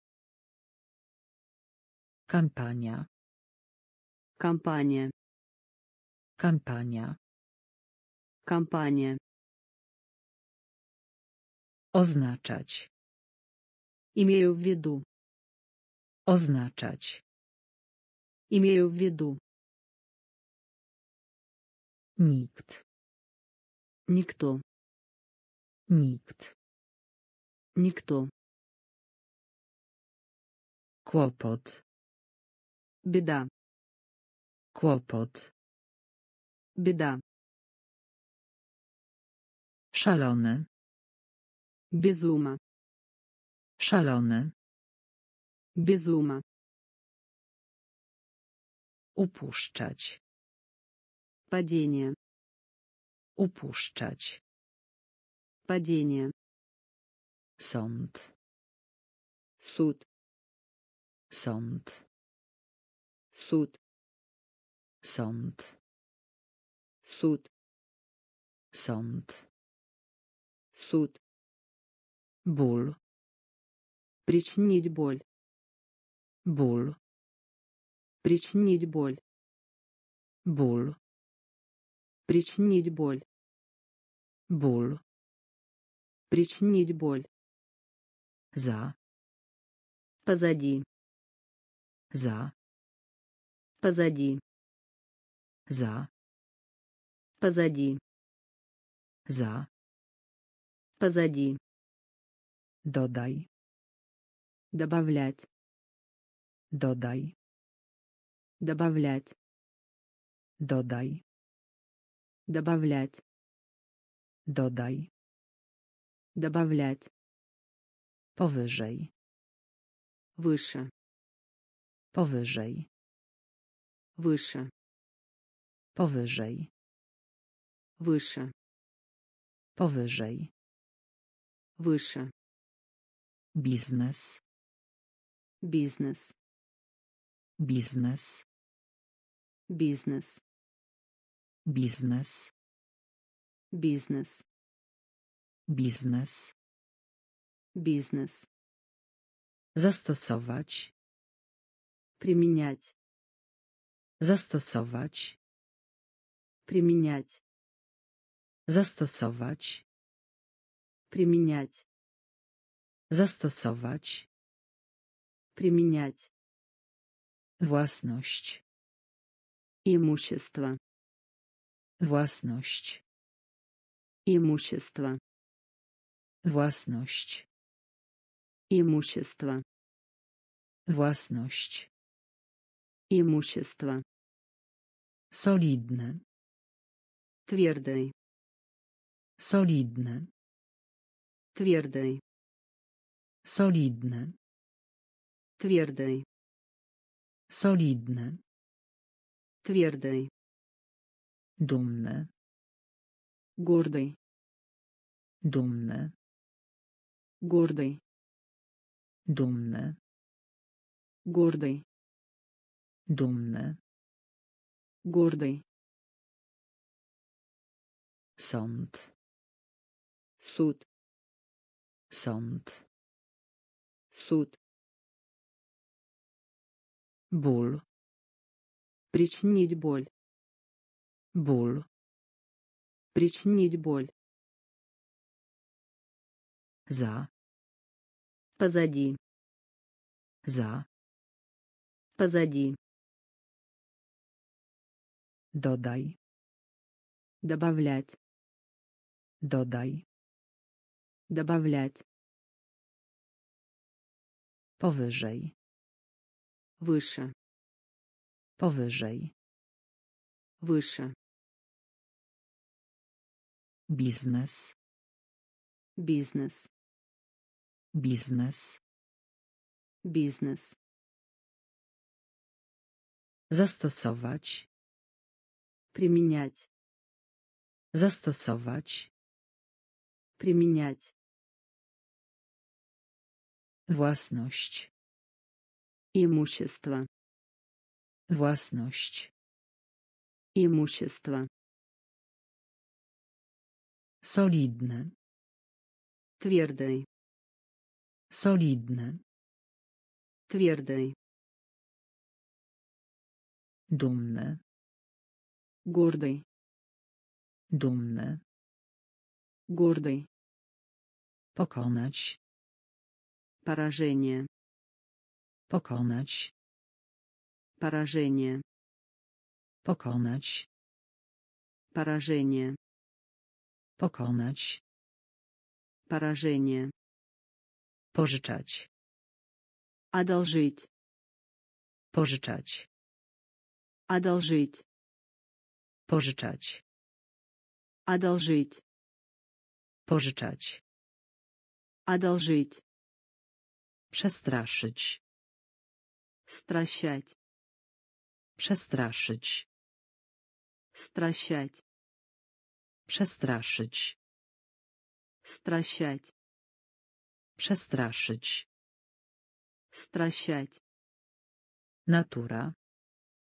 Kampania. Компания. Kampania. Компания. Oznaczać. Имею в виду. Oznaczać. Имею в виду. Nikt. Никто. Nikt. Никто. Kłopot. Беда. Kłopot. Беда. Szalony. Безума. Szalony. Безума. Upuszczać. Падение. Upuszczać. Падение. Sąd. Суд. Sąd. Суд. Sąd. Суд. Sąd. Суд. Ból. Причинить боль. Ból. Причинить боль. Ból. Причинить боль. Ból. Причинить боль. Za. Позади. Za. Позади. Za. Позади. Za. Позади. Dodaj. Добавлять. Dodaj. Добавлять. Dodaj. Добавлять. Dodaj. Добавлять. Powyżej. Выше. Powyżej. Выше. Powyżej. Выше. Powyżej. Выше. Biznes. Бизнес. Biznes. Бизнес. Biznes. Бизнес. Biznes. Бизнес. Zastosować. Применять. Zastosować. Применять. Zastosować. Применять. Zastosować. Применять. Własność. Имущество. Własność. Имущество. Własność. Имущество. Własność. Имущество. Solidny. Твердый. Solidny. Твердый. Solidny. Твердый. Solidny. Твердый. Dumny. Гордый. Dumny. Гордый. Dumny. Гордый. Dumny. Гордый. Sąd. Суд. Sąd. Суд. Ból. Причинить боль. Ból. Причинить боль. Za. Позади. Za. Позади. Dodaj. Добавлять. Dodaj. Добавлять. Powyżej. Выше. Powyżej. Выше. Biznes. Бизнес. Biznes. Бизнес. Zastosować. Применять. Zastosować. Применять. Własność. Имущество. Własność. Имущество. Solidny. Твердый. Solidny. Твердый. Dumny. Гордый. Dumny. Гордый. Pokonać. Поражение. Pokonać. Поражение. Pokonać. Поражение. Pokonać. Поражение. Pożyczać. Одолжить. Pożyczać. Одолжить. Pożyczać. Одолжить. Pożyczać. Одолжить. Przestraszyć. Стращать. Przestraszyć. Стращать. Przestraszyć. Стращать. Przestraszyć. Стращать. Natura.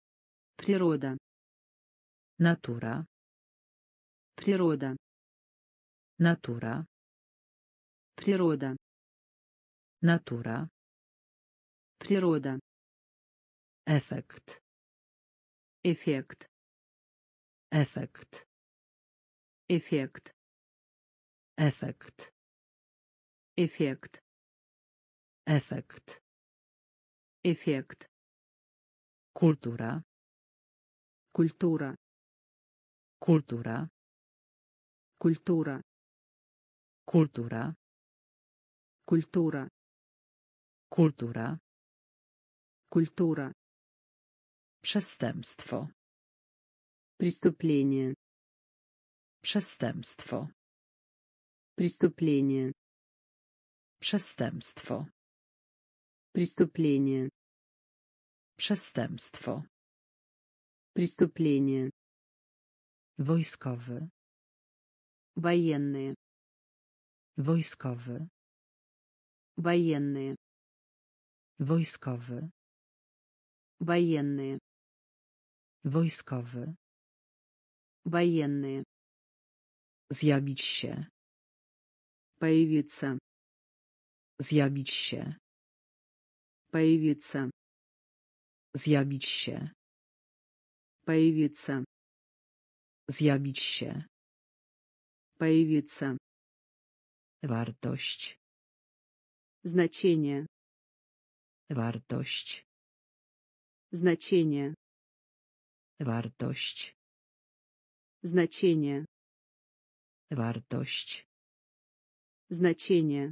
Природа. Natura. Природа. Natura. Природа. Natura. Природа. Efekt. Эффект. Efekt. Эффект. Efekt. Эффект. Efekt. Эффект. Kultura. Культура. Kultura. Культура. Kultura. Культура. Kultura. Культура. Przestępstwo. Преступление. Przestępstwo. Преступление. Przestępstwo. Преступление. Przestępstwo. Преступление. Wojskowy. Военные. Wojskowy. Военные. Wojskowy. Военные. Wojskowy. Военные. Zjawić się. Появиться. Zjawić się. Появиться. Zjawić się. Появиться. Zjawić się. Появиться. Wartość. Значение. Wartość. Значение. Wartość. Значение. Wartość. Значение.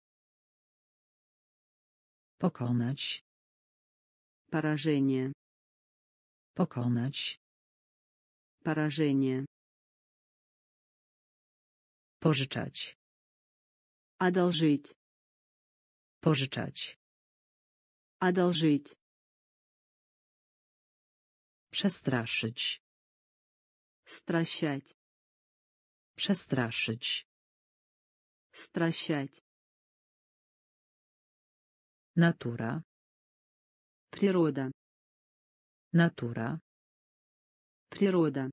Pokonać. Поражение. Pokonać. Поражение. Pożyczać. Одолжить. Pożyczać. Одолжить. Przestraszyć. Стращать. Przestraszyć. Стращать. Natura. Природа. Natura. Природа.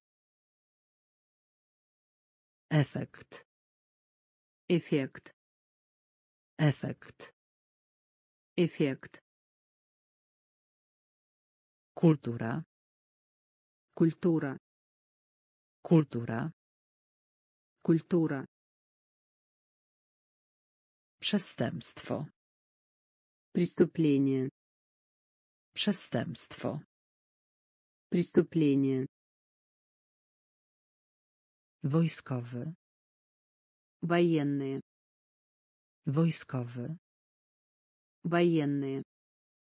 Efekt. Эффект. Efekt. Эффект. Kultura. Культура. Kultura. Культура. Przestępstwo. Преступление. Przestępstwo. Преступление. Wojskowy. Военные. Wojskowy. Военные.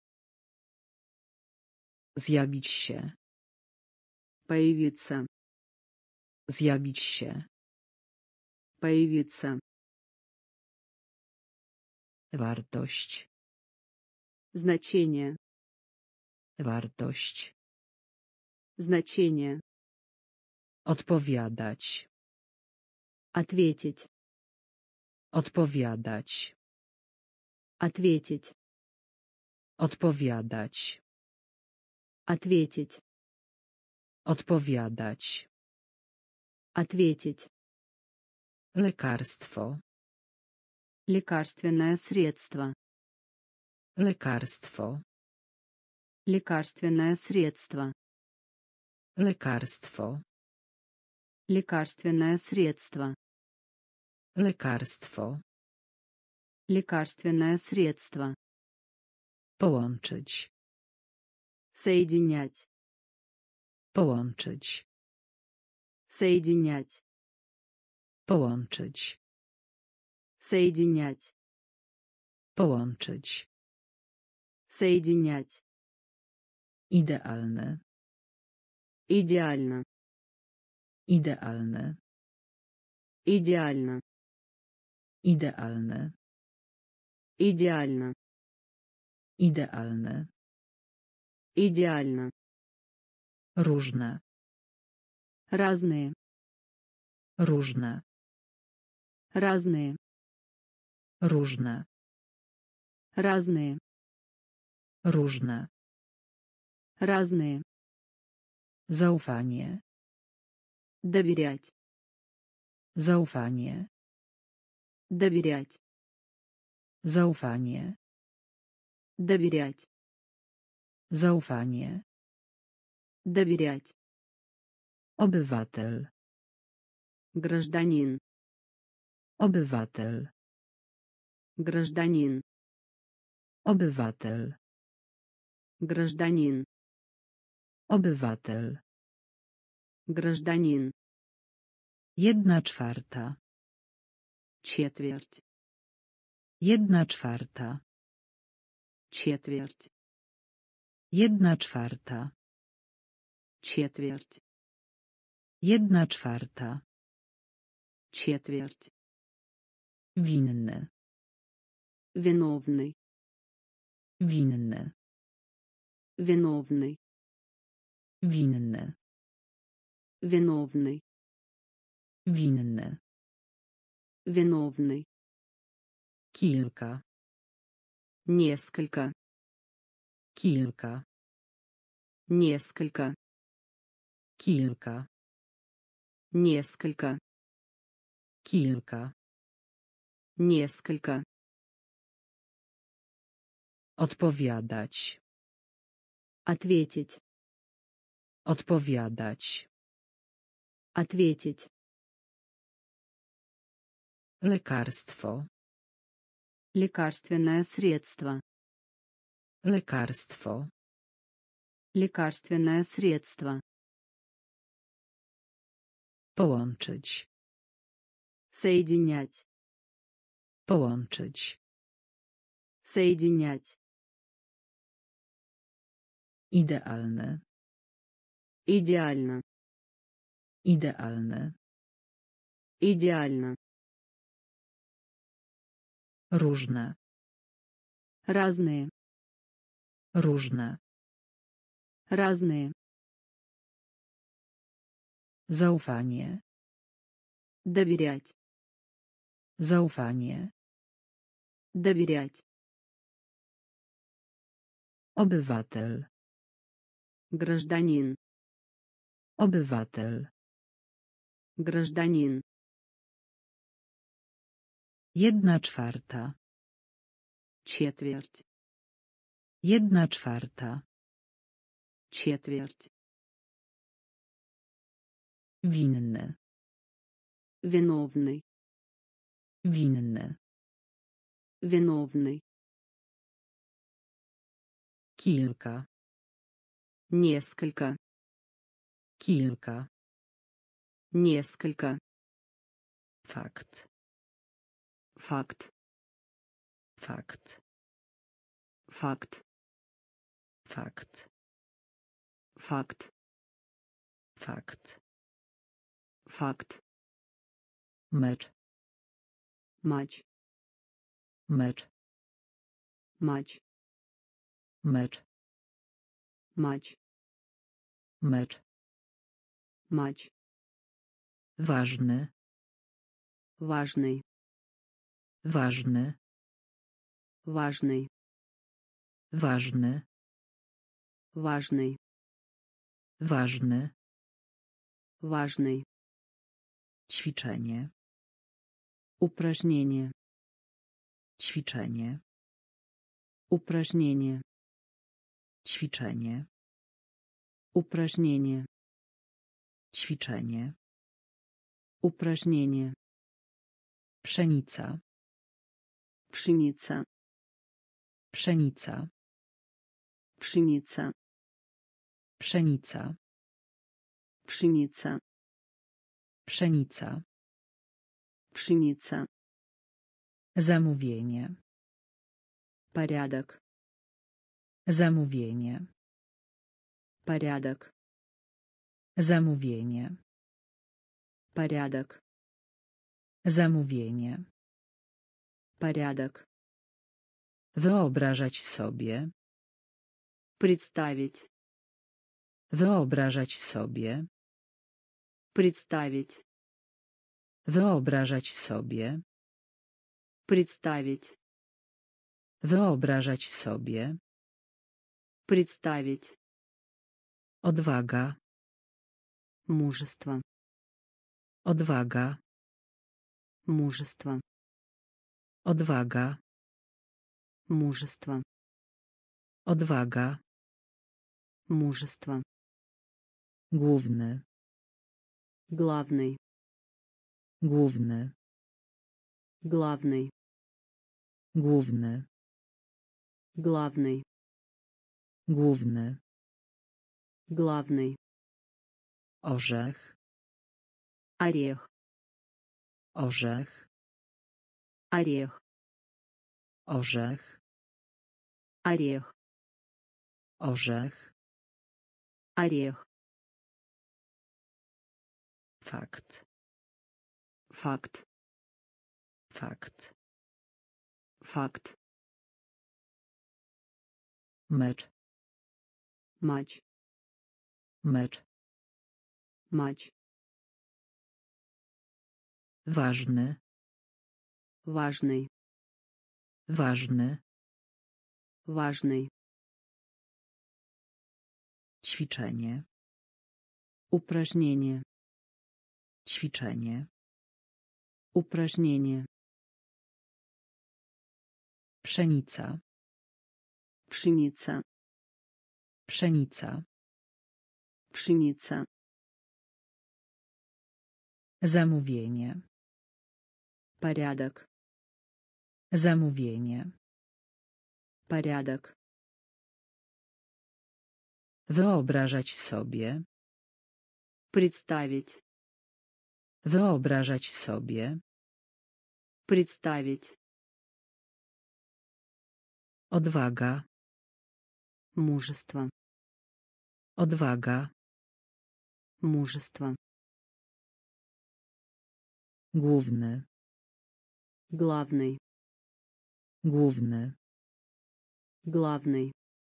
Zjawić się. Появиться. Zjawić się. Появиться. Wartość. Значение. Wartość. Значение. Odpowiadać. Ответить. Odpowiadać. Ответить. Odpowiadać. Ответить. Odpowiadać. Ответить. Lekarstwo. Лекарственное средство. Lekarstwo. Лекарственное средство. Lekarstwo. Лекарственное средство. Lekarstwo. Лекарственное средство. Połączyć. Соединять. Połączyć. Соединять. Połączyć. Соединять. Połączyć. Соединять. Idealny. Идеально. Idealny. Идеально. Idealny. Идеально. Idealny. Идеально. Różne. Разные. Różne. Разные. Różne. Разные. Różne. Разные. Zaufanie. Доверять. Zaufanie. Доверять. Zaufanie. Доверять. Zaufanie. Доверять. Obywatel. Гражданин. Obywatel. Гражданин. Obywatel. Гражданин. Obywatel. Гражданин. 1/4. Четверть. 1/4. Четверть. 1/4. Четверть. 1/4. Четверть. Winny. Виновный. Winny. Виновный. Winny. Виновный. Winny. Виновный. Kilka. Несколько. Kilka. Несколько. Kilka. Несколько. Kilka. Несколько. Odpowiadać. Ответить. Odpowiadać. Ответить. Lekarstwo. Лекарственное средство. Lekarstwo. Лекарственное средство. Połączyć. Соединять. Połączyć. Соединять. Idealny. Идеально. Idealny. Идеально. Różne. Разные. Różne. Разные. Zaufanie. Доверять. Zaufanie. Доверять. Obywatel. Гражданин. Obywatel. Гражданин. 1/4. Четверть. 1/4. Четверть. Winny. Виновный. Winny. Виновный. Kilka. Несколько. Kilka. Несколько. Fakt. Факт. Fakt. Факт. Fakt. Факт. Fakt. Факт. Mecz. Матч. Mecz. Матч. Mecz. Матч. Mecz. Матч. Ważny. Важный. Ważny. Важный. Ważny. Важный. Ważny. Важный. Ćwiczenie. Упражнение. Ćwiczenie. Упражнение. Ćwiczenie. Упражнение. Ćwiczenie. Упражнение. Pszenica. Пшеница. Pszenica. Пшеница. Pszenica. Пшеница. Pszenica. Пшеница. Zamówienie. Порядок. Zamówienie. Порядок. Zamówienie. Порядок. Zamówienie. Порядок. Wyobrażać sobie. Представить. Wyobrażać sobie. Представить. Wyobrażać sobie. Представить. Wyobrażać sobie. Представить. Odwaga. Мужество. Odwaga. Мужество. Odwaga. Мужество. Odwaga. Мужество. Główny. Главный. Główny. Главный. Główny. Главный. Główny. Главный. Orzech. Орех. Orzech. Орех. Orzech. Орех. Orzech. Орех. Fakt. Факт. Fakt. Факт. Mecz. Матч. Mecz. Матч. Ważny. Важный. Ważny. Важный. Ćwiczenie. Упражнение. Ćwiczenie. Упражнение. Pszenica. Пшеница. Pszenica. Пшеница. Zamówienie. Порядок. Zamówienie. Порядок. Wyobrażać sobie. Представить. Wyobrażać sobie. Представить. Odwaga. Мужество. Odwaga. Мужество. Główny. Главный. Główny. Главный.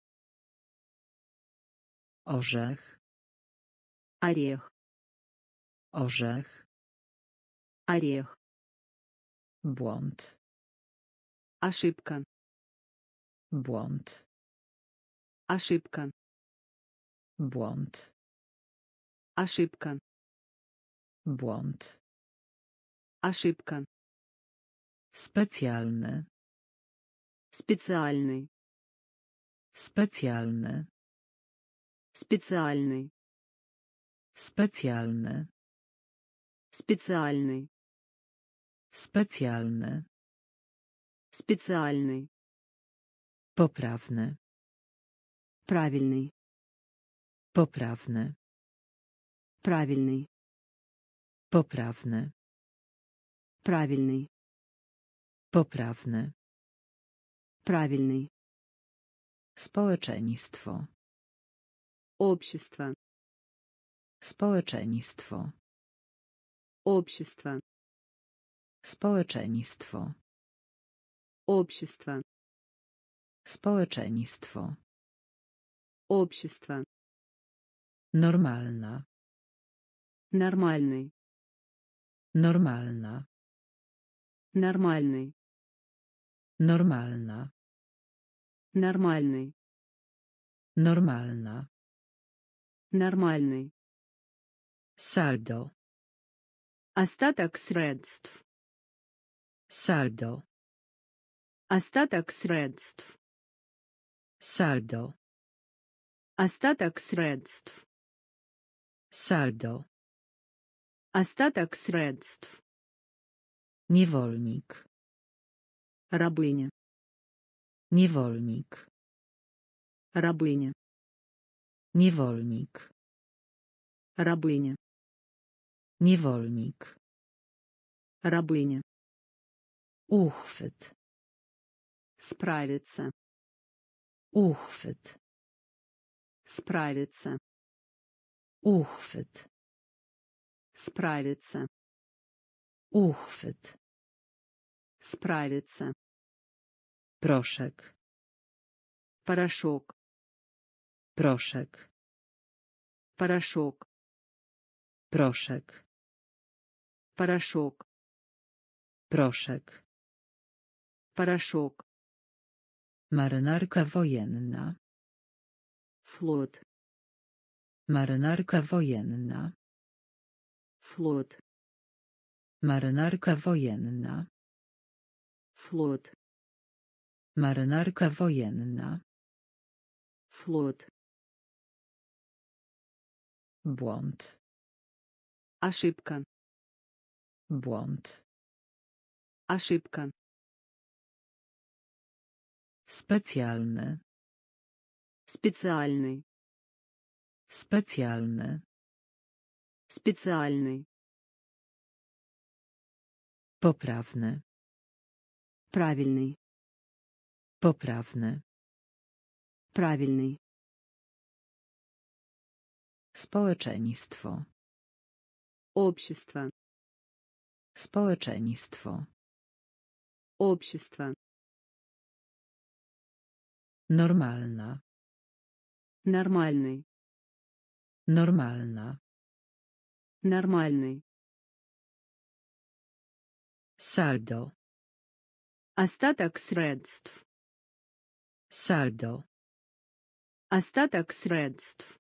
Orzech. Орех. Orzech. Орех. Błąd. Ошибка. Błąd. Ошибка. Błąd. Ошибка. Błąd. Ошибка. Specjalny. Специальный. Specjalny. Специальный. Specjalny. Специальный. Specjalny. Специальный. Poprawny. Правильный. Poprawny. Правильный. Poprawny. Правильный. Poprawny. Правильный. Społeczeństwo. Общество. Społeczeństwo. Общество. Społeczeństwo. Общество. Społeczeństwo. Общество. Normalna. Нормальный. Normalna. Нормальный. Normalna. Нормальный. Normalna. Нормальный. Saldo. Остаток средств. Saldo. Остаток средств. Saldo. Остаток средств. Saldo. Остаток средств. Niewolnik. Рабыня. Niewolnik. Рабыня. Niewolnik. Рабыня. Niewolnik. Рабыня. Uchwyt. Справиться. Uchwyt. Справиться. Uchwyt. Справиться. Uchwyt. Справиться. Proszek. Порошок. Proszek. Порошок. Proszek. Порошок. Proszek. Порошок. Marynarka wojenna. Флот. Marynarka wojenna. Флот. Marynarka wojenna. Флот. Marynarka wojenna. Флот. Błąd. Ошибка. Błąd. Ошибка. Specjalny. Специальный. Specjalny. Специальный. Poprawny. Правильный. Poprawny. Правильный. Społeczeństwo. Общество. Społeczeństwo. Общество. Normalna. Нормальный. Normalna. Нормальный. Saldo. Остаток средств. Saldo. Остаток средств.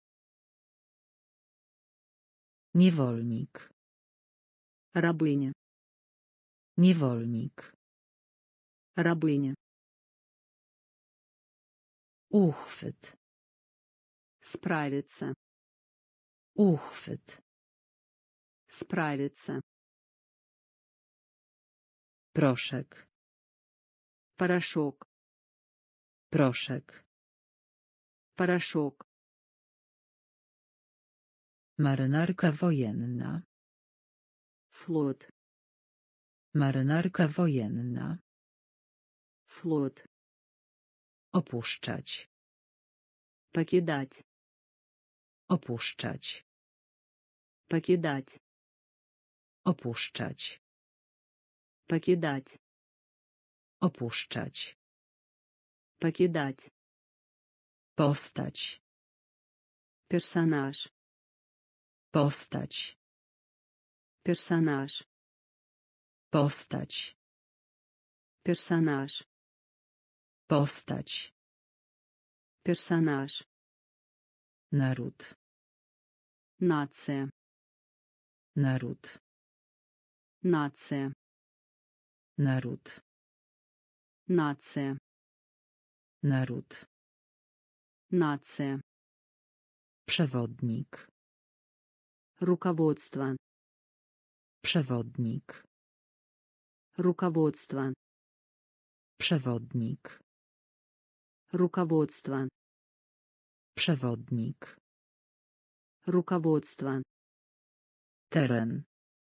Niewolnik. Рабыня. Niewolnik. Рабыня. Uchwyt. Справиться. Uchwyt. Справиться. Proszek. Порошок. Proszek. Порошок. Marynarka wojenna. Флот. Marynarka wojenna. Флот. Opuszczać. Покидать. Opuszczać. Покидать. Opuszczać. Покидать. Opuszczać. Покидать. Postać. Персонаж. Postać. Персонаж. Postać. Персонаж. Postać. Персонаж. Naród. Нация. Naród. Нация. Naród. Нация. Naród. Нация. Przewodnik. Руководство. Przewodnik. Руководство. Przewodnik. Руководство. Przewodnik. Руководство. Teren.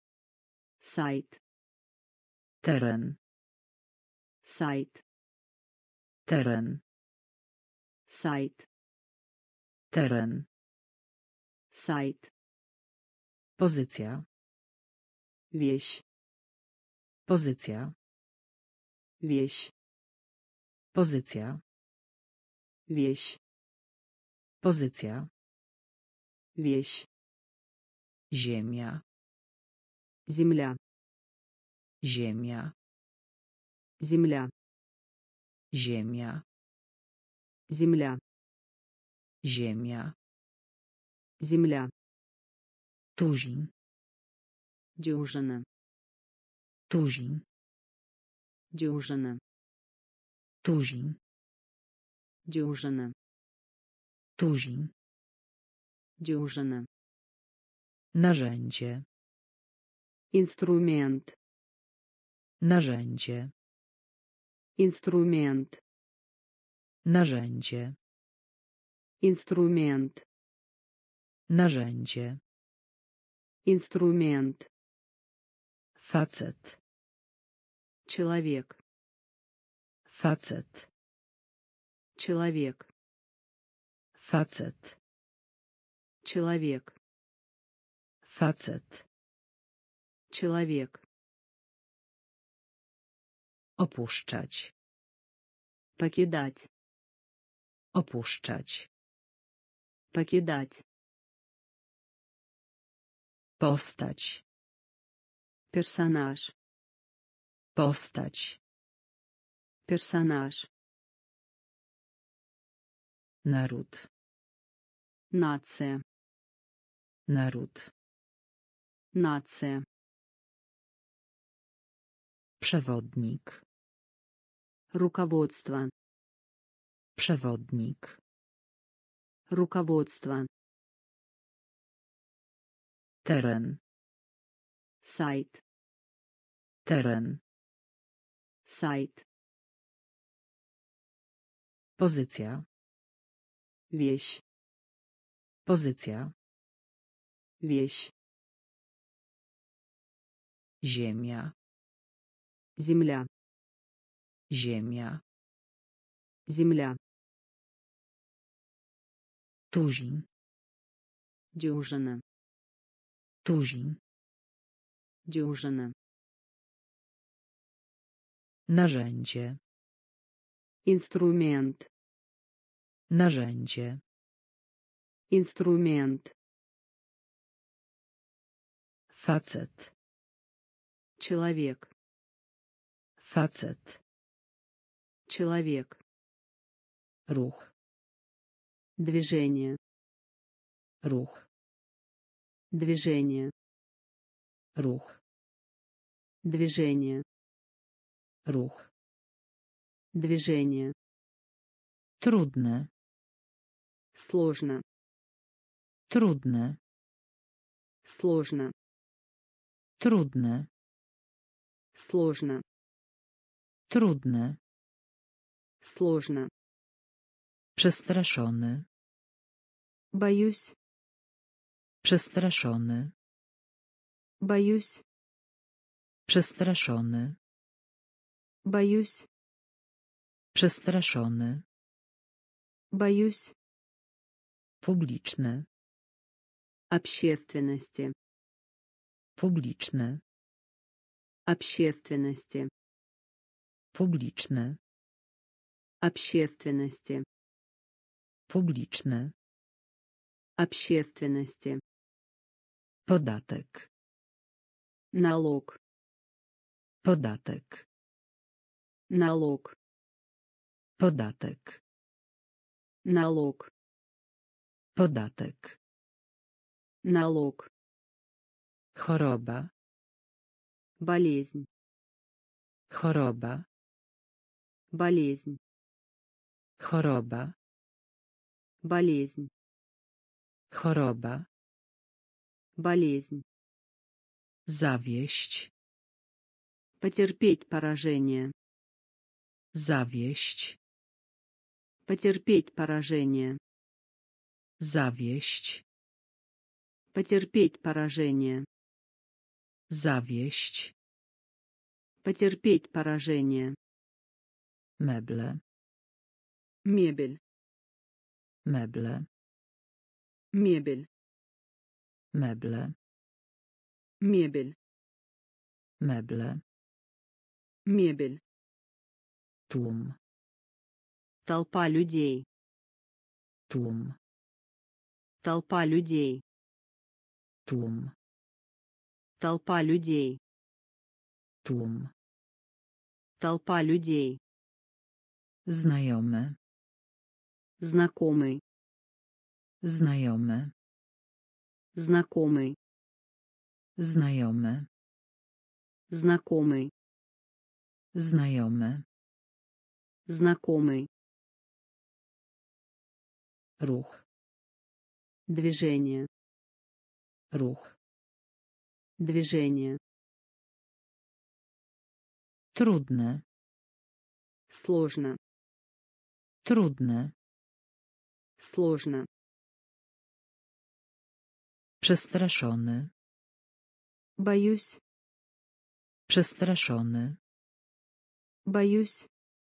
Сайт. Teren. Сайт. Teren. Сайт. Teren. Сайт. Pozycja. Вещь. Pozycja. Вещь. Pozycja. Вещь. Pozycja. Вещь. Ziemia. Земля. Ziemia. Земля. Ziemia. Земля. Ziemia. Земля. Tuzin. Дюжина. Tuzin. Дюжина. Tuzin. Дюжина. Tuzin. Дюжина. Narzędzie. Инструмент. Narzędzie. Инструмент. Narzędzie. Инструмент. Narzędzie. Инструмент. Facet. Человек. Facet. Человек. Facet. Человек. Facet. Человек. Opuszczać. Покидать. Opuszczać. Покидать. Postać. Персонаж. Postać. Персонаж. Naród. Нация. Naród. Нация. Przewodnik. Руководство. Przewodnik. Руководство. Teren. Сайт. Teren. Сайт. Pozycja. Вещь. Pozycja. Вещь. Ziemia. Земля. Ziemia. Земля. Tuzin. Дюжина. Tuzin. Дюжина. Narzędzie. Инструмент. Narzędzie. Инструмент. Facet. Человек. Facet. Человек. Ruch. Движение. Ruch. Движение. Ruch. Движение. Ruch. Движение. Trudne. Сложно. Trudne. Сложно. Trudne. Сложно. Trudne. Сложно. Przestraszony. Боюсь. Przestraszony. Боюсь. Przestraszony. Боюсь. Przestraszony. Боюсь. Publiczny. Общественности. Publiczny. Общественности. Publiczny. Общественности. Publiczny. Общественности. Podatek. Налог. Podatek. Налог. Podatek. Налог. Podatek. Налог. Choroba. Болезнь. Choroba. Болезнь. Choroba. Болезнь. Choroba. Болезнь. Zawieść. Потерпеть поражение. Zawieść. Потерпеть поражение. Zawieść. Потерпеть поражение. Zawieść. Потерпеть поражение. Meble. Мебель. Meble. Мебель. Meble. Мебель. Meble. Мебель. Tłum. Толпа людей. Tłum. Толпа людей. Tłum. Толпа людей. Tłum. Толпа людей. Znajomy. Знакомый. Znajomy. Знакомый. Znajomy. Знакомый. Znajomy. Знакомый. Ruch. Движение. Ruch. Движение. Trudne. Сложно. Trudne. Сложно. Przestraszony. Боюсь. Przestraszony. Боюсь.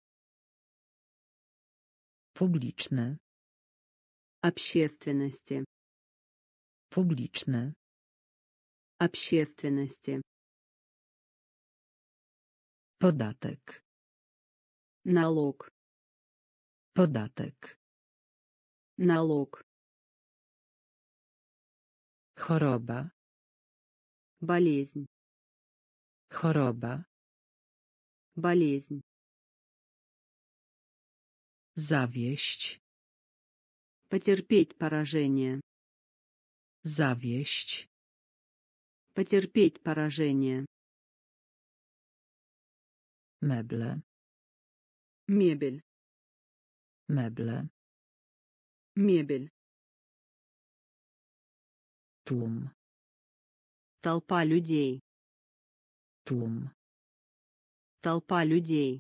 Publiczny. Общественности. Publiczny. Общественности. Podatek. Налог. Podatek. Налог. Choroba. Болезнь. Choroba. Болезнь. Zawieść. Потерпеть поражение. Zawieść. Потерпеть поражение. Meble. Мебель. Meble. Мебель. Tłum. Толпа людей. Tłum. Толпа людей.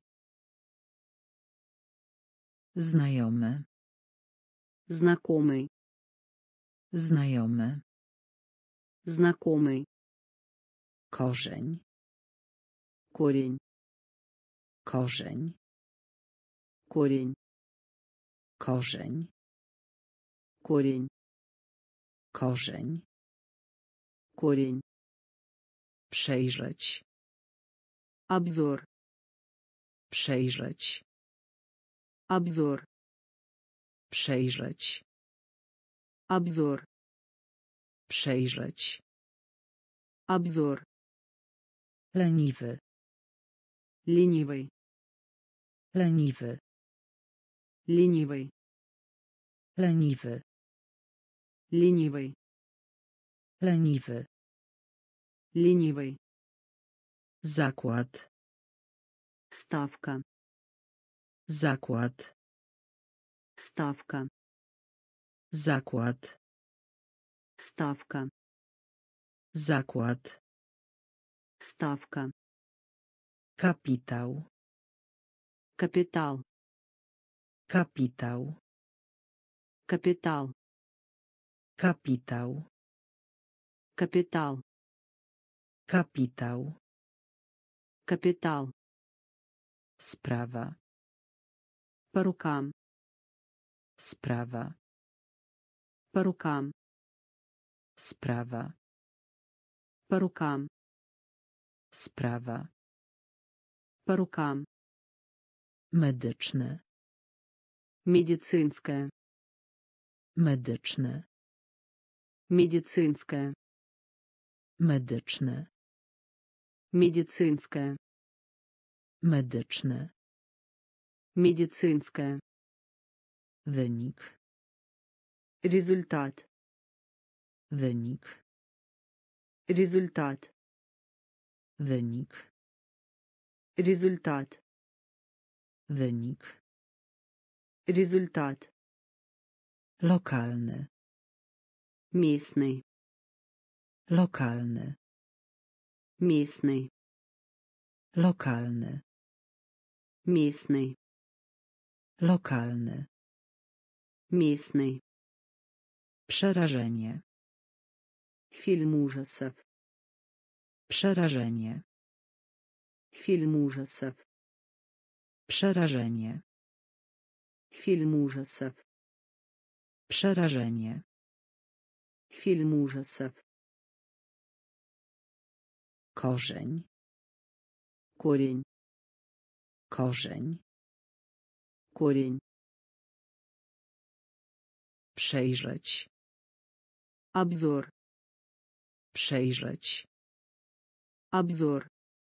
Znajomy. Знакомый. Znajomy. Знакомый. Korzeń. Корень. Korzeń. Корень. Korzeń. Корень. Korzeń. Корень. Przejrzeć. Обзор. Przejrzeć. Обзор. Przejrzeć. Обзор. Przejrzeć. Обзор. Leniwy. Ленивый. Leniwy. Ленивый. Leniwy. Ленивый. Leniwy. Ленивый. Zakład. Ставка. Zakład. Ставка. Zakład. Ставка. Zakład. Ставка. Kapitał. Капитал. Kapitał. Капитал. Kapitał. Капитал. Kapitał. Капитал. Sprawa. По рукам. Sprawa. По рукам. Sprawa. По рукам. Sprawa. По рукам. Medyczne. Медицинское. Medyczne. Медицинское. Medyczne. Медицинское. Medyczne. Медицинское. Wynik. Результат. Wynik. Результат. Wynik. Результат. Wynik. Результат. Lokalny. Местный. Lokalny. Местный. Lokalny. Местный. Lokalny. Местный. Przerażenie. Фильм ужасов. Przerażenie. Фильм ужасов. Przerażenie. Фильм ужасов. Przerażenie. Фильм ужасов. Korzeń. Корень. Korzeń. Корень. Przejrzeć. Обзор. Przejrzeć. Обзор.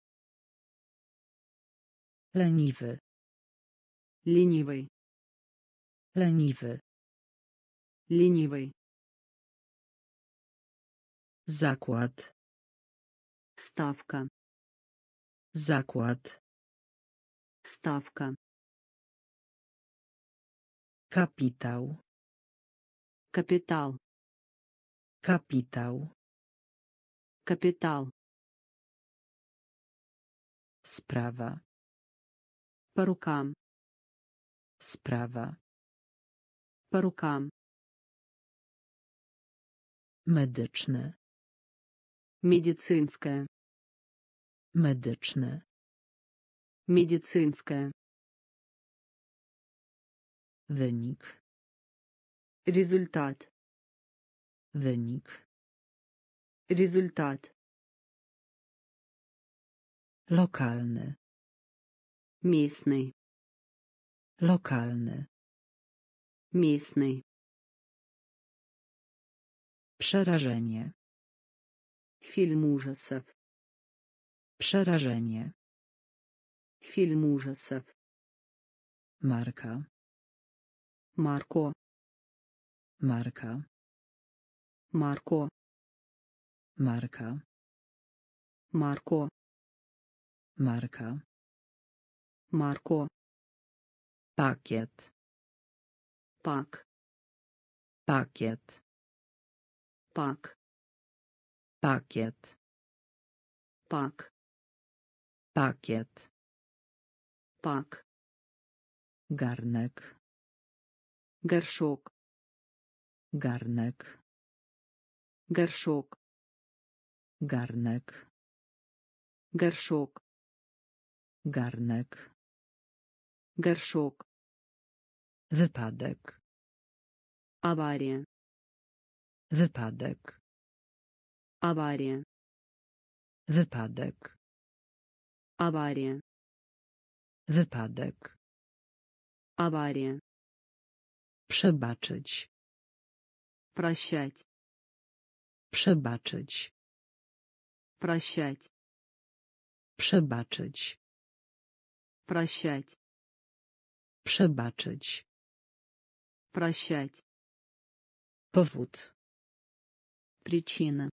Leniwy. Ленивый. Leniwy. Ленивый. Zakład. Ставка. Zakład. Ставка. Kapitał. Капитал. Kapitał. Капитал. Sprawa. По рукам. Sprawa. По рукам. Medyczne. Медицинское. Medyczne. Медицинское. Wynik. Результат. Wynik. Результат. Lokalny. Местный. Lokalny. Местный. Przerażenie. Фильм ужасов. Przerażenie. Фильм ужасов. Marka. Марко. Marka. Марко. Marka. Марко. Marka. Марко. Pakiet. Пак. Pakiet. Пак. Pakiet. Пак. Pakiet. Пак. Garnek. Горшок. Garnek. Горшок. Garnek. Горшок. Garnek. Горшок. Wypadek. Авария. Wypadek. Авария. Wypadek. Авария. Wypadek. Авария. Przebaczyć. Прощать. Przebaczyć. Прощать. Przebaczyć. Прощать. Przebaczyć. Прощать. Powód. Причина.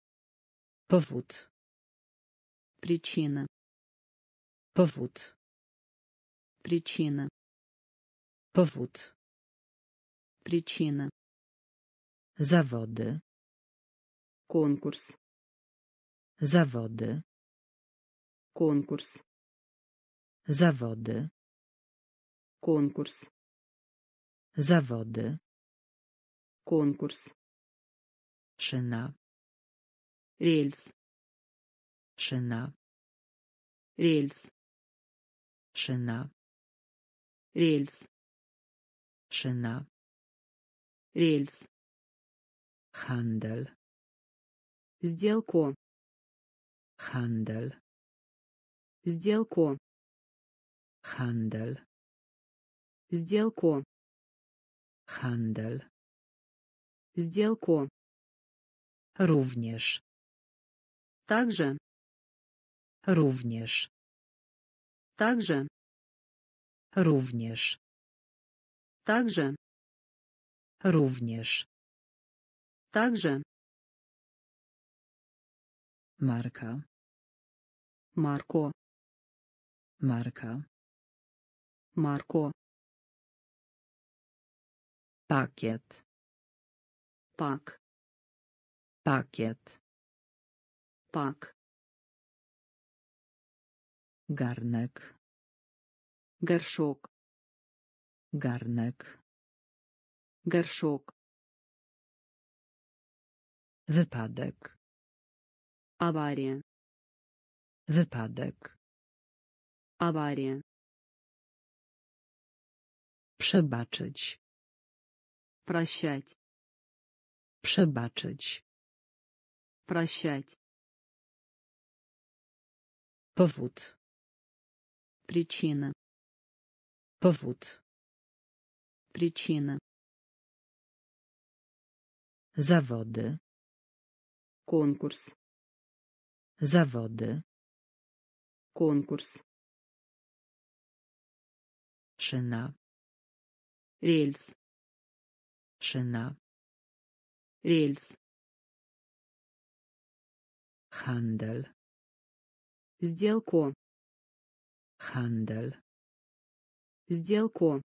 Powód. Причина. Powód. Причина. Powód. Причина. Zawody. Конкурс. Zawody. Конкурс. Zawody. Конкурс. Zawody. Конкурс. Szyna. Рельс. Szyna. Рельс. Szyna. Рельс. Szyna. Рельс. Handel. Сделку. Handel. Сделку. Handel. Сделку. Handel. Сделку. Również. Также. Również. Также. Również. Также. Również. Также. Marka. Марко. Marka. Марко. Pakiet. Пак. Pakiet. Пак. Garnek. Горшок. Garnek. Горшок. Wypadek. Авария. Wypadek. Авария. Przebaczyć. Прощать. Przebaczyć. Прощать. Powód. Причина. Powód. Причина. Zawody. Конкурс. Zawody. Конкурс. Szyna. Рельс. Szyna. Рельс. Handel. Сделку. Handel. Сделку.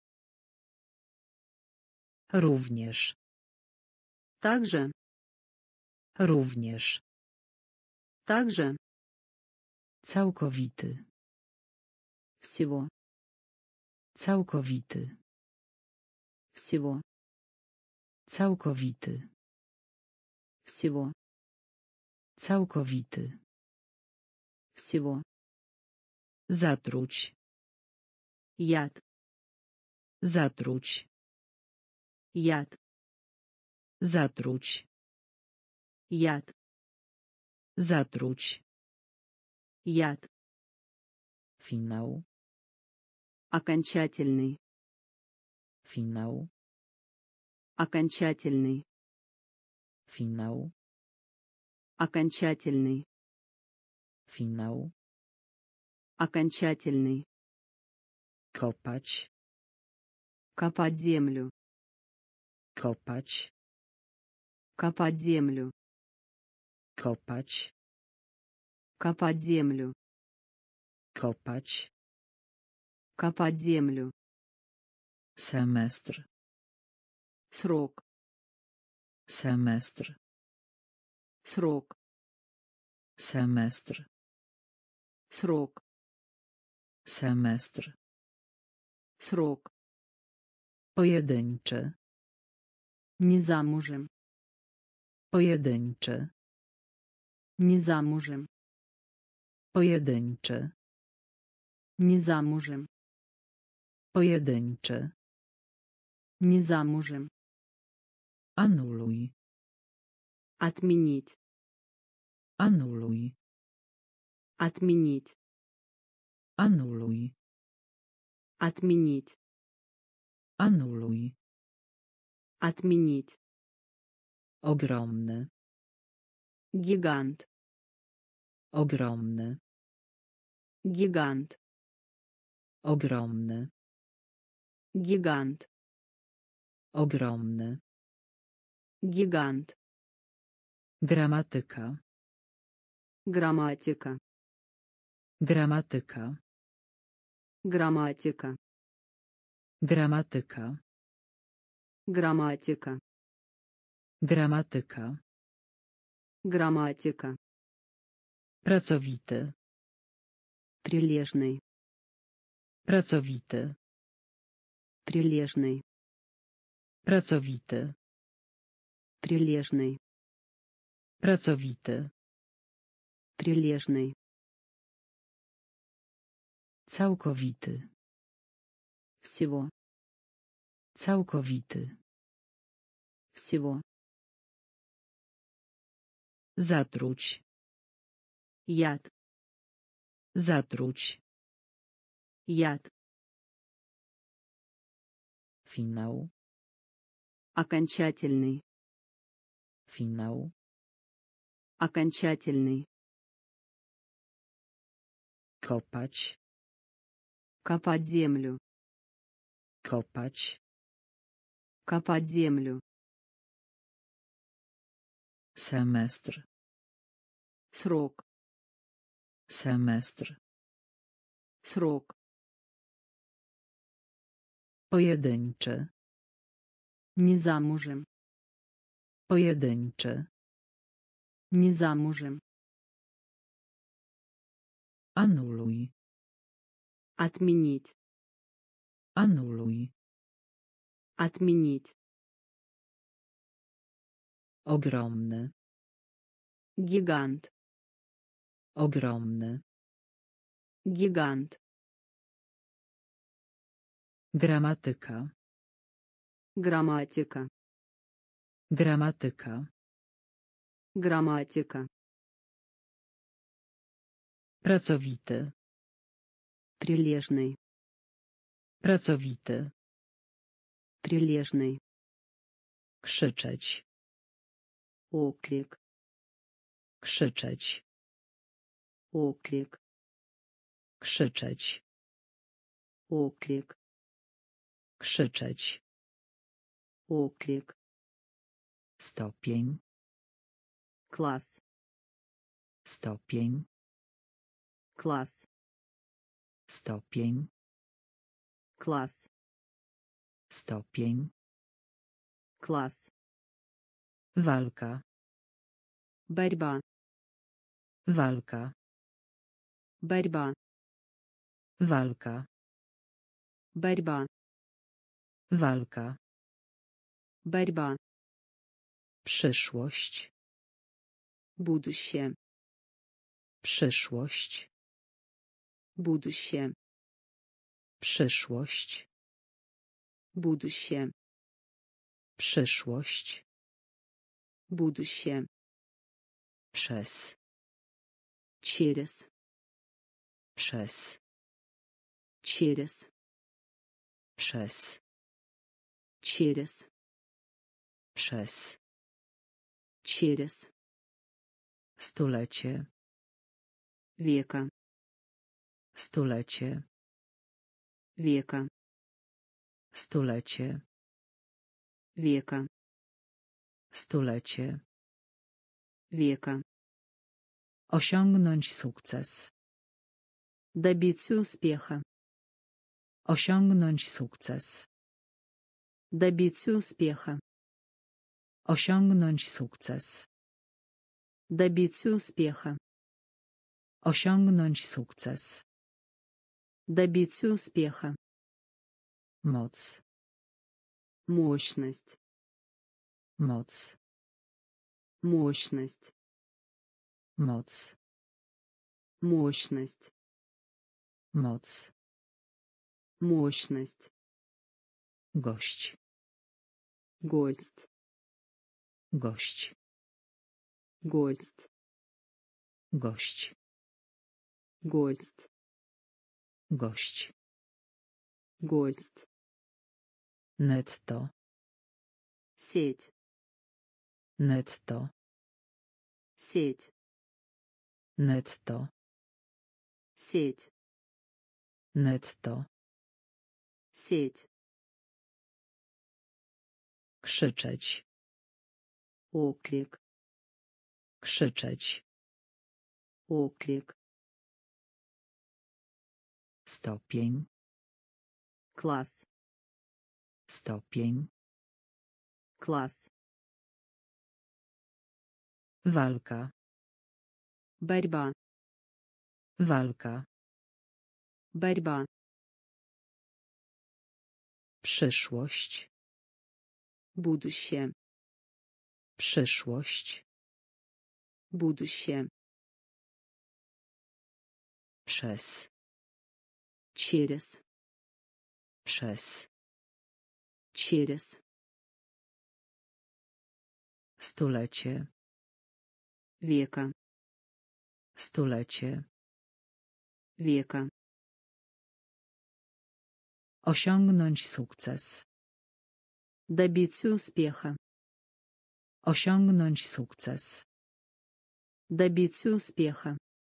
Również. Также. Również. Также. Całkowity. Всего. Całkowity. Всего. Całkowity. Всего. Całkowity. Всего. Zatruć. Яд. Zatruć. Яд. Zatruć. Яд. Zatruć. Яд. Finał. Окончательный. Finał. Окончательный. Finał. Окончательный. Finał. Окончательный. Kopać. Копать землю. Kopać. Копать землю. Kopać. Копать землю. Kopać. Копать землю. Semestr. Срок. Semestr. Срок. Semestr. Срок. Semestr. Срок. Pojedynczy. Не замужем. Pojedynczy. Не замужем. Pojedynczy. Не замужем. Pojedynczy. Не замужем. Anuluj. Отменить. Anuluj. Отменить. Anuluj. Отменить. Anuluj. Отменить. Ogromny. Гигант. Ogromny. Гигант. Ogromny. Гигант. Ogromny. Гигант. Gramatyka. Грамматика. Gramatyka. Грамматика. Gramatyka. Грамматика. Gramatyka. Грамматика. Pracowity. Прилежный. Pracowity. Прилежный. Pracowity. Прилежный. Pracowity. Прилежный. Całkowity. Всего. Całkowity. Всего. Zatruć. Яд. Zatruć. Яд. Finał. Окончательный. Finał. Окончательный. Kopać. Копать землю. Kopać. Копать землю. Semestr. Срок. Semestr. Срок. Pojedynczy. Не замужем. Pojedynczy. Не замужем. Anuluj. Отменить. Anuluj. Отменить. Ogromny. Гигант. Ogromny. Гигант. Gramatyka. Грамматика. Gramatyka. Грамматика. Pracowity. Прилежный. Pracowity. Прилежный. Krzyczeć. Окрик. Krzyczeć. Окрик. Krzyczeć. Окрик. Krzyczeć. Окрик. Stopień. Класс. Stopień. Класс. Stopień. Класс. Stopień. Класс. Walka. Борьба. Walka. Борьба. Walka. Борьба. Walka. Борьба. Przyszłość. Будущее. Przyszłość. Будущее. Przyszłość. Будущее. Przyszłość. Будущее. Przez. Через. Przez. Через. Przez. Через. Przez. Через. Stulecie. Века. Stulecie. Века. Stulecie. Века. Stulecie. Века. Osiągnąć sukces. Добиться успеха. Osiągnąć sukces. Добиться успеха. Osiągnąć sukces. Добиться успеха. Osiągnąć sukces. Добиться успеха. Moc. Мощность. Moc. Мощность. Moc. Мощность. Moc. Мощность. Gość. Гость. Gość. Гость. Gość. Гость. Gość. Гость. Netto. Сеть. Netto. Сеть. Netto. Сеть. Netto. Сеть. Krzyczeć. Окрик. Krzyczeć. Окрик. Stopień. Класс. Stopień. Класс. Walka. Борьба. Walka. Борьба. Przyszłość. Будущее. Przyszłość. Будущее. Przez. Через. Przez. Через. Stulecie. Века. Stulecie. Века. Osiągnąć sukces. Добиться успеха. Osiągnąć sukces. Добиться успеха.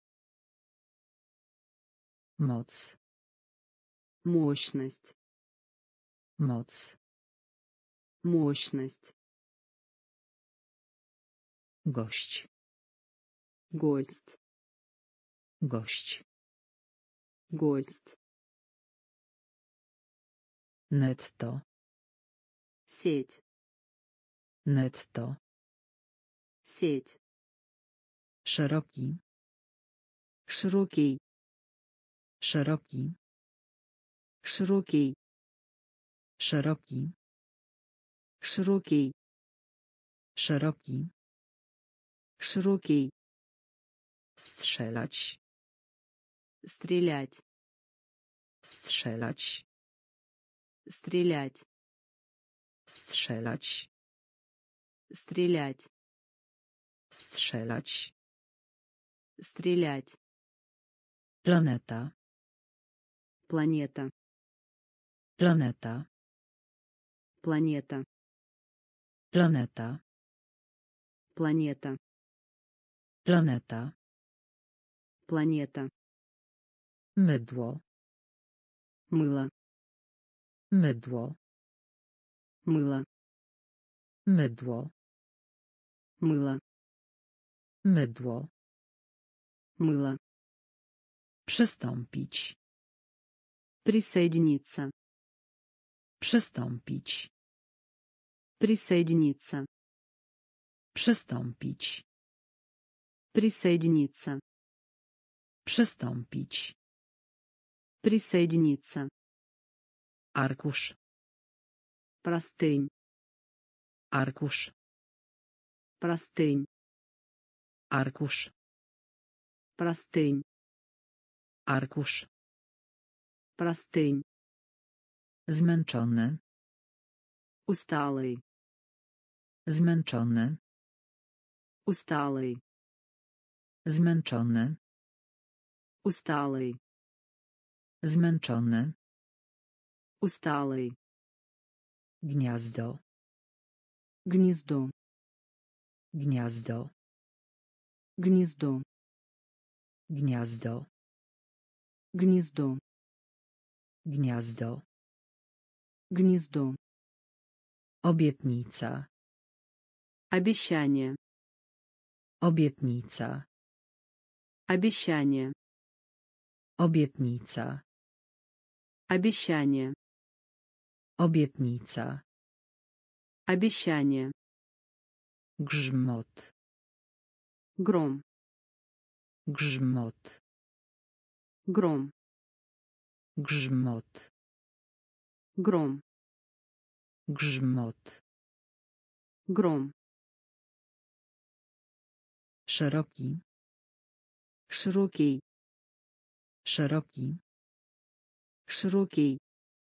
Moc. Мощность. Moc. Мощность. Gość. Гость. Gość. Гость. Netto. Сеть. Netto. Сеть. Szeroki. Широкий. Szeroki. Широкий. Szeroki. Широкий. Szeroki. Широкий. Strzelać. Стрелять. Strzelać. Стрелять. Strzelać. Стрелять. Strzelać. Стрелять. Planeta. Планета. Planeta. Планета. Planeta. Планета. Planeta. Планета. Mydło. Мыло. Mydło. Мыло. Mydło. Мыло. Mydło. Мыло. Przystąpić. Присоединиться. Przystąpić. Присоединиться. Przystąpić. Присоединиться. Przystąpić. Присоединиться. Arkusz. Простынь. Arkusz. Простынь. Arkusz. Простынь. Arkusz. Простынь. Zmęczony. Усталый. Zmęczony. Усталый. Zmęczony. Усталый. Zmęczony. Усталый. Gniazdo. Гнездо. Gniazdo. Гнездо. Gniazdo. Гнездо. Gniazdo. Гнездо. Obietnica. Обещание. Obietnica. Обещание. Obietnica. Обещание. Obietnica. Обещание. Grzmot. Гром. Grzmot. Гром. Grzmot. Гром. Grzmot. Гром. Szeroki. Широкий. Szeroki. Широкий.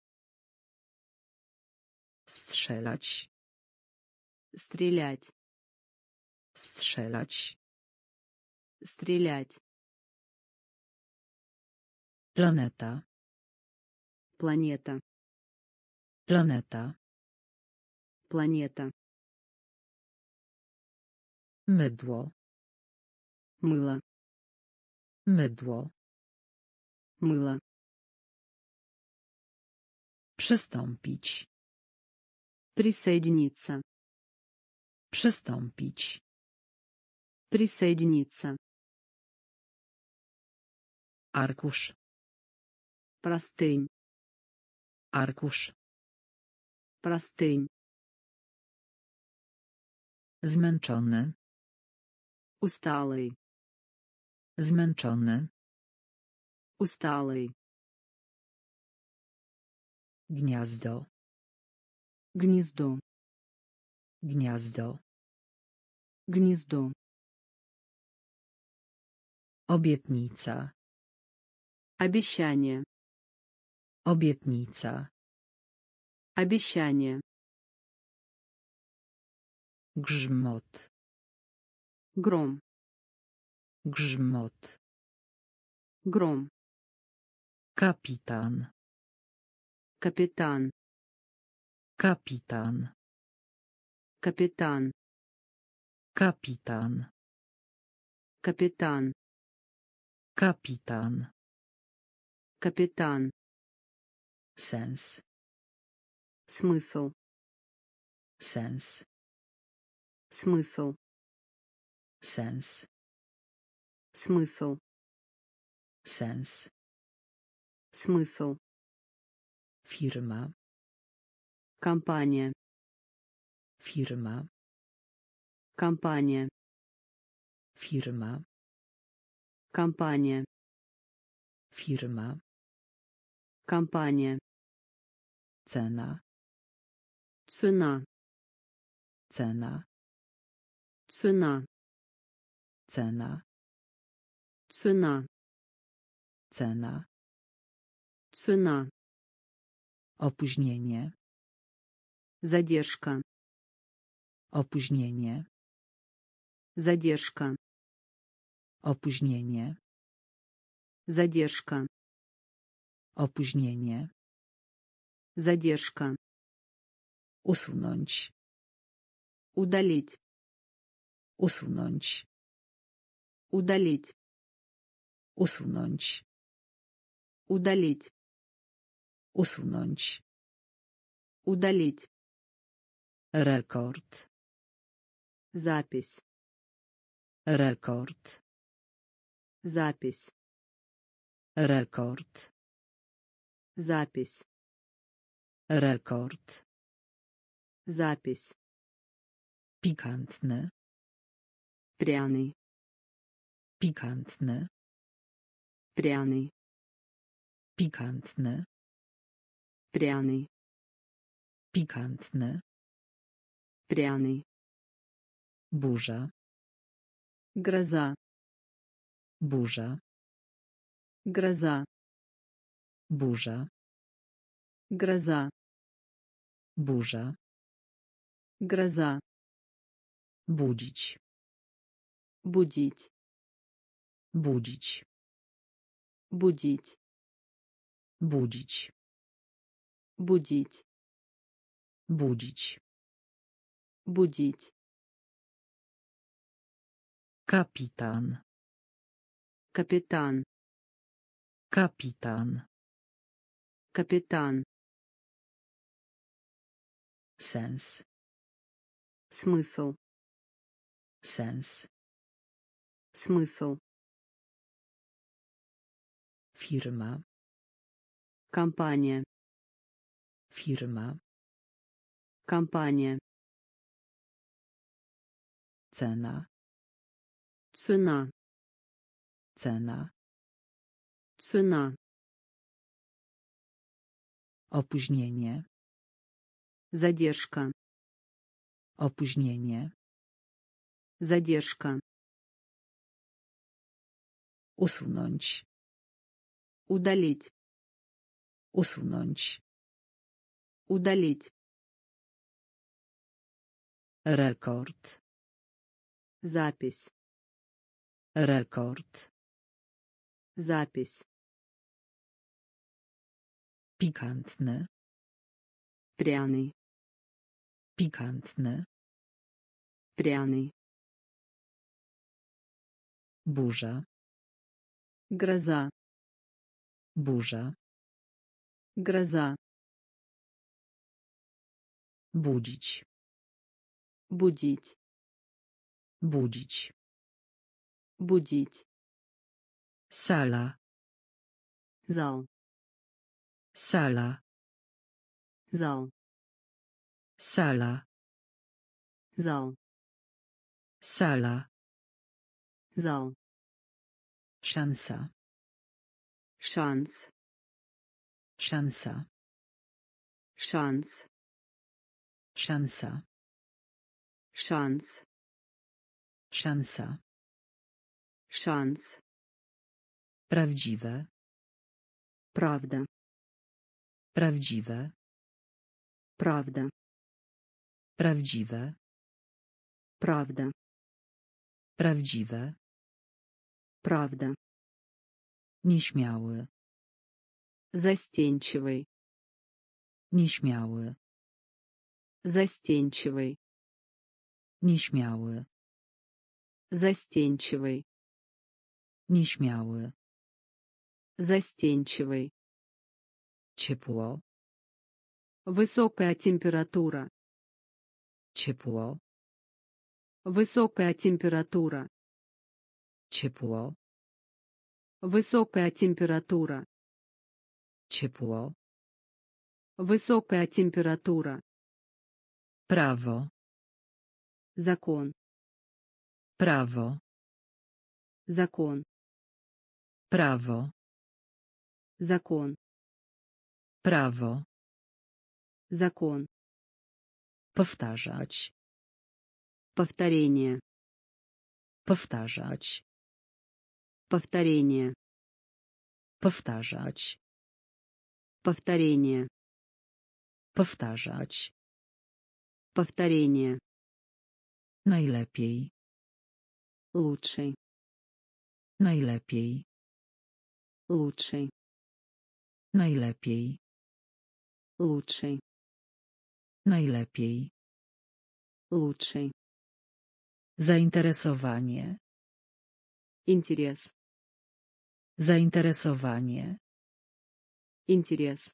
Strzelać. Стрелять. Strzelać. Стрелять. Planeta. Планета. Planeta. Планета. Mydło. Мыло. Mydło. Мыло. Przystąpić. Присоединиться. Przystąpić. Присоединиться. Arkusz. Простынь. Arkusz. Простынь. Zmęczony. Усталый. Zmęczony. Усталый. Gniazdo. Гнездо. Gniazdo. Гнездо. Obietnica. Обещание. Obietnica. Обещание. Grzmot. Гром. Grzmot. Гром. Kapitan. Капитан. Kapitan. Капитан. Kapitan. Капитан. Kapitan. Капитан. Sens. Смысл. Sens. Смысл. Sens. Смысл. Sens. Смысл. Firma. Компания. Firma. Компания. Firma. Компания. Firma. Компания. Cena. Цена. Cena. Цена. Cena. Цена. Cena. Цена. Opóźnienie. Задержка. Opóźnienie. Задержка. Opóźnienie. Задержка. Opóźnienie. Задержка. Usunąć. Удалить. Usunąć. Удалить. Usunąć. Удалить. Usunąć. Удалить. Rekord. Запись. Rekord. Запись. Rekord. Запись. Rekord. Запись. Pikantny. Пряный. Pikantny. Пряный. Pikantny. Пряный. Pikantny. Пряный. Burza. Гроза. Burza. Гроза. Burza. Гроза. Burza. Гроза. Budzić. Будить. Budzić. Будить. Budzić. Будить. Budzić. Будить. Kapitan. Капитан. Kapitan. Капитан. Sens. Смысл. Sens. Смысл. Firma. Компания. Firma. Компания. Cena. Цена. Cena. Цена. Opóźnienie. Задержка. Opóźnienie. Задержка. Usunąć. Удалить. Usunąć. Удалить. Rekord. Запись. Rekord. Запись. Pikantny. Пряный. Pikantny. Пряный. Burza. Гроза. Burza. Гроза. Budzić. Будить. Budzić. Будить. Sala. Зал. Sala. Зал. Sala. Зал. Sala. Зал. Szansa. Шанс. Szansa. Шанс. Szansa. Шанс. Szansa. Шанс. Prawdziwe. Правда. Prawdziwe. Правда. Prawdziwe. Правда. Prawdziwe. Правда. Nieśmiały. Застенчивый. Nieśmiały. Застенчивый. Nieśmiały. Застенчивый. Nieśmiały. Застенчивый. Ciepło. Высокая температура. Ciepło. Высокая температура. Ciepło. Высокая температура. Ciepło. Высокая температура. Prawo. Закон. Prawo. Закон. Prawo. Закон. Prawo. Закон. Powtarzać. Повторение. Powtarzać. Повторение. Powtarzać. Повторение. Powtarzać. Повторение. Najlepiej. Лучший. Najlepiej. Лучший. Najlepiej. Лучший. Najlepiej. Лучший. Zainteresowanie. Интерес. Zainteresowanie. Интерес.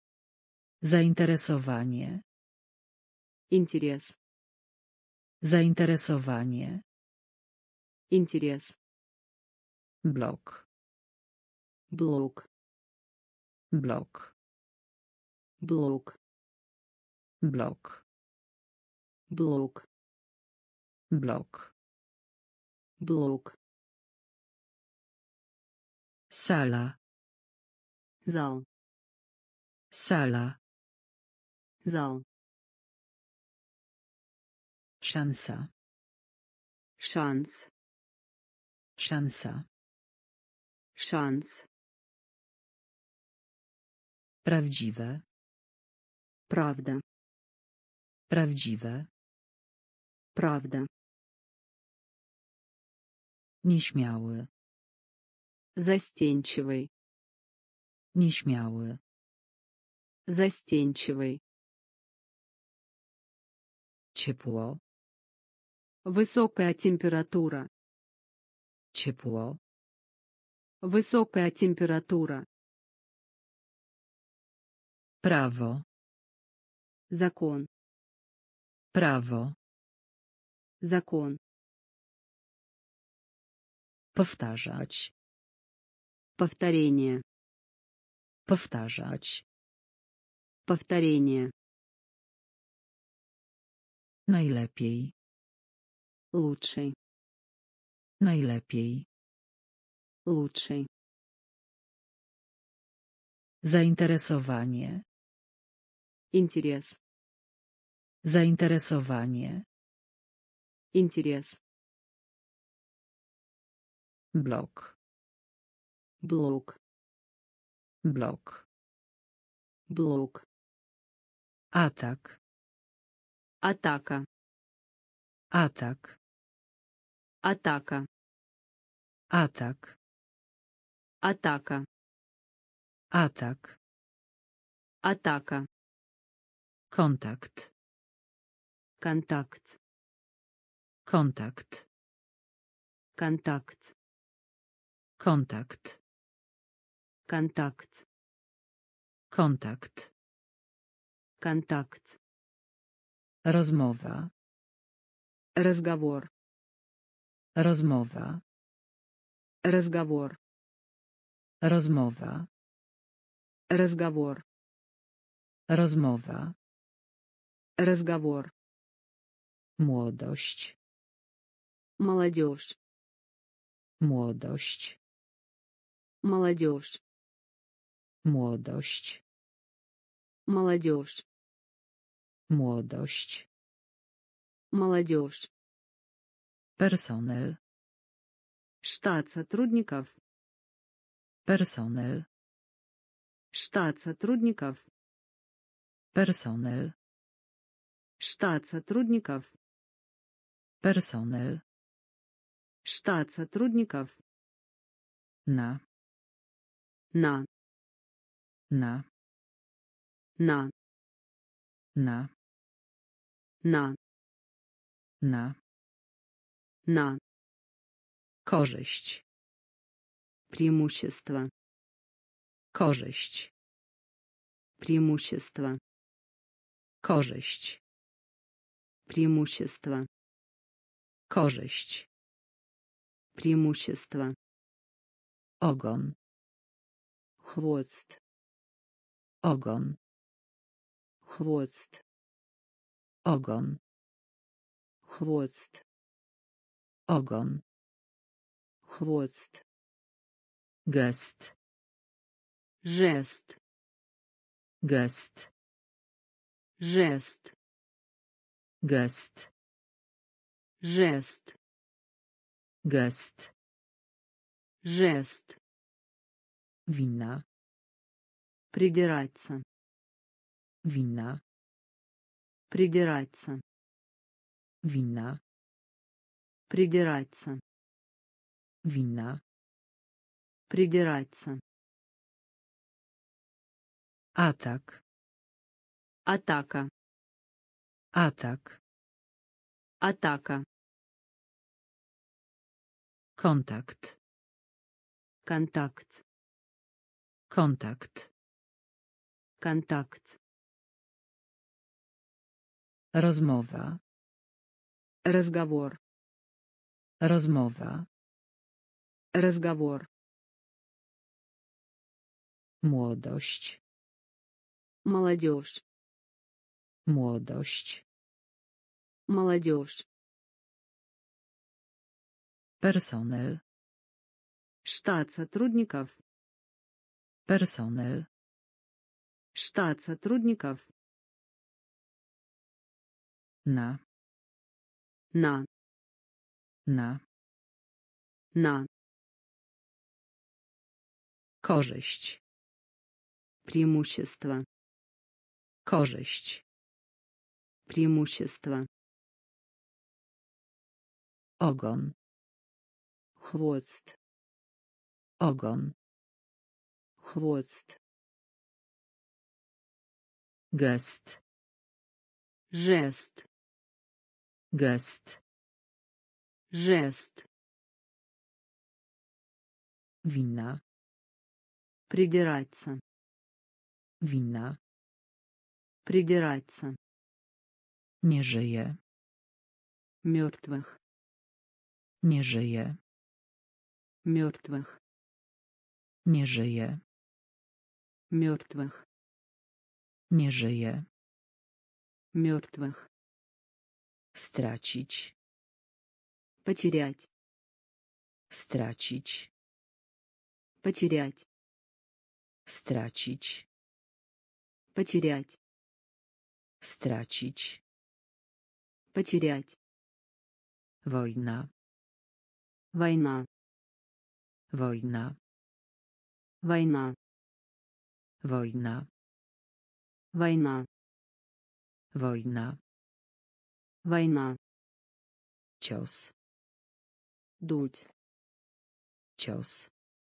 Zainteresowanie. Интерес. Zainteresowanie. Интерес. Blok. Блок. Blok. Блок. Blok. Блок. Blok. Блок. Sala. Зал. Sala. Зал. Szansa. Шанс. Szansa. Шанс. Prawdziwe. Правда. Prawdziwe. Правда. Nieśmiały. Застенчивый. Nieśmiały. Застенчивый. Ciepło. Высокая температура. Ciepło. Высокая температура. Prawo. Закон. Prawo. Закон. Powtarzać. Повторение. Powtarzać. Повторение. Najlepiej. Лучший. Najlepiej. Лучший. Zainteresowanie. Интерес. Zainteresowanie. Интерес. Blok. Блок. Blok. Блок. Atak. Атака. Atak. Атака. Atak. Атака. Atak. Атака. Kontakt. Контакт. Kontakt. Контакт. Kontakt. Контакт. Kontakt. Контакт. Rozmowa. Разговор. Rozmowa. Разговор. Rozmowa. Разговор. Rozmowa. Разговор. Młodość. Молодежь. Młodość. Молодежь. Młodość. Молодежь. Młodość. Молодежь. Personel. Штат сотрудников. Personel. Штат сотрудников. Personel. Штат сотрудников. Personel. Штат сотрудников. Na. На. Na. На. Na. На. Na. На. Korzyść. Преимущество. Korzyść. Преимущество. Korzyść. Преимущество. Korzyść. Преимущество. Ogon. Хвост. Ogon. Хвост. Ogon. Хвост. Ogon. Хвост. Gest. Жест. Gest. Жест. Gest. Жест. Gest. Жест. Wina. Придираться. Wina. Придираться. Wina. Придираться. Wina. Придираться. Atak. Атака. Atak. Атака. Kontakt. Контакт. Kontakt. Контакт. Rozmowa. Разговор. Rozmowa. Разговор. Młodość. Молодежь. Młodość. Молодежь. Personel. Штат сотрудников. Personel. Штат сотрудников. Na. На. Na. На. Korzyść. Преимущество. Korzyść. Преимущество. Ogon. Хвост. Ogon. Хвост. Gest. Жест. Gest. Жест. Wina. Придираться. Wina. Придираться. Nie żyje. Мертвых. Nie żyje. Мертвых. Nie żyje. Мертвых. Nie żyje. Мертвых. Stracić. Потерять. Stracić. Потерять. Stracić. Потерять. Stracić. Потерять. Wojna. Война. Wojna. Война. Wojna. Война. Wojna. Война. Cios. Дуть. Cios.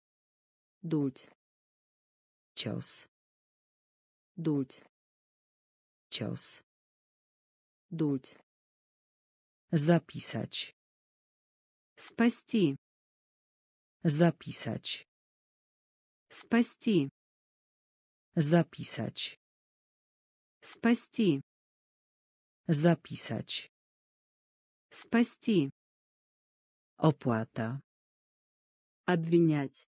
Дуть. Cios. Дуть. Cios. Дуть. Zapisać. Спасти. Zapisać. Спасти. Zapisać. Спасти. Zapisać. Спасти. Opłata. Обвинять.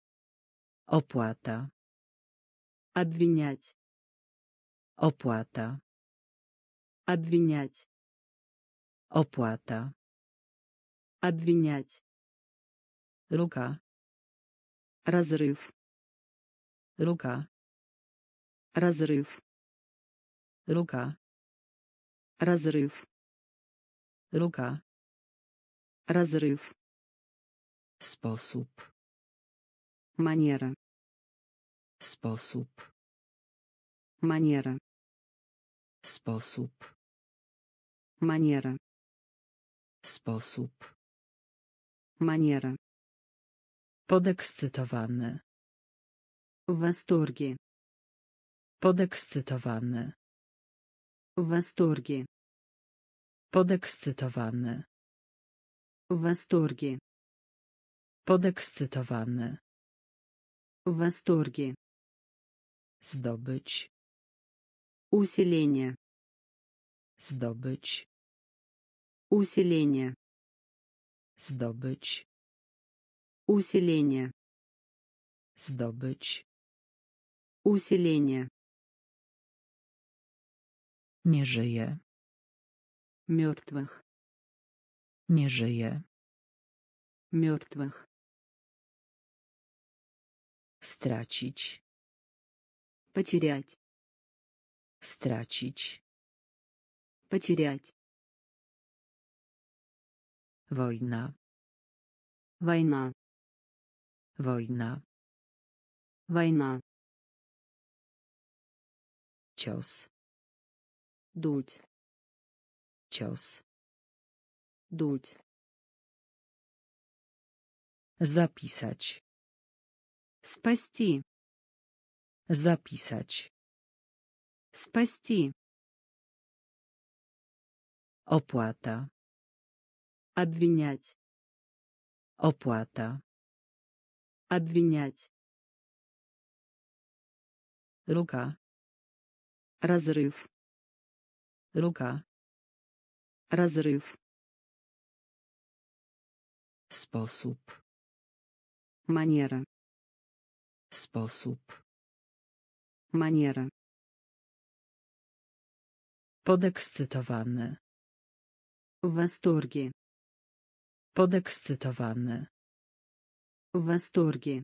Opłata. Обвинять. Opłata. Обвинять. Opłata. Обвинять. Luka. Разрыв. Luka. Разрыв. Luka. Разрыв. Luka. Разрыв. Sposób. Манера. Sposób. Манера. Sposób. Манера. Sposób. Манера. Podekscytowany. В восторге. Podekscytowany. В восторге. Podekscytowany. В восторге. Podekscytowany. В восторге. Zdobyć. Усиление. Zdobyć. Усиление. Zdobyć. Усиление. Zdobyć. Усиление. Nie żyje. Мертвых. Nie żyje. Мертвых. Stracić. Потерять. Stracić. Потерять. Wojna. Война. Wojna. Война. Cios. Дуть. Cios. Дуть. Zapisać. Спасти. Zapisać. Спасти. Opłata. Обвинять. Opłata. Обвинять. Luka. Разрыв. Luka. Разрыв. Sposób. Манера. Sposób. Манера. Podekscytowany. В восторге. Podekscytowany. В восторге.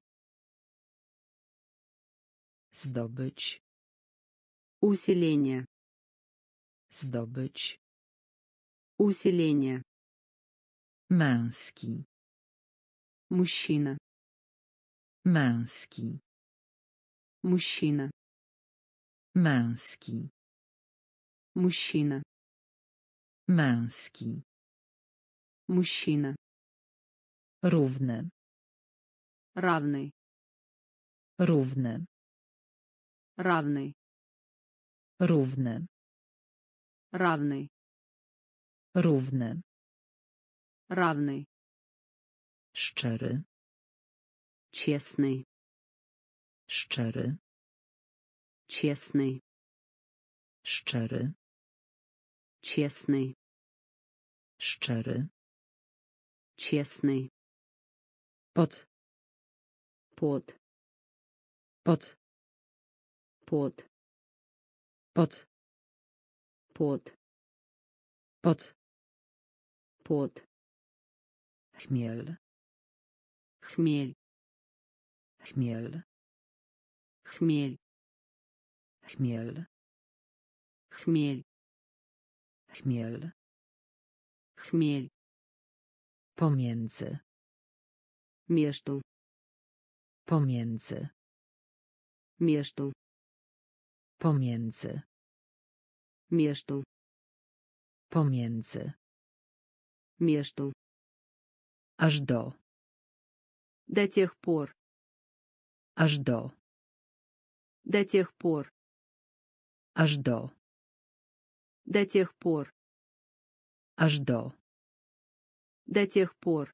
Zdobyć. Усиление. Zdobyć. Усиление. Męski. Мужчина. Męski. Мужчина. Męski. Мужчина. Męski. Мужчина. Równy. Равный. Równy. Равный. Równy. Равный. Równy. Равный. Szczery. Честный. Szczery. Честный. Szczery. Честный. Szczery. Честный. Pod. Под. Pod. Под. Pod. Под. Pod. Под. Chmiel. Хмель. Chmiel. Хмель. Chmiel. Хмель. Chmiel. Хмель. Pomiędzy. Между. Pomiędzy. Между. Pomiędzy. Между. Pomiędzy. Между. Aż do. До тех пор. Aż do. До тех пор. Aż do. До тех пор. Aż do. До тех пор.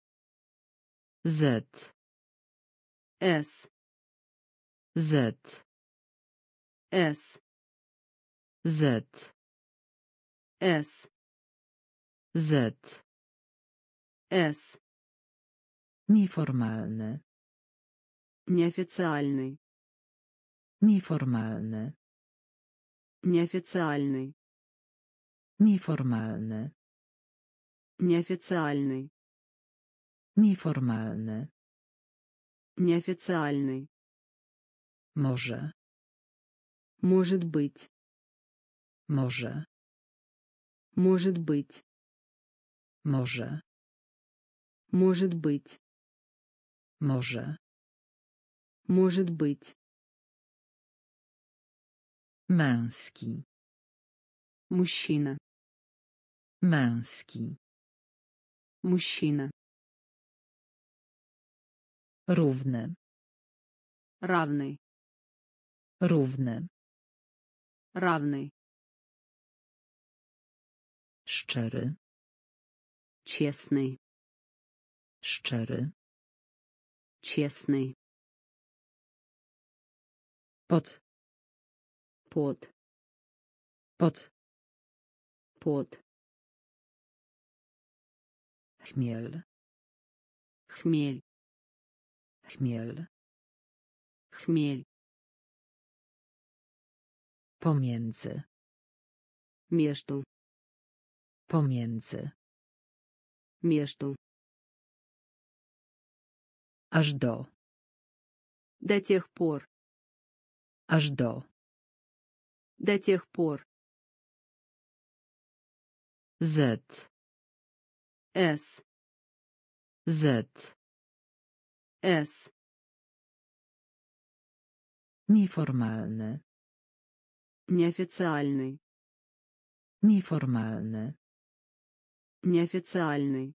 Z. С. Z. С. Z. С. Z. С. Nieformalny. Неофициальный. Nieformalny. Неофициальный. Nieformalny. Неофициальный. Nieformalny. Неофициальный. Może. Может быть. Może. Может быть. Może. Может быть. Może. Может быть. Męski. Мужчина. Męski. Мужчина. Równy. Равный. Równy. Равный. Szczery. Честный. Szczery. Честный. Pod. Под. Pod. Под. Chmiel. Хмель. Chmiel. Хмель. Pomiędzy. Между. Pomiędzy. Между. Aż do. До тех пор. Aż do. До тех пор. Z. С. Z. С. Nieformalny. Неофициальный. Nieformalny. Неофициальный.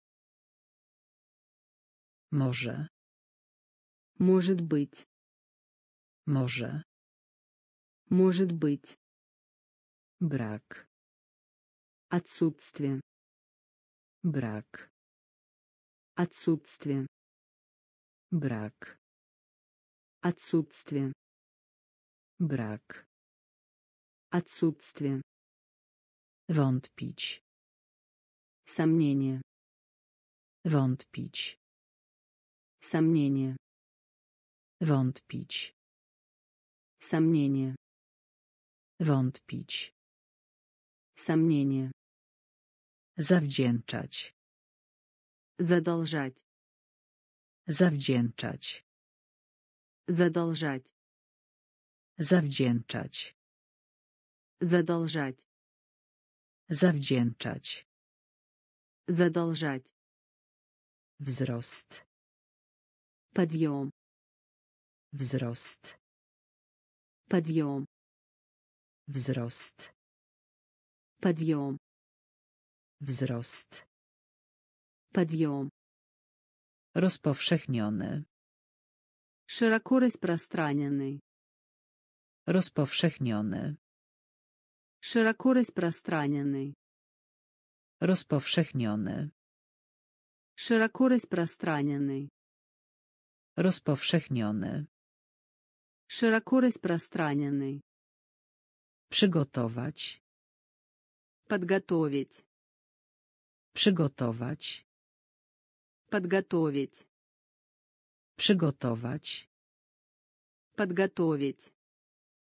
Może. Может быть. Może. Может быть. Brak. Отсутствие. Brak. Отсутствие. Brak. Отсутствие. Brak. Отсутствие. Wątpić. Сомнение. Wątpić. Сомнение. Wątpić. Сомнение. Wątpić. Сомнение. Zawdzięczać. Задолжать. Zawdzięczać. Задолжать. Zawdzięczać. Задолжать. Zawdzięczać. Задолжать. Wzrost. Подъем. Wzrost. Подъем. Wzrost. Подъем. Wzrost. Подъем. Rozpowszechniony. Широко распространенный. Rozpowszechniony. Широко распространенный. Rozpowszechniony. Широко распространенный. Rozpowszechniony. Широко распространенный. Przygotować. Подготовить. Przygotować. Подготовить. Przygotować. Подготовить.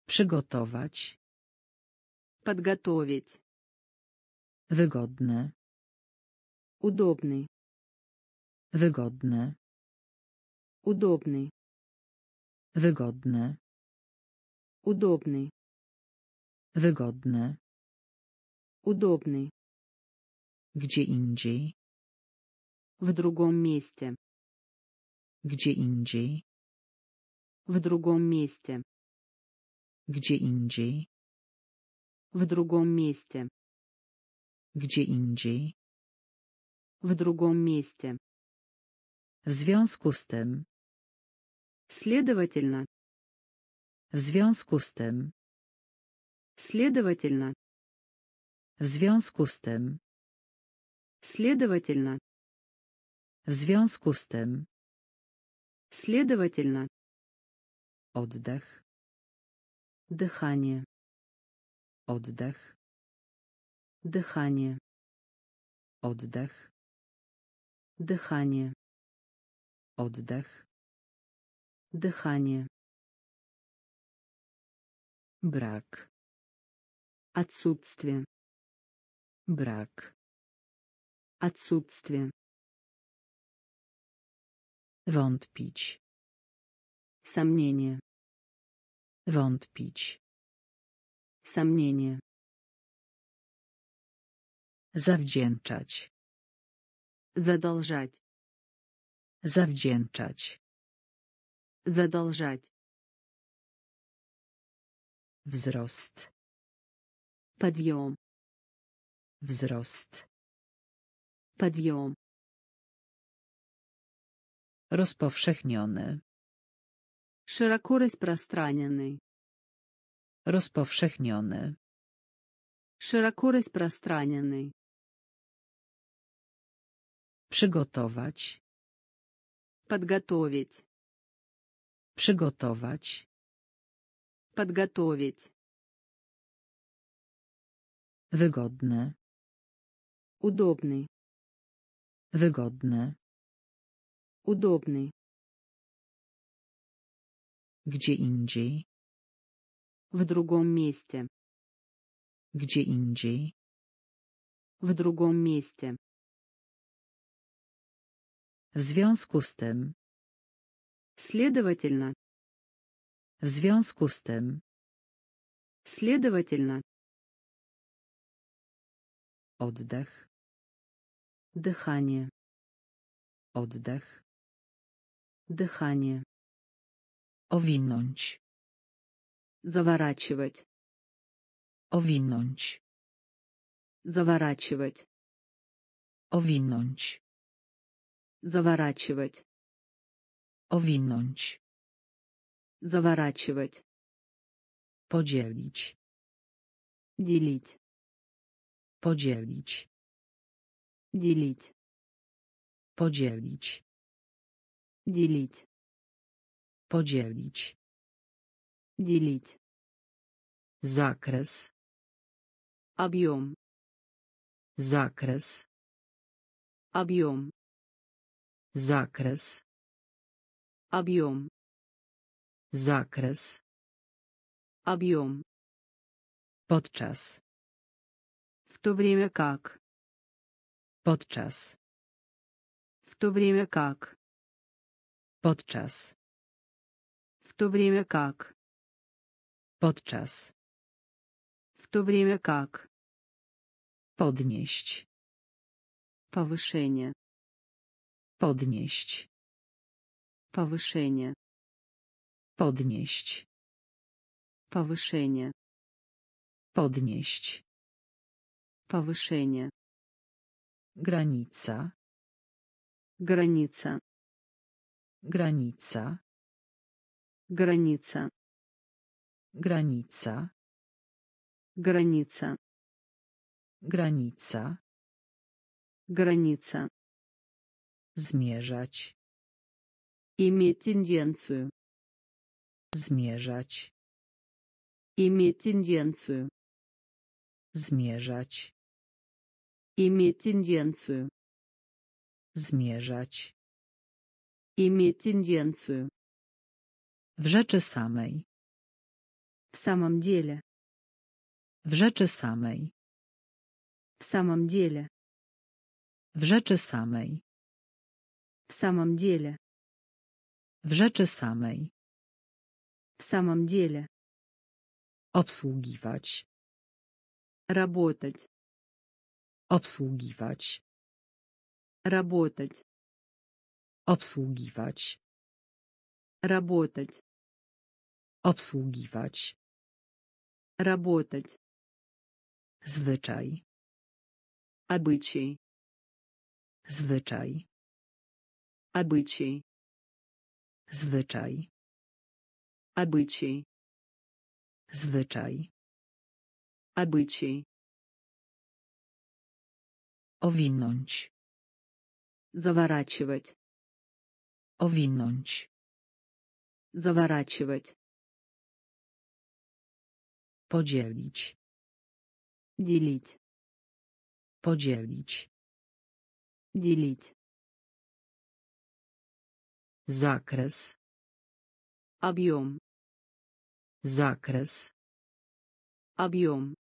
Przygotować. Подготовить. Wygodne. Удобный. Wygodne. Удобный. Wygodne. Удобный. Wygodne. Удобный. Gdzie indziej. В другом месте. Gdzie indziej. В другом месте. Gdzie indziej. В другом месте. Gdzie indziej. В другом месте. W związku z tym. Следовательно. W związku z tym. Следовательно. W związku z tym. Следовательно. W związku z tym. Следовательно. Oddech. Дыхание. Oddech. Дыхание. Oddech. Дыхание. Oddech. Дыхание. Brak. Отсутствие. Brak. Отсутствие. Wątpić. Сомнение. Wątpić. Сомнение. Zawdzięczać. Задолжать. Zawdzięczać. Задолжать. Wzrost. Подъем. Wzrost. Подъем. Rozpowszechniony. Широко распространенный. Rozpowszechniony. Широко распространенный. Przygotować. Подготовить. Przygotować. Подготовить. Wygodne. Удобный. Wygodne. Удобный. Gdzie indziej. В другом месте. Gdzie indziej. В другом месте. W związku z tym. Следовательно. W związku z tym. Следовательно. Oddech. Дыхание. Oddech. Дыхание. Owinąć. Заворачивать. Owinąć. Заворачивать. Owinąć. Заворачивать. Owinąć. Заворачивать. Podzielić. Делить. Podzielić. Делить. Podzielić. Делить. Podzielić. Делить. Zakres. Объем. Zakres. Объем. Zakres. Объем. Zakres. Объем. Podczas. В то время как. Podczas. В то время как. Podczas. В то время как. Podczas. В то время как. Podnieść. Повышение. Podnieść. Повышение. Podnieść. Повышение. Podnieść. Повышение. Granica. Граница. Granica. Граница. Granica. Граница. Granica. Граница. Zmierzać. Иметь тенденцию. Zmierzać. Иметь тенденцию. Zmierzać. Иметь тенденцию. Zmierzać. Иметь тенденцию. W rzeczy samej. В самом деле. W rzeczy samej. В самом деле. W rzeczy samej. В самом деле. W rzeczy samej. В самом деле. Obsługiwać. Работать. Obsługiwać. Работать. Obsługiwać. Работать. Obsługiwać. Работать. Zwyczaj. Обычай. Zwyczaj. Обычай. Zwyczaj. Обычай. Zwyczaj. Обычай. Owinąć. Заворачивать. Owinąć. Заворачивать. Podzielić. Делить. Podzielić. Делить. Zakres. Объем. Zakres. Объем.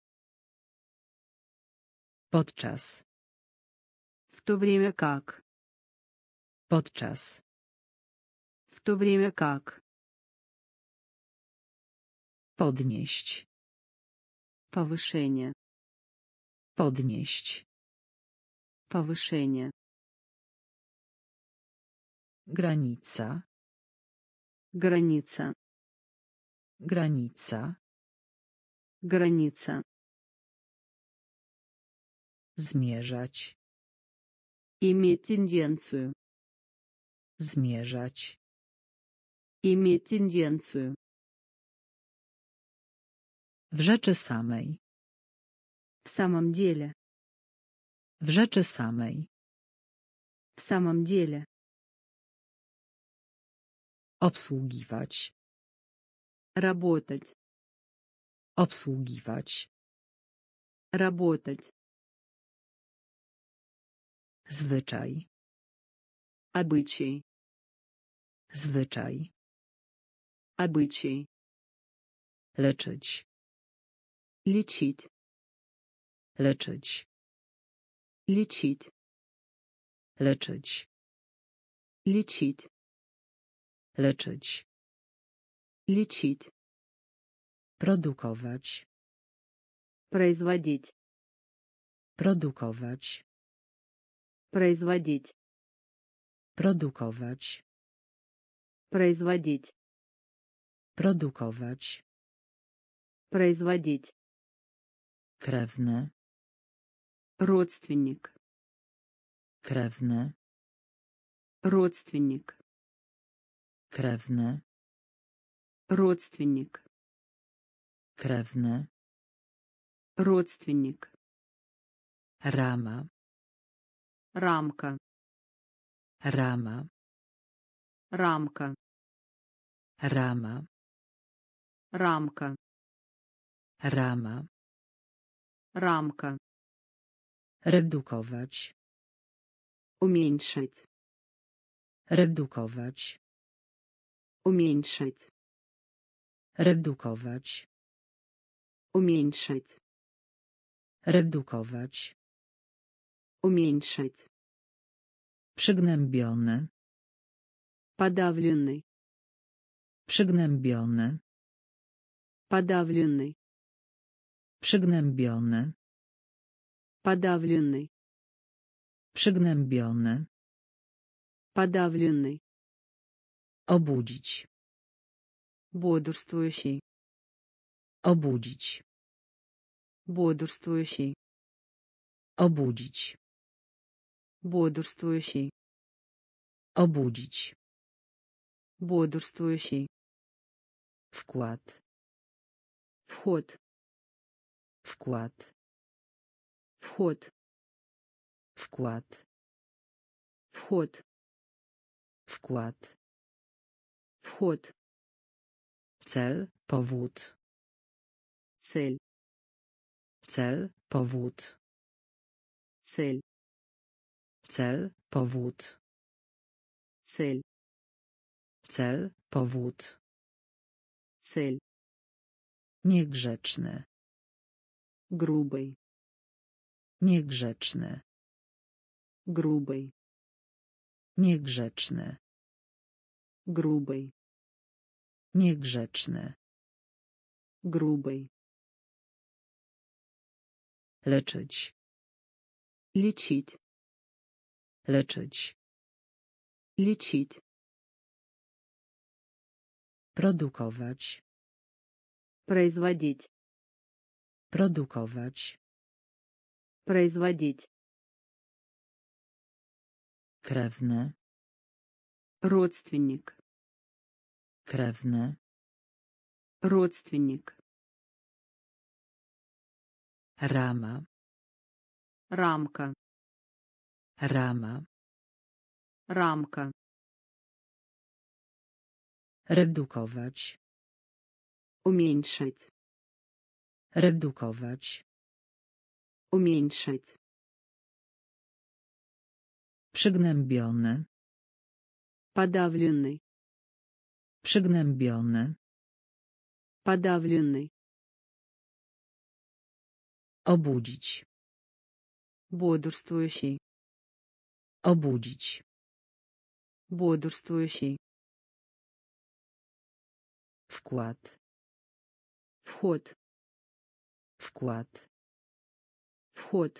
Podczas. В то время как. Podczas. В то время как. Podnieść. Повышение. Podnieść. Повышение. Granica. Граница. Granica. Граница. Zmierzać. Иметь тенденцию. Zmierzać. Иметь тенденцию. W rzeczy samej. В самом деле. W rzeczy samej. В самом деле. Obsługiwać. Работать. Obsługiwać. Работать. Zwyczaj. Обычай. Zwyczaj. Обычай. Leczyć. Лечить. Leczyć. Лечить. Leczyć. Лечить. Leczyć. Лечить. Produkować. Производить. Produkować. Производить. Produkować. Производить. Produkować. Производить. Krewny. Родственник. Krewny. Родственник. Krewny. Родственник. Krewny. Родственник. Rama. Рамка. Rama. Рамка. Rama. Рамка. Rama. Рамка. Redukować. Уменьшить. Redukować. Уменьшить. Redukować. Уменьшить. Redukować. Уменьшить. Przygnębiony. Подавленный. Przygnębiony. Подавленный. Przygnębiony. Подавленный. Przygnębiony. Подавленный. Obudzić. Бодрствующий. Obudzić. Бодрствующий. Obudzić. Бодрствующий. Obudzić. Бодрствующий. Wkład. Вход. Wkład. Вход. Wkład. Вход. Wkład. Вход. Cel. Powód. Цель. Cel. Powód. Цель. Cel. Powód. Цель. Cel. Powód. Цель. Niegrzeczny. Грубый. Niegrzeczny. Грубый. Niegrzeczny. Грубый. Niegrzeczny. Грубый. Leczyć. Лечить. Leczyć. Лечить. Produkować. Производить. Produkować. Производить. Krewny. Родственник. Krewny. Родственник. Rama. Рамка. Rama. Рамка. Redukować. Уменьшить. Redukować. Уменьшить. Przygnębiony. Подавленный. Przygnębiony. Подавленный. Obudzić. Бодрствующий. Obudzić. Бодрствующий. Wkład. Вход. Wkład. Вход.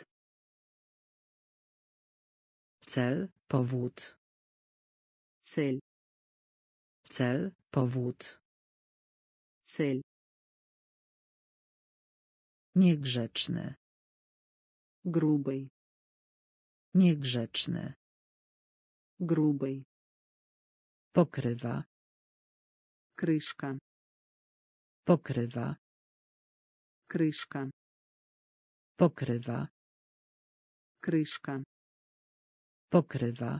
Cel. Powód. Цель. Cel. Powód. Цель. Niegrzeczny. Грубый. Niegrzeczny. Грубый. Pokrywa. Крышка. Pokrywa. Крышка. Pokrywa. Крышка. Pokrywa.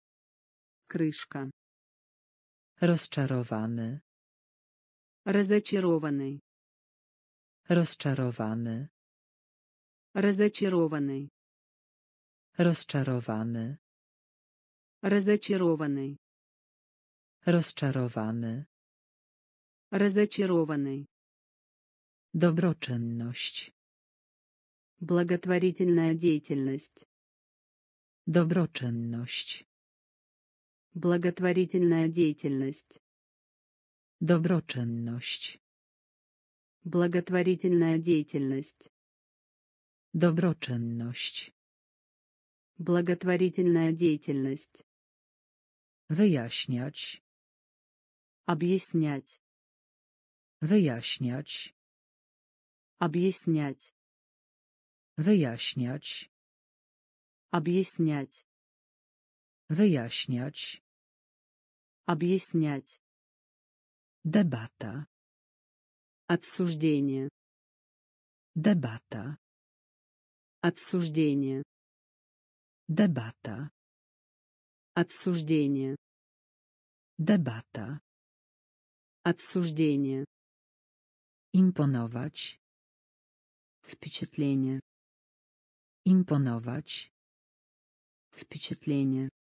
Крышка. Rozczarowany. Разочарованный. Rozczarowany. Разочарованный. Rozczarowany. Разочарованный. Rozczarowany. Разочарованный. Dobroczynność. Благотворительная деятельность. Dobroczynność. Благотворительная деятельность. Dobroczynność. Благотворительная деятельность. Dobroczynność. Благотворительная деятельность. Wyjaśniać. Объяснять. Wyjaśniać. Объяснять. Wyjaśniać. Объяснять. Wyjaśniać. Объяснять. Debata. Обсуждение. Debata. Обсуждение. Debata. Обсуждение. Debata. Обсуждение. Imponować. Впечатление. Imponować. Впечатление.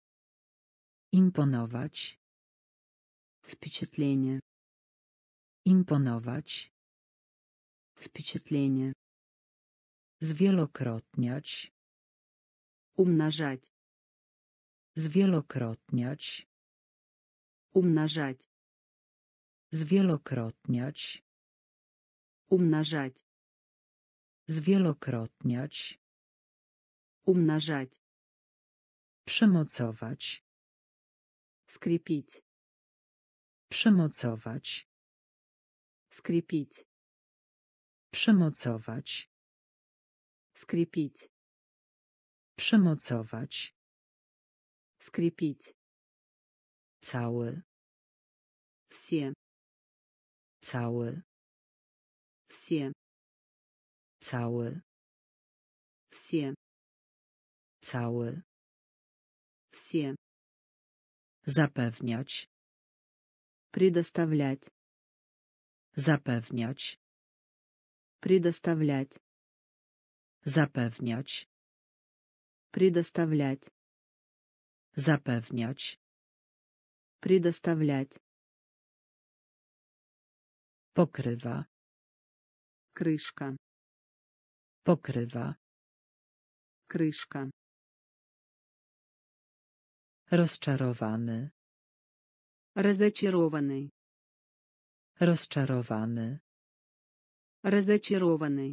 Imponować. Впечатление. Imponować. Впечатление. Zwielokrotniać. Умножать. Zwielokrotniać. Умножать. Zwielokrotniać. Умножать. Zwielokrotniać. Умножать. Przemocować. Скрепить. Przemocować. Скрепить. Przemocować. Скрепить. Przemocować. Скрепить. Cały. Все. Cały. Все. Cały. Все. Cały. Все. Zapewniać. Предоставлять. Zapewniać. Предоставлять. Zapewniać. Предоставлять. Zapewniać. Предоставлять. Pokrywa. Крышка. Pokrywa. Крышка. Rozczarowany. Разочарованный. Rozczarowany. Разочарованный.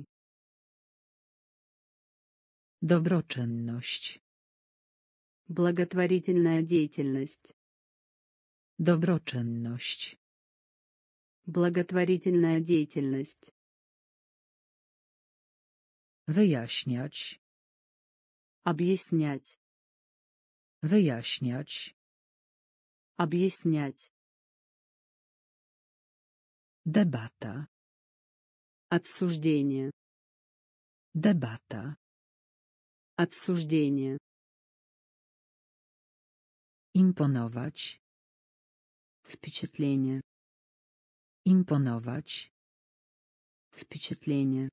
Dobroczynność. Благотворительная деятельность. Dobroczynność. Благотворительная деятельность. Wyjaśniać. Объяснять. Wyjaśniać. Объяснять. Debata. Обсуждение. Debata. Обсуждение. Imponować. Впечатление. Imponować. Wpечатление.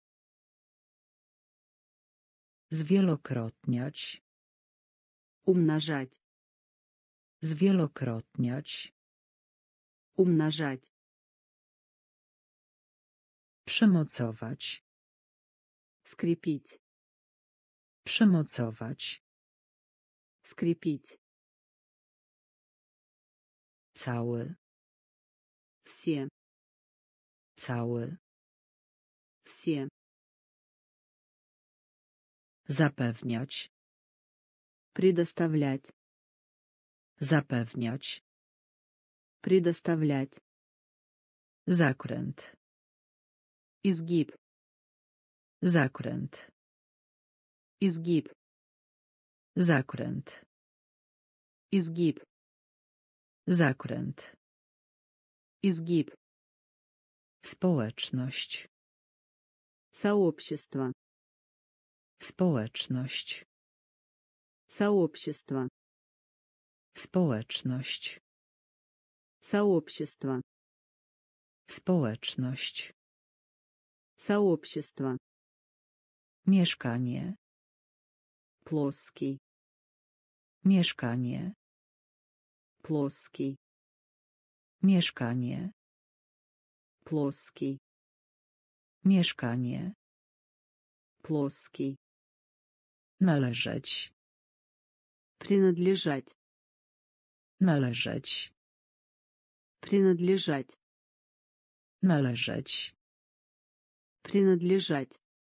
Zwielokrotniać. Умножать. Zwielokrotniać. Умножать. Przymocować. Скрепить. Przymocować. Скрепить. Cały. Все. Cały. Все. Zapewniać. Предоставлять. Zapewniać. Предоставлять. Zakręt. Изгиб. Zakręt. Изгиб. Zakręt. Изгиб. Zakręt. Изгиб. Społeczność. Сообщество. Społeczność. Сообщество. Społeczność. Сообщество. Społeczność. Сообщество. Mieszkanie. Плоский. Mieszkanie. Плоский. Mieszkanie. Плоский. Mieszkanie. Плоский. Należeć. Принадлежать. Należeć. Принадлежать. Należeć. Принадлежать.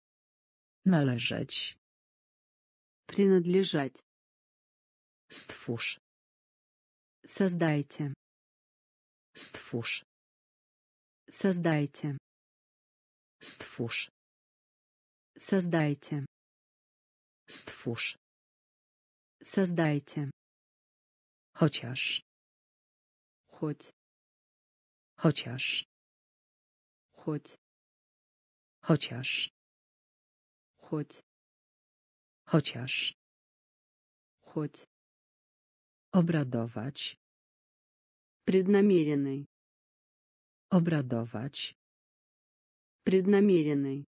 Należeć. Принадлежать. Stwórz. Создайте. Stwórz. Создайте. Stwórz. Создайте. Stwórz. Создайте. Chociaż. Хоть. Chociaż. Хоть. Chociaż. Хоть. Chociaż. Хоть. Obradować. Преднамеренный. Obradować. Преднамеренный.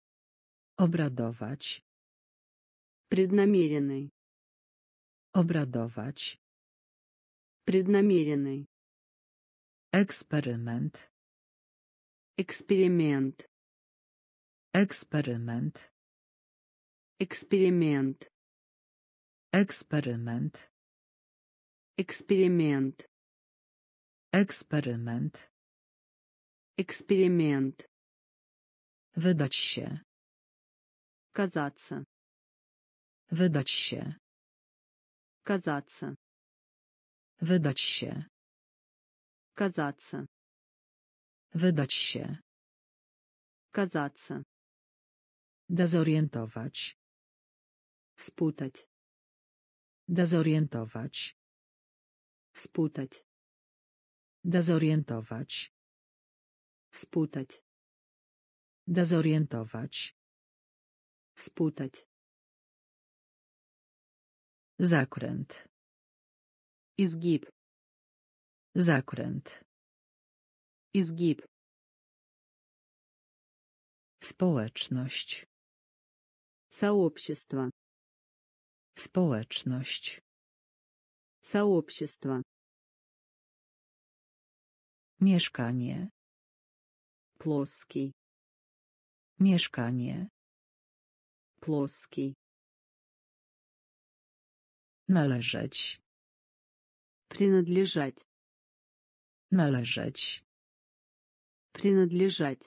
Obradować. Преднамеренный. Obradować. Преднамеренный. Eksperyment. Эксперимент. Eksperyment. Эксперимент. Eksperyment. Эксперимент. Eksperyment. Эксперимент. Wydać się. Казаться. Wydać się. Казаться. Wydać się. Казаться. Wydać się. Казаться. Dezorientować. Спутать. Dezorientować. Спутать. Dezorientować. Спутать. Dezorientować. Спутать. Zakręt. Изгиб. Zakręt. Изгиб. Społeczność. Сообщество. Społeczność. Сообщество. Mieszkanie. Плоский. Mieszkanie. Плоский. Należeć. Принадлежать. Należeć. Принадлежать.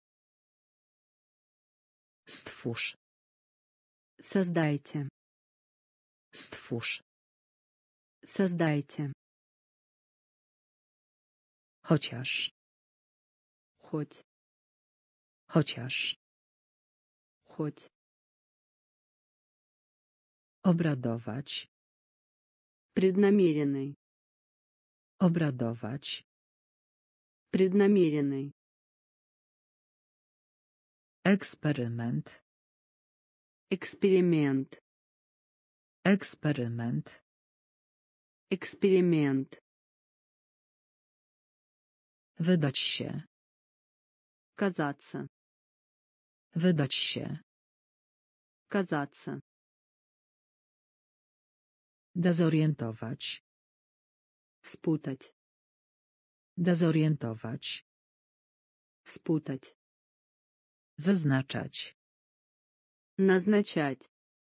Stwórz. Создайте. Stwórz. Создайте. Chociaż. Хоть. Chociaż. Хоть. Obradować. Преднамеренный. Obradować. Преднамеренный. Eksperyment. Эксперимент. Eksperyment. Эксперимент. Wydać się. Казаться. Wydać się. Казаться. Dezorientować. Спутать. Dezorientować. Спутать. Wyznaczać. Назначать.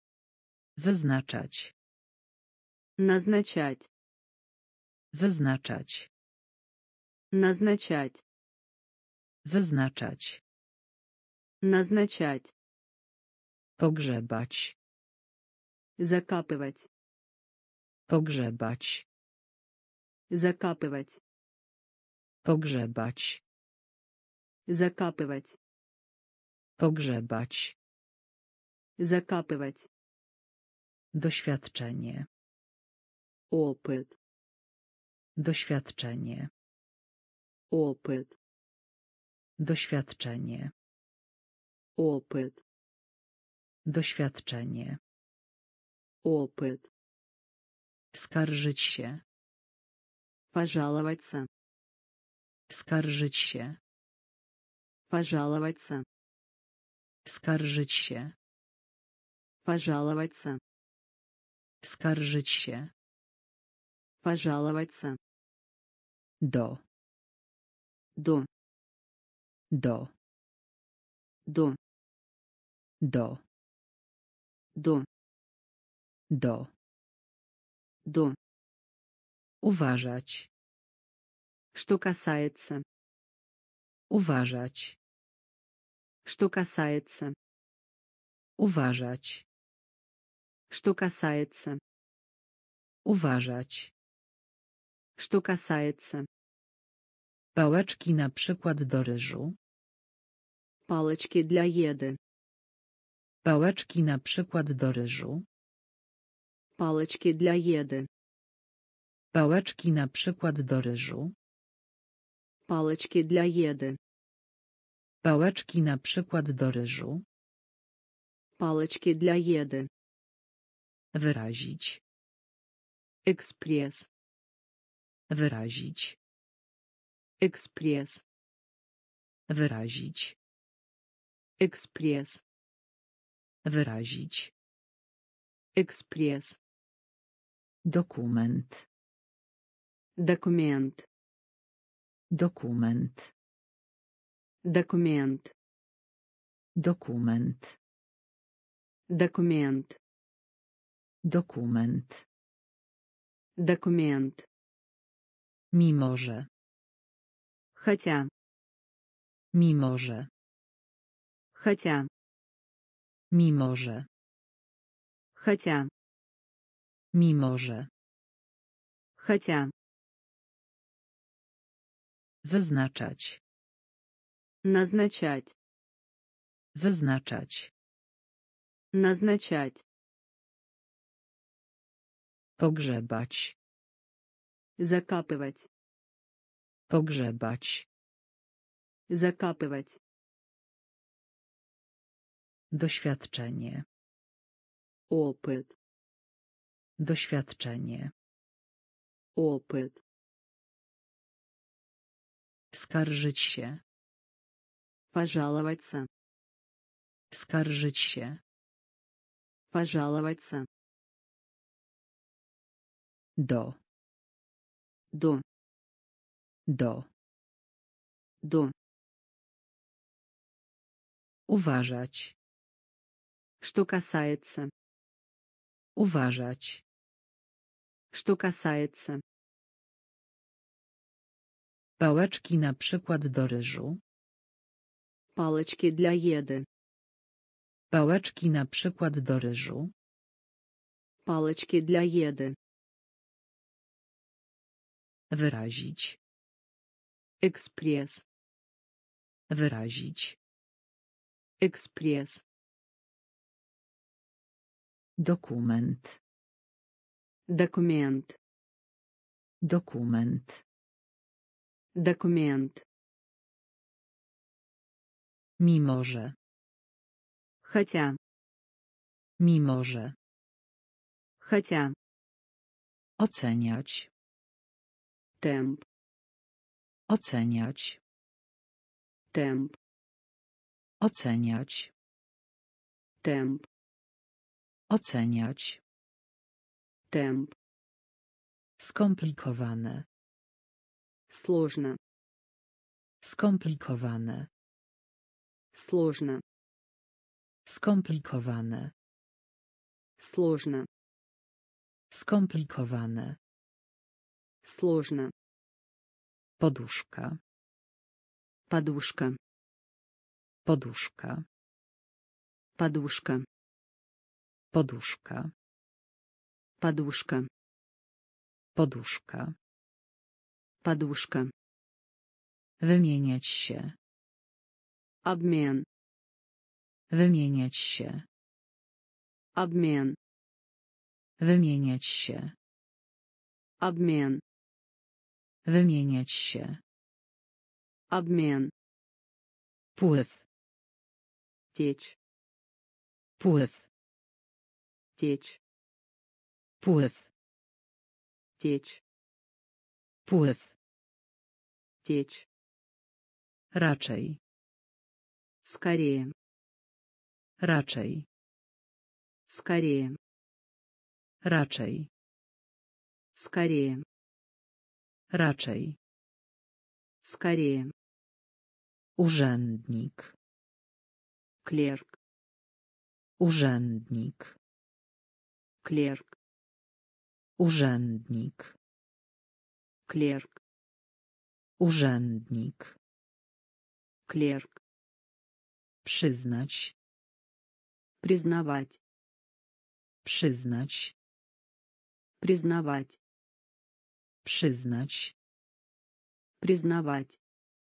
Wyznaczać. Назначать. Wyznaczać. Назначать. Wyznaczać. Назначать. Pogrzebać. Закапывать. Pogrzebać. Закапывать. Pogrzebać. Закапывать. Pogrzebać. Закапывать. Doświadczenie. Опыт. Doświadczenie. Опыт. Doświadczenie. Опыт. Doświadczenie. Опыт. Skarżyć się. Пожаловаться. Skarżyć się. Пожаловаться. Skarżyć się. Пожаловаться. Skarżyć się. Пожаловаться. Do. До. Do. До. Do. До. Do. До. Uważać. Что касается. Uważać. Что касается. Uważać. Что касается. Uważać. Что касается. Pałeczki na przykład do ryżu. Палочки для еды. Pałeczki na przykład do ryżu. Палочки для еды. Pałeczki na przykład do ryżu. Палочки для еды. Pałeczki na przykład do ryżu. Палочки для еды. Wyrazić. Экспресс. Wyrazić. Экспресс. Wyrazić. Экспресс. Wyrazić. Экспресс. Dokument. Документ. Dokument. Документ. Dokument. Документ. Dokument. Документ. Mimo że. Хотя. Mimo że. Хотя. Mimo że. Хотя. Mimo że. Хотя. Wyznaczać. Назначать. Wyznaczać. Назначать. Pogrzebać. Закапывать. Pogrzebać. Закапывать. Doświadczenie. Опыт. Doświadczenie. Опыт. Skarżyć się. Пожаловаться. Skarżyć się. Пожаловаться. Do. До. Do. До. Uważać. Что касается. Uważać. Что касается. Pałeczki na przykład do ryżu. Палочки для еды. Pałeczki na przykład do ryżu. Палочки для еды. Wyrazić. Экспресс. Wyrazić. Экспресс. Dokument. Документ. Dokument. Документ. Mimo że. Хотя. Mimo że. Хотя. Oceniać. Темп. Oceniać. Темп. Oceniać. Темп. Oceniać. Темп. Skomplikowane. Сложно. Skomplikowane. Сложно. Skomplikowane. Сложно. Skomplikowane. Сложно. Poduszka. Подушка. Poduszka. Подушка. Poduszka. Подушка. Poduszka. Подушка. Wymieniać się. Обмен. Wymieniać się. Обмен. Wymieniać się. Обмен. Wymieniać się. Обмен. Pływ. Течь. Pływ. Течь. Pływ. Течь. Pływ. Течь. Raczej. Скорее. Raczej. Скорее. Raczej. Скорее. Raczej. Скорее. Urzędnik. Клерк. Urzędnik. Клерк. Urzędnik. Клерк. Urzędnik. Клерк. Przyznać. Признавать. Przyznać. Признавать. Przyznać. Признавать.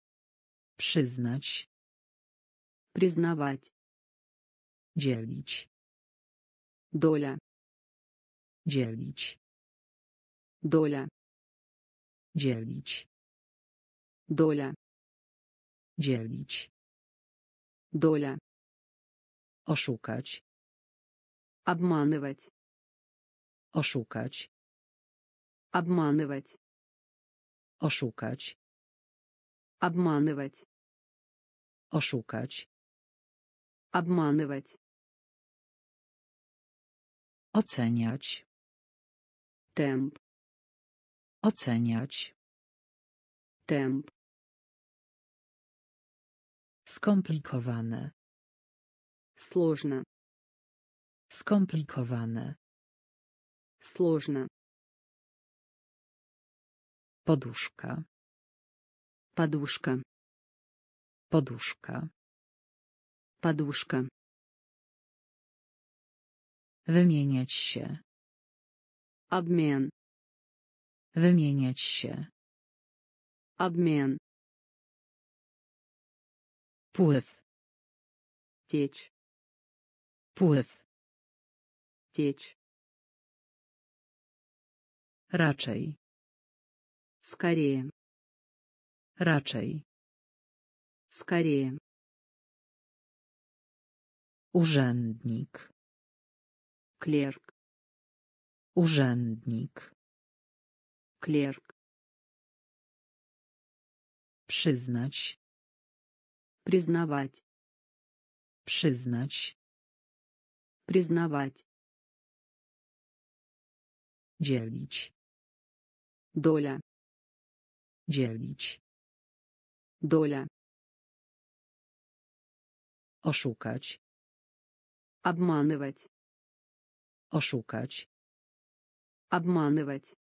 Przyznać. Признавать. Dzielić. Доля. Dzielić. Доля. Dzielić. Доля. Dzielić. Доля. Oszukać. Обманывать. Oszukać. Обманывать. Oszukać. Обманывать. Oszukać. Обманывать. Oceniać. Темп. Oceniać. Темп. Skomplikowane. Сложно. Skomplikowane. Сложно. Poduszka. Подушка. Poduszka. Подушка. Wymieniać się. Обмен. Wymieniać się. Обмен. Pływ. Течь. Pływ. Течь. Raczej. Скорее. Raczej. Скорее. Urzędnik. Клерк. Urzędnik. Клерк. Przyznać. Признавать. Przyznać. Признавать. Dzielić. Доля. Dzielić. Доля. Oszukać. Обманывать. Oszukać. Обманывать.